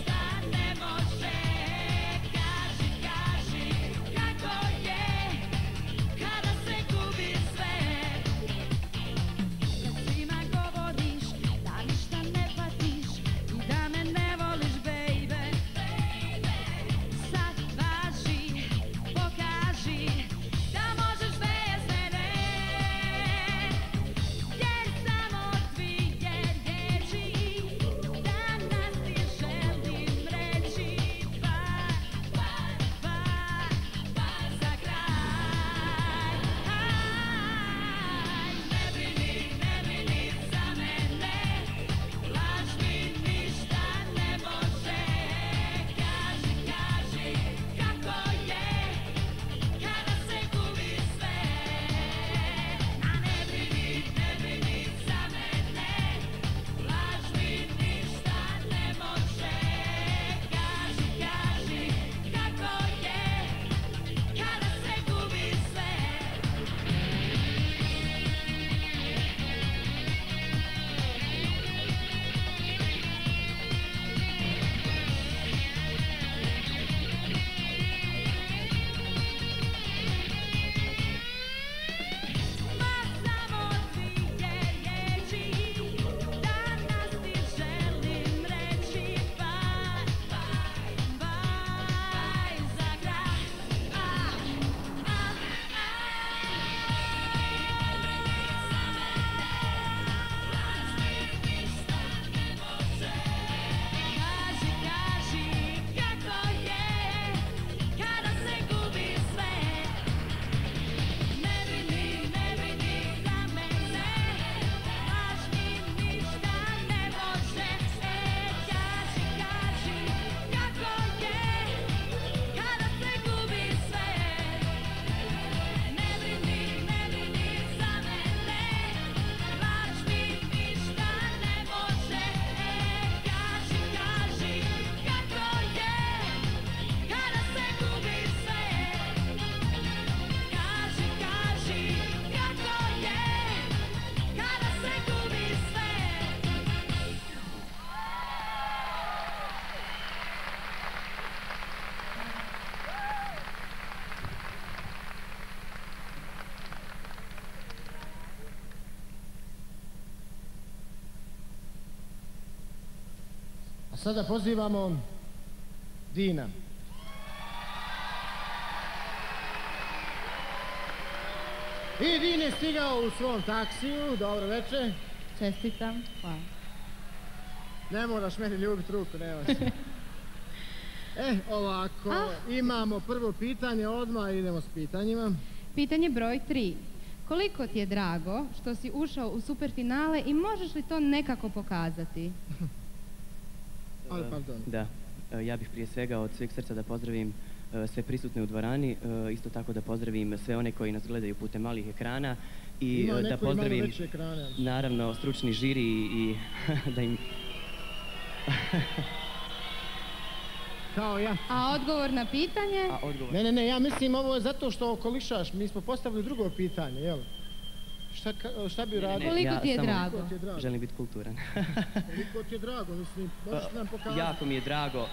Sada pozivamo Dina. I Din je stigao u svom taksiju. Dobro večer. Čestitam. Hvala. Ne moraš meni ljubiti ruku, nema se. Ovako, imamo prvo pitanje, odmah idemo s pitanjima. Pitanje broj 3. Koliko ti je drago što si ušao u superfinale i možeš li to nekako pokazati? Da, ja bih prije svega od sveg srca da pozdravim sve prisutne u dvorani, isto tako da pozdravim sve one koji nas gledaju putem malih ekrana i da pozdravim naravno stručni žiri i da im... Kao ja. A odgovor na pitanje? Ne, ja mislim ovo je zato što okolišaš, mi smo postavili drugo pitanje, jel? Šta bi uradio? Koliko ti je drago? Želim biti kulturan. Koliko ti je drago, mislim, možeš nam pokazati? Jako mi je drago.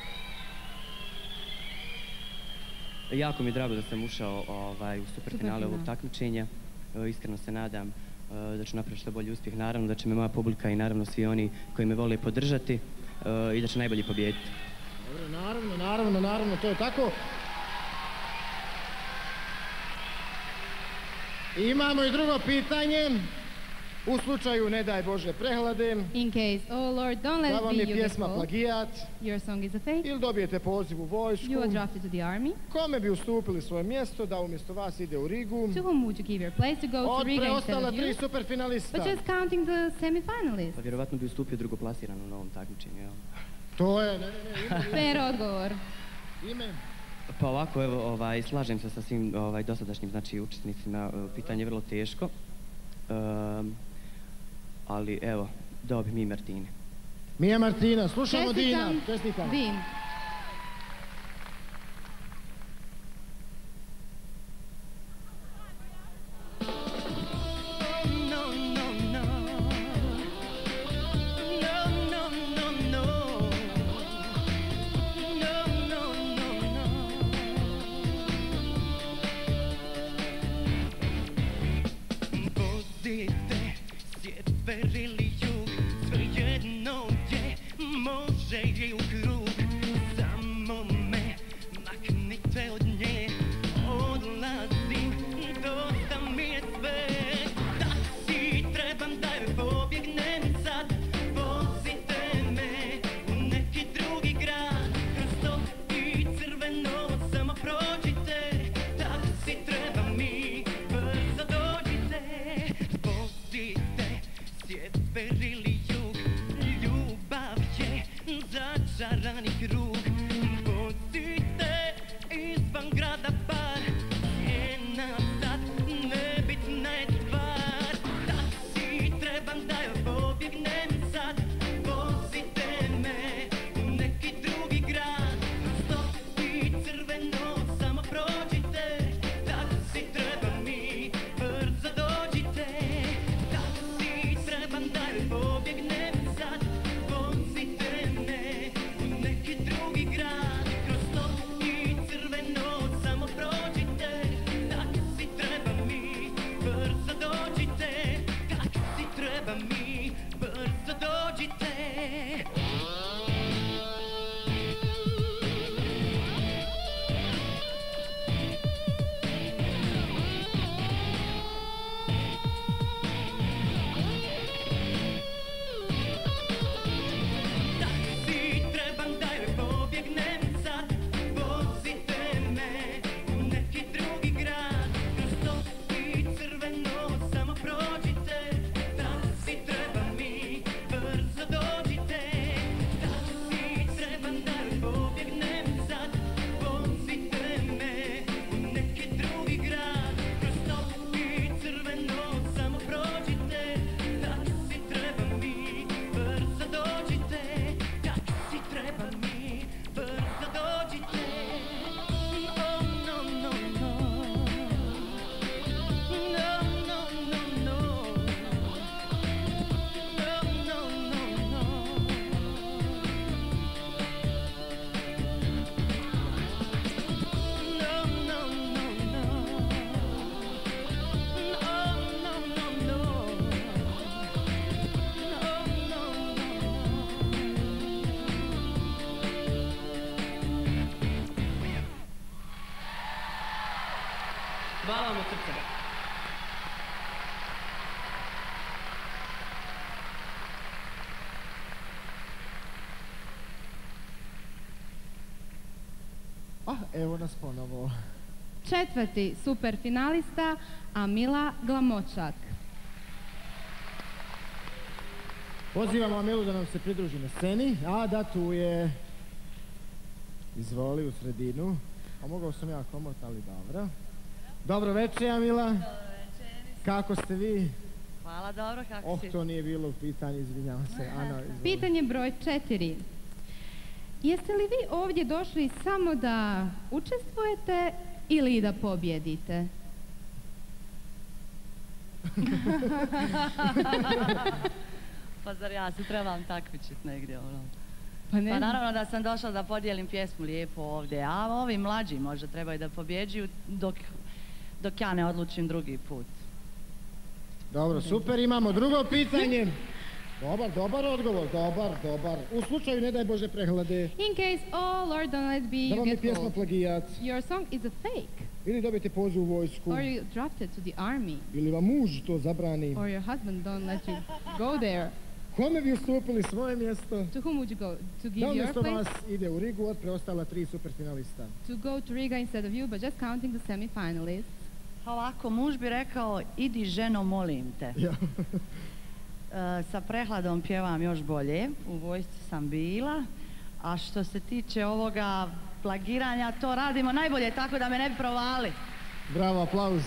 Jako mi je drago da sam ušao u superfinale ovog takmičenja. Iskreno se nadam da ću napraviti što bolji uspjeh. Naravno da će me moja publika i naravno svi oni koji me vole podržati i da će najbolji pobijediti. Dobro, naravno, to je tako. Imamo i drugo pitanje. U slučaju, ne daj Bože, prehlade. In case, oh Lord, don't let da it vam be je you pjesma get cold. plagijat. Your song is a fake. Ili dobijete poziv u vojsku. You are drafted to the army. Kome bi ustupili svoje mjesto da umjesto vas ide u Rigu? To whom would you give your place to go to Riga instead of Od preostala 3 you? superfinalista. But just counting the semi-finalists. Pa vjerovatno bi ustupio drugoplasiran u novom takmičenju, jel? To je, ne. Fair odgovor. Ime? Pa ovako, evo, slažem se sa svim dosadašnjim, znači, učesnicima. Pitanje je vrlo teško. Ali, evo, dao bi mi Martine. Mija Martina, slušamo Dina. Čestitam. Din. Sjever ili jug, svejedno je, može i u krug. Samo me maknite od nje, odlazim, dosta mi je sve. Taksi trebam da joj pobjegnem sad, vozite me u neki drugi grad. Kroz to i crveno samo prođite, taksi treba mi, brzo dođite. Vozite Hvala vam od srca. Evo nas ponovo. Četvrti superfinalista Amila Glamočak. Pozivamo Amilu da nam se pridruži na sceni. A da, tu je. Izvoli u sredinu. A mogao sam ja komot, ali dobro. Dobro večer, Amila. Dobro večer. Kako ste vi? Hvala, dobro, kako si? To nije bilo u pitanju, izvinjavam se. Ana, izvoli. Pitanje broj 4. Jeste li vi ovdje došli samo da učestvujete ili da pobjedite? Pa zar ja se trebam takmičit negdje, ono? Pa naravno da sam došla da podijelim pjesmu lijepo ovdje, a ovi mlađi možda trebaju da pobjeđuju dok ja ne odlučim drugi put. Dobro, super, imamo drugo pitanje. Dobar odgovor, dobar. U slučaju, ne daj Bože, prehlade. In case, oh Lord, don't let be Da you vam je get pjesma cold. plagijat. Your song is a fake. Ili dobijete poziv u vojsku. Or you drafted to the army. Ili vam muž to zabrani. Or your husband don't let you go there. Kome bi ustupili svoje mjesto? To whom would you go? To give Da your umjesto vas place? ide u Rigu od preostala 3 superfinalista. To go to Riga instead of you, but just counting the semi-finalists. Ovako, muž bi rekao, idi ženo, molim te. Ja. Sa prehladom pjevam još bolje, u vojsci sam bila, a što se tiče ovoga plagiranja, to radimo najbolje tako da me ne bi provali. Bravo, aplauz.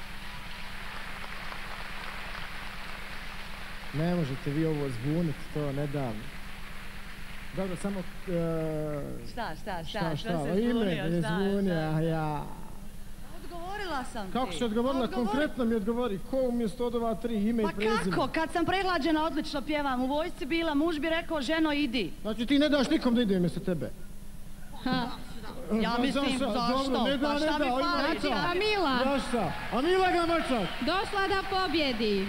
Ne možete vi ovo zbuniti, to ne dam. Dobro, samo... Šta? Šta? Što se zbunio, šta? Ja. Odgovorila sam ti. Kako si odgovorila? Konkretno mi odgovori. Ko umjesto od ova 3 ime i prezime? Pa kako? Kad sam prehlađena odlično pjevam. U vojsci bila, muž bi rekao, ženo idi. Znači ti ne daš nikom da ide umjesto tebe? Ja mislim, zašto? Pa šta mi fali? Znači, Amila. Zašto? Amila Glamočak. Došla da pobjedi.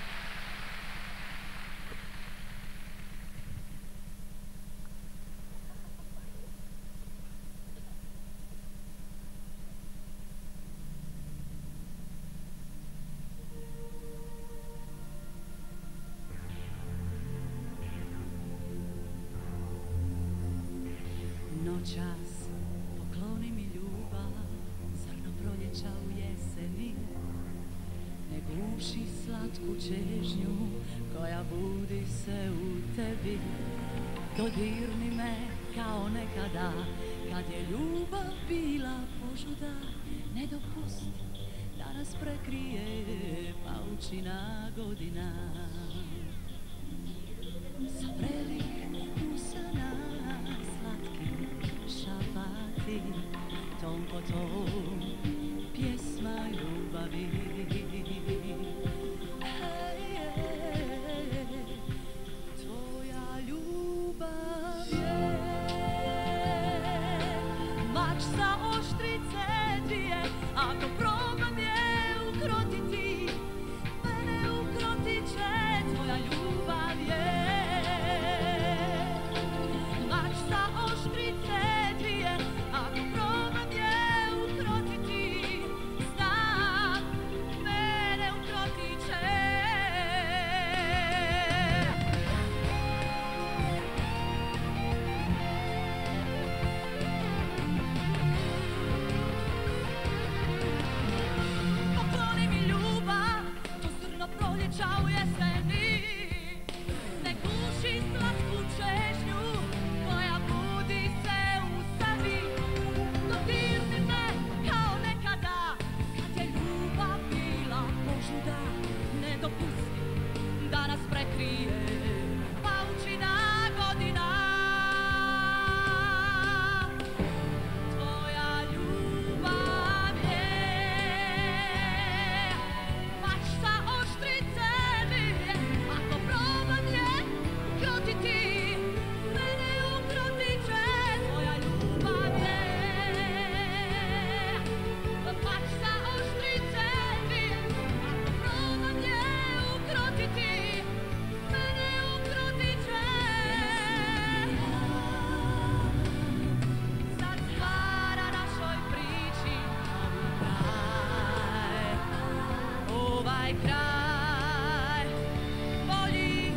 Noćas pokloni mi ljubav, zrno proljeća u jeseni, ne guši slatku čežnju koja budi se u tebi. Dodirni me kao nekada, kad je ljubav bila požuda, ne dopusti da nas prekrije paučina godina. Zavreli usana slatki šapati, tom po tom pjesma ljubavi. Tvoja ljubav je mač sa oštrice dvije, ako probam je ukrotiti, mene ukrotit će. Tvoja ljubav je mač sa oštrice dvije, ako probam je ukrotiti, znam kraj, bolji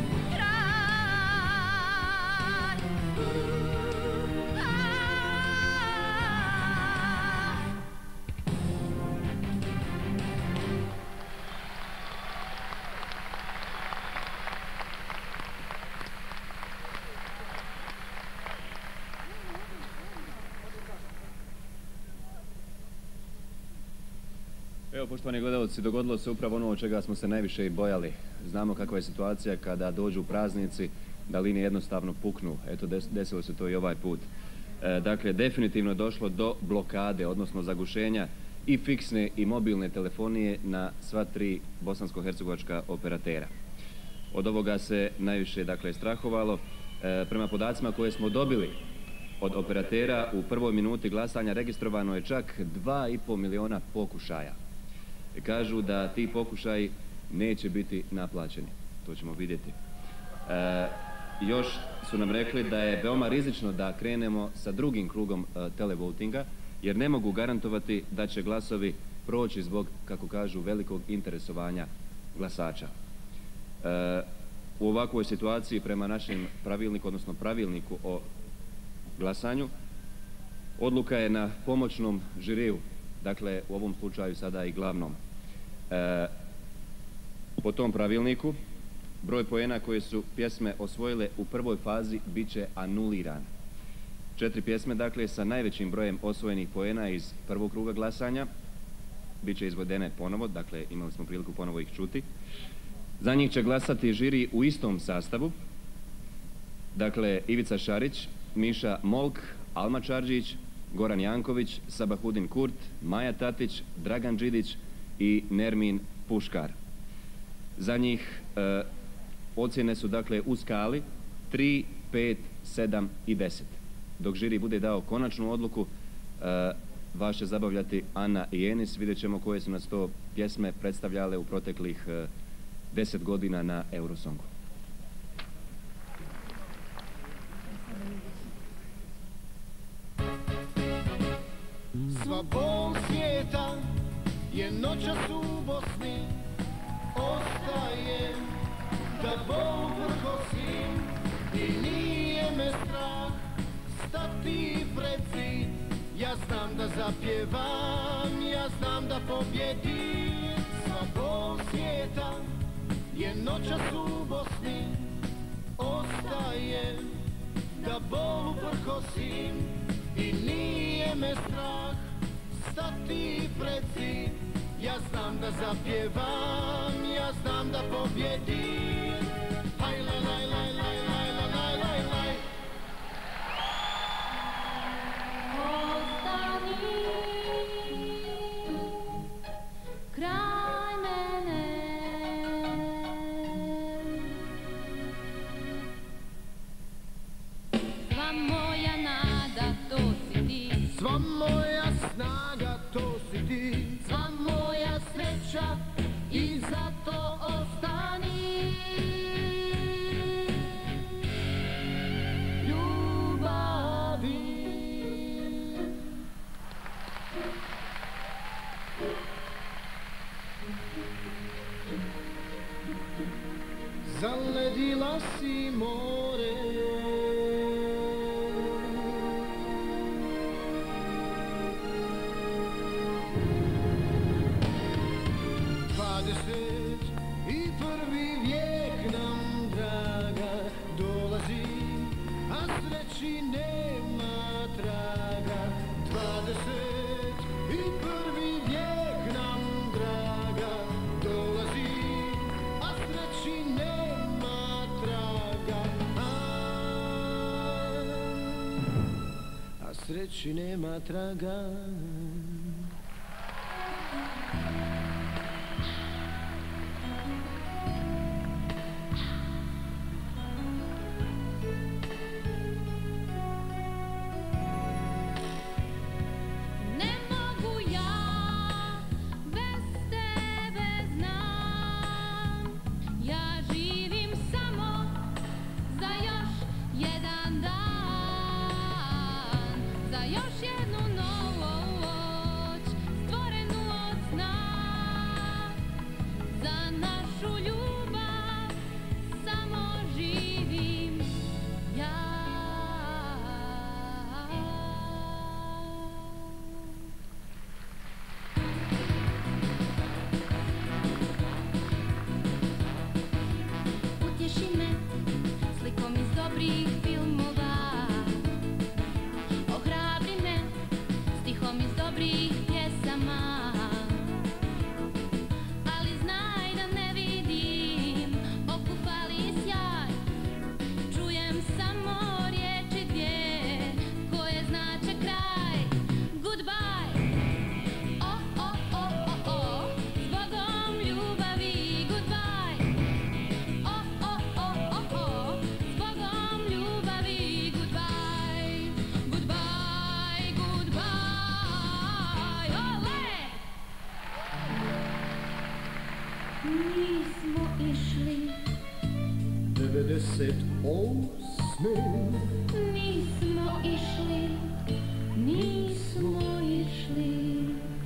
kraj. Evo, poštovani gledalci, dogodilo se upravo ono od čega smo se najviše i bojali. Znamo kakva je situacija kada dođu praznici, da linije jednostavno puknu. Eto, desilo se to i ovaj put. Dakle, definitivno je došlo do blokade, odnosno zagušenja i fiksne i mobilne telefonije na sva tri bosansko-hercegovačka operatera. Od ovoga se najviše, dakle, strahovalo. Prema podacima koje smo dobili od operatera, u prvoj minuti glasanja registrovano je čak 2,5 miliona pokušaja. Kažu da ti pokušaji neće biti naplaćeni. To ćemo vidjeti. Još su nam rekli da je veoma rizično da krenemo sa drugim krugom televotinga, jer ne mogu garantovati da će glasovi proći zbog, kako kažu, velikog interesovanja glasača. U ovakvoj situaciji, prema našem pravilniku, odnosno pravilniku o glasanju, odluka je na pomoćnom žiriju, dakle u ovom slučaju sada i glavnom. Po tom pravilniku broj poena koje su pjesme osvojile u prvoj fazi bit će anuliran. 4 pjesme, dakle, sa najvećim brojem osvojenih poena iz prvog kruga glasanja bit će izvedene ponovo, dakle imali smo priliku ponovo ih čuti. Za njih će glasati žiri u istom sastavu, dakle Ivica Šarić, Miša Molk, Alma Čarđić, Goran Janković, Sabahudin Kurt, Maja Tatić, Dragan Đidić i Nermin Puškar. Za njih ocjene su, dakle, u skali 3, 5, 7 i 10. Dok žiri bude dao konačnu odluku, vas će zabavljati Ana i Enis. Vidjet ćemo koje su nas to pjesme predstavljale u proteklih 10 godina na Eurosongu. Sva bol svijeta je noćas u Bosni, ostaje da bol vrhosim i nije me strah stati pred zid. Ja znam da zapjevam, ja znam da pobjedim. Sva bol svijeta je noćas u Bosni, ostaje da bol vrhosim i nije me strah stati pred zid. Ja znam da zapjevam, ja znam da pobjedim. Haj laj laj laj laj laj laj laj laj. Ostani kraj mene, sva moja nada to si ti, sva moja snaga to si ti, sva moja sreća i zato ostani. Ljubavi. Zaledila si more, i prvi vijek nam, draga, dolazi, a sreći nema traga. 20 i prvi vijek nam, draga, dolazi, a sreći nema traga. A sreći nema traga. Još jednu novu nismo išli, 98. nismo išli, nismo išli.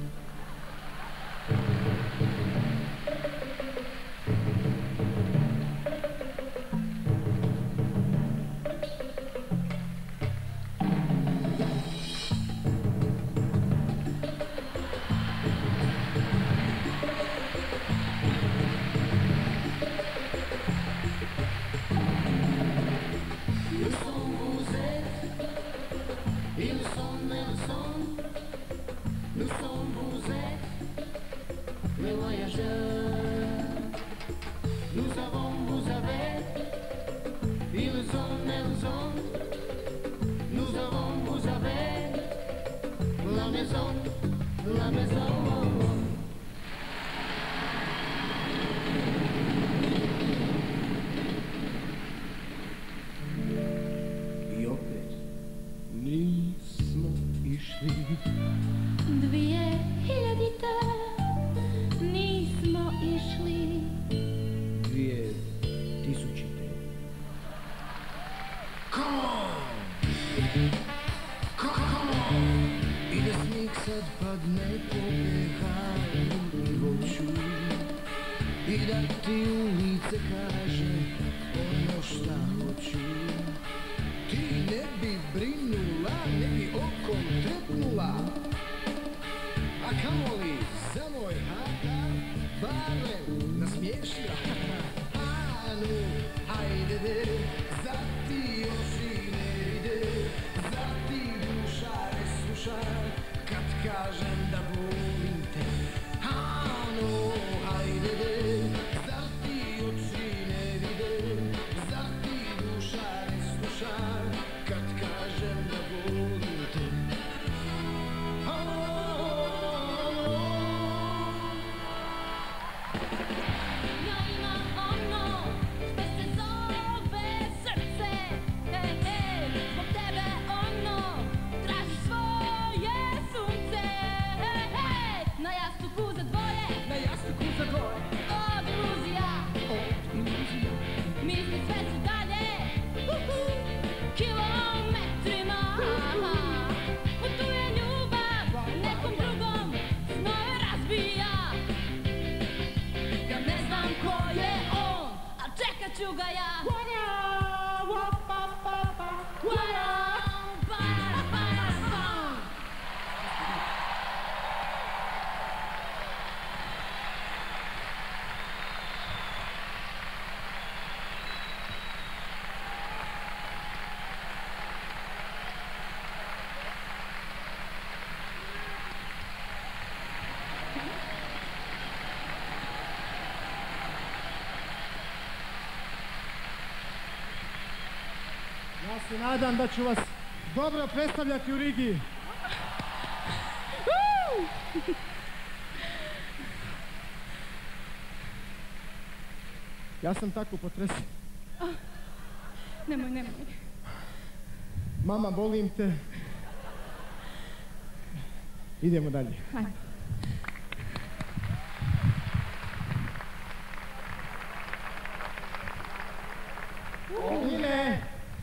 I opet nismo išli. 2000-te nismo išli, 2000-te. Come on! Come on! I da snijeg sad padne po BH voću i da ti u lice kaže ono šta hoću. Ti ne bi brinula, ne bi okom trepnula, a kamoli za moj hata barem nasmiješila. Anu, hajde de, za ti oči ne vide, za ti duša ne sluša, kad kažem da volim te. Anu, hajde de, za ti oči ne vide, za ti duša ne sluša, kad kažem da volim te. ja imam ono što se zove srce, hej, hej, zbog tebe ono traži svoje sunce, hej, hej, na jastuku za dvoje, od iluzija, misli sve su dalje, kilometrima, putuje ljubav, nekom drugom snove razbija. Ja ne znam ko je on, a čekat ću ga ja. Ja se nadam da ću vas dobro predstavljati u Rigi. Ja sam tako potresen. Nemoj. Mama, volim te. Idemo dalje. Ajde. Ognjene!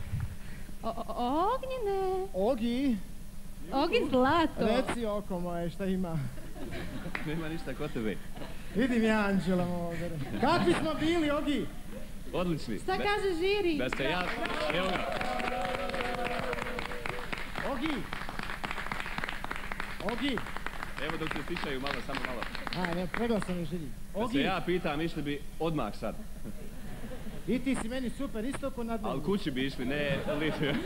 Ognjene! Ogi! Ogi zlato! Reci oko moje šta ima. Nema ništa kod tebe. Vidim ja Anđela ovdje. Kakvi smo bili, Ogi? Odlični. Šta kaže žiri? Da se ja... Evo ga. Ogi! Ogi! Evo dok se stišaju malo, samo malo. Ne, preglasan je žiri. Da se ja pitam, išli bi odmah sad. I ti si meni super, isto ko nadmeni. Ali kući bi išli, ne lift.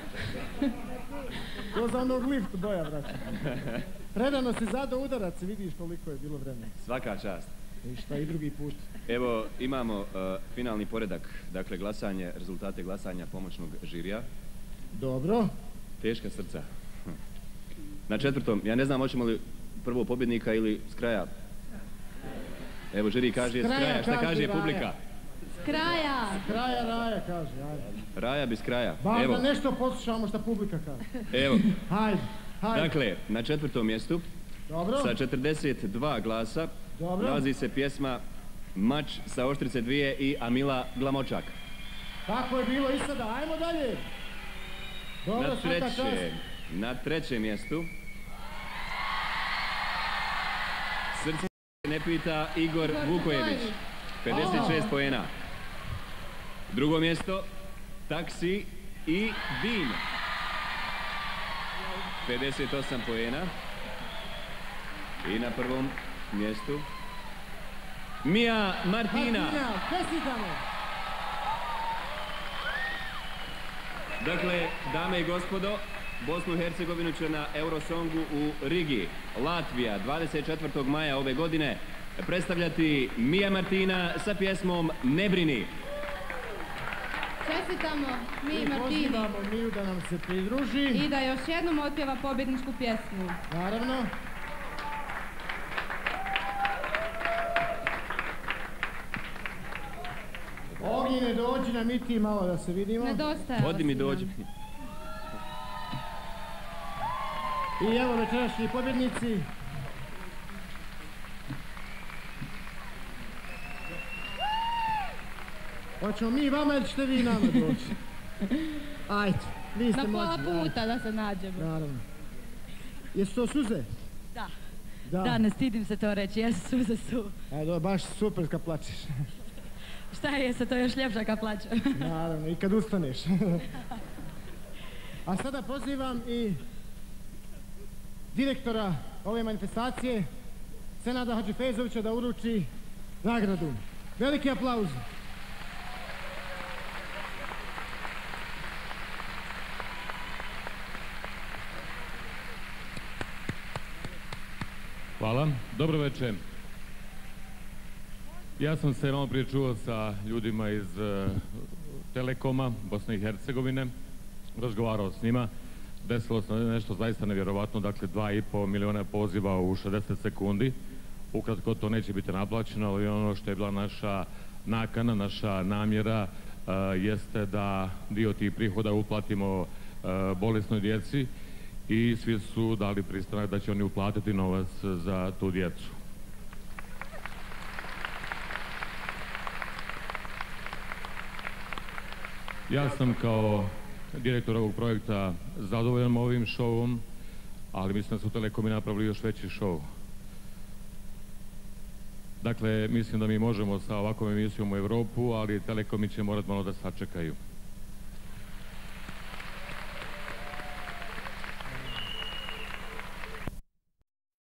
To za onog lift boja, brate. Predano si zado udarac, vidiš koliko je bilo vremena. Svaka čast. I šta i drugi put. Evo, imamo finalni poredak, dakle glasanje, rezultate glasanja pomoćnog žirija. Dobro. Teška srca. Na četvrtom, ja ne znam hoćemo li prvo pobjednika ili s kraja. Evo, žiri kaže s kraja, šta kaže publika? S kraja! S kraja Raja kaže, ajde. Raja bi s kraja. Bar Evo. da nešto poslušamo šta publika kaže. Evo. Hajde. Dakle, na četvrtom mjestu Dobro. sa 42 glasa Dobro. nalazi se pjesma Mač sa Oštrice 2 i Amila Glamočak. Tako je bilo i sada, ajmo dalje. Dobro, svaka čast. Na trećem mjestu. Srce ne pita Igor Vukojević. 56 poena. Drugo mjesto, Taksi i Din. 58 poena. I na prvom mjestu, Mija Martina. Dakle, dame i gospodo, Bosnu i Hercegovinu će na Eurosongu u Rigi, Latvija, 24. maja ove godine predstavljati Mija Martina sa pjesmom Ne brini. Čestitamo Miji Martini. Pozivamo Miju da nam se pridruži. I da još jednom otpjeva pobjedničku pjesmu. Naravno. Ognjene, dođi nam i ti malo da se vidimo. Nedostaje. Odi mi dođi. I evo večerašnji pobjednici. Hoćemo mi vama ili ćete vi nama doći? Ajde, vi ste Na pola mlađi, puta da se nađemo. Naravno. Jesu to suze? Da. Da. Da, ne stidim se to reći, jesu suze su. Evo, baš super kad plačeš. Šta je se to još ljepša kad plaćem? Naravno, i kad ustaneš. A sada pozivam i direktora ove manifestacije, Senada Hadžifezovića, da uruči nagradu. Veliki aplauz. Hvala. Dobro večer. Ja sam se malo prije čuo sa ljudima iz Telekoma Bosne i Hercegovine, razgovarao s njima. Desilo se nešto zaista nevjerovatno, dakle 2,5 miliona poziva u 60 sekundi. Ukratko to neće biti naplaćeno, ali ono što je bila naša nakana, naša namjera jeste da dio tih prihoda uplatimo bolesnoj djeci i svi su dali pristanak da će oni uplatiti novac za tu djecu. Ja sam kao direktor ovog projekta zadovoljan ovim šovom, ali mislim da su Telekomi napravili još veći šov. Dakle, mislim da mi možemo sa ovakvom emisijom u Europu, ali Telekomi će morati malo da sačekaju.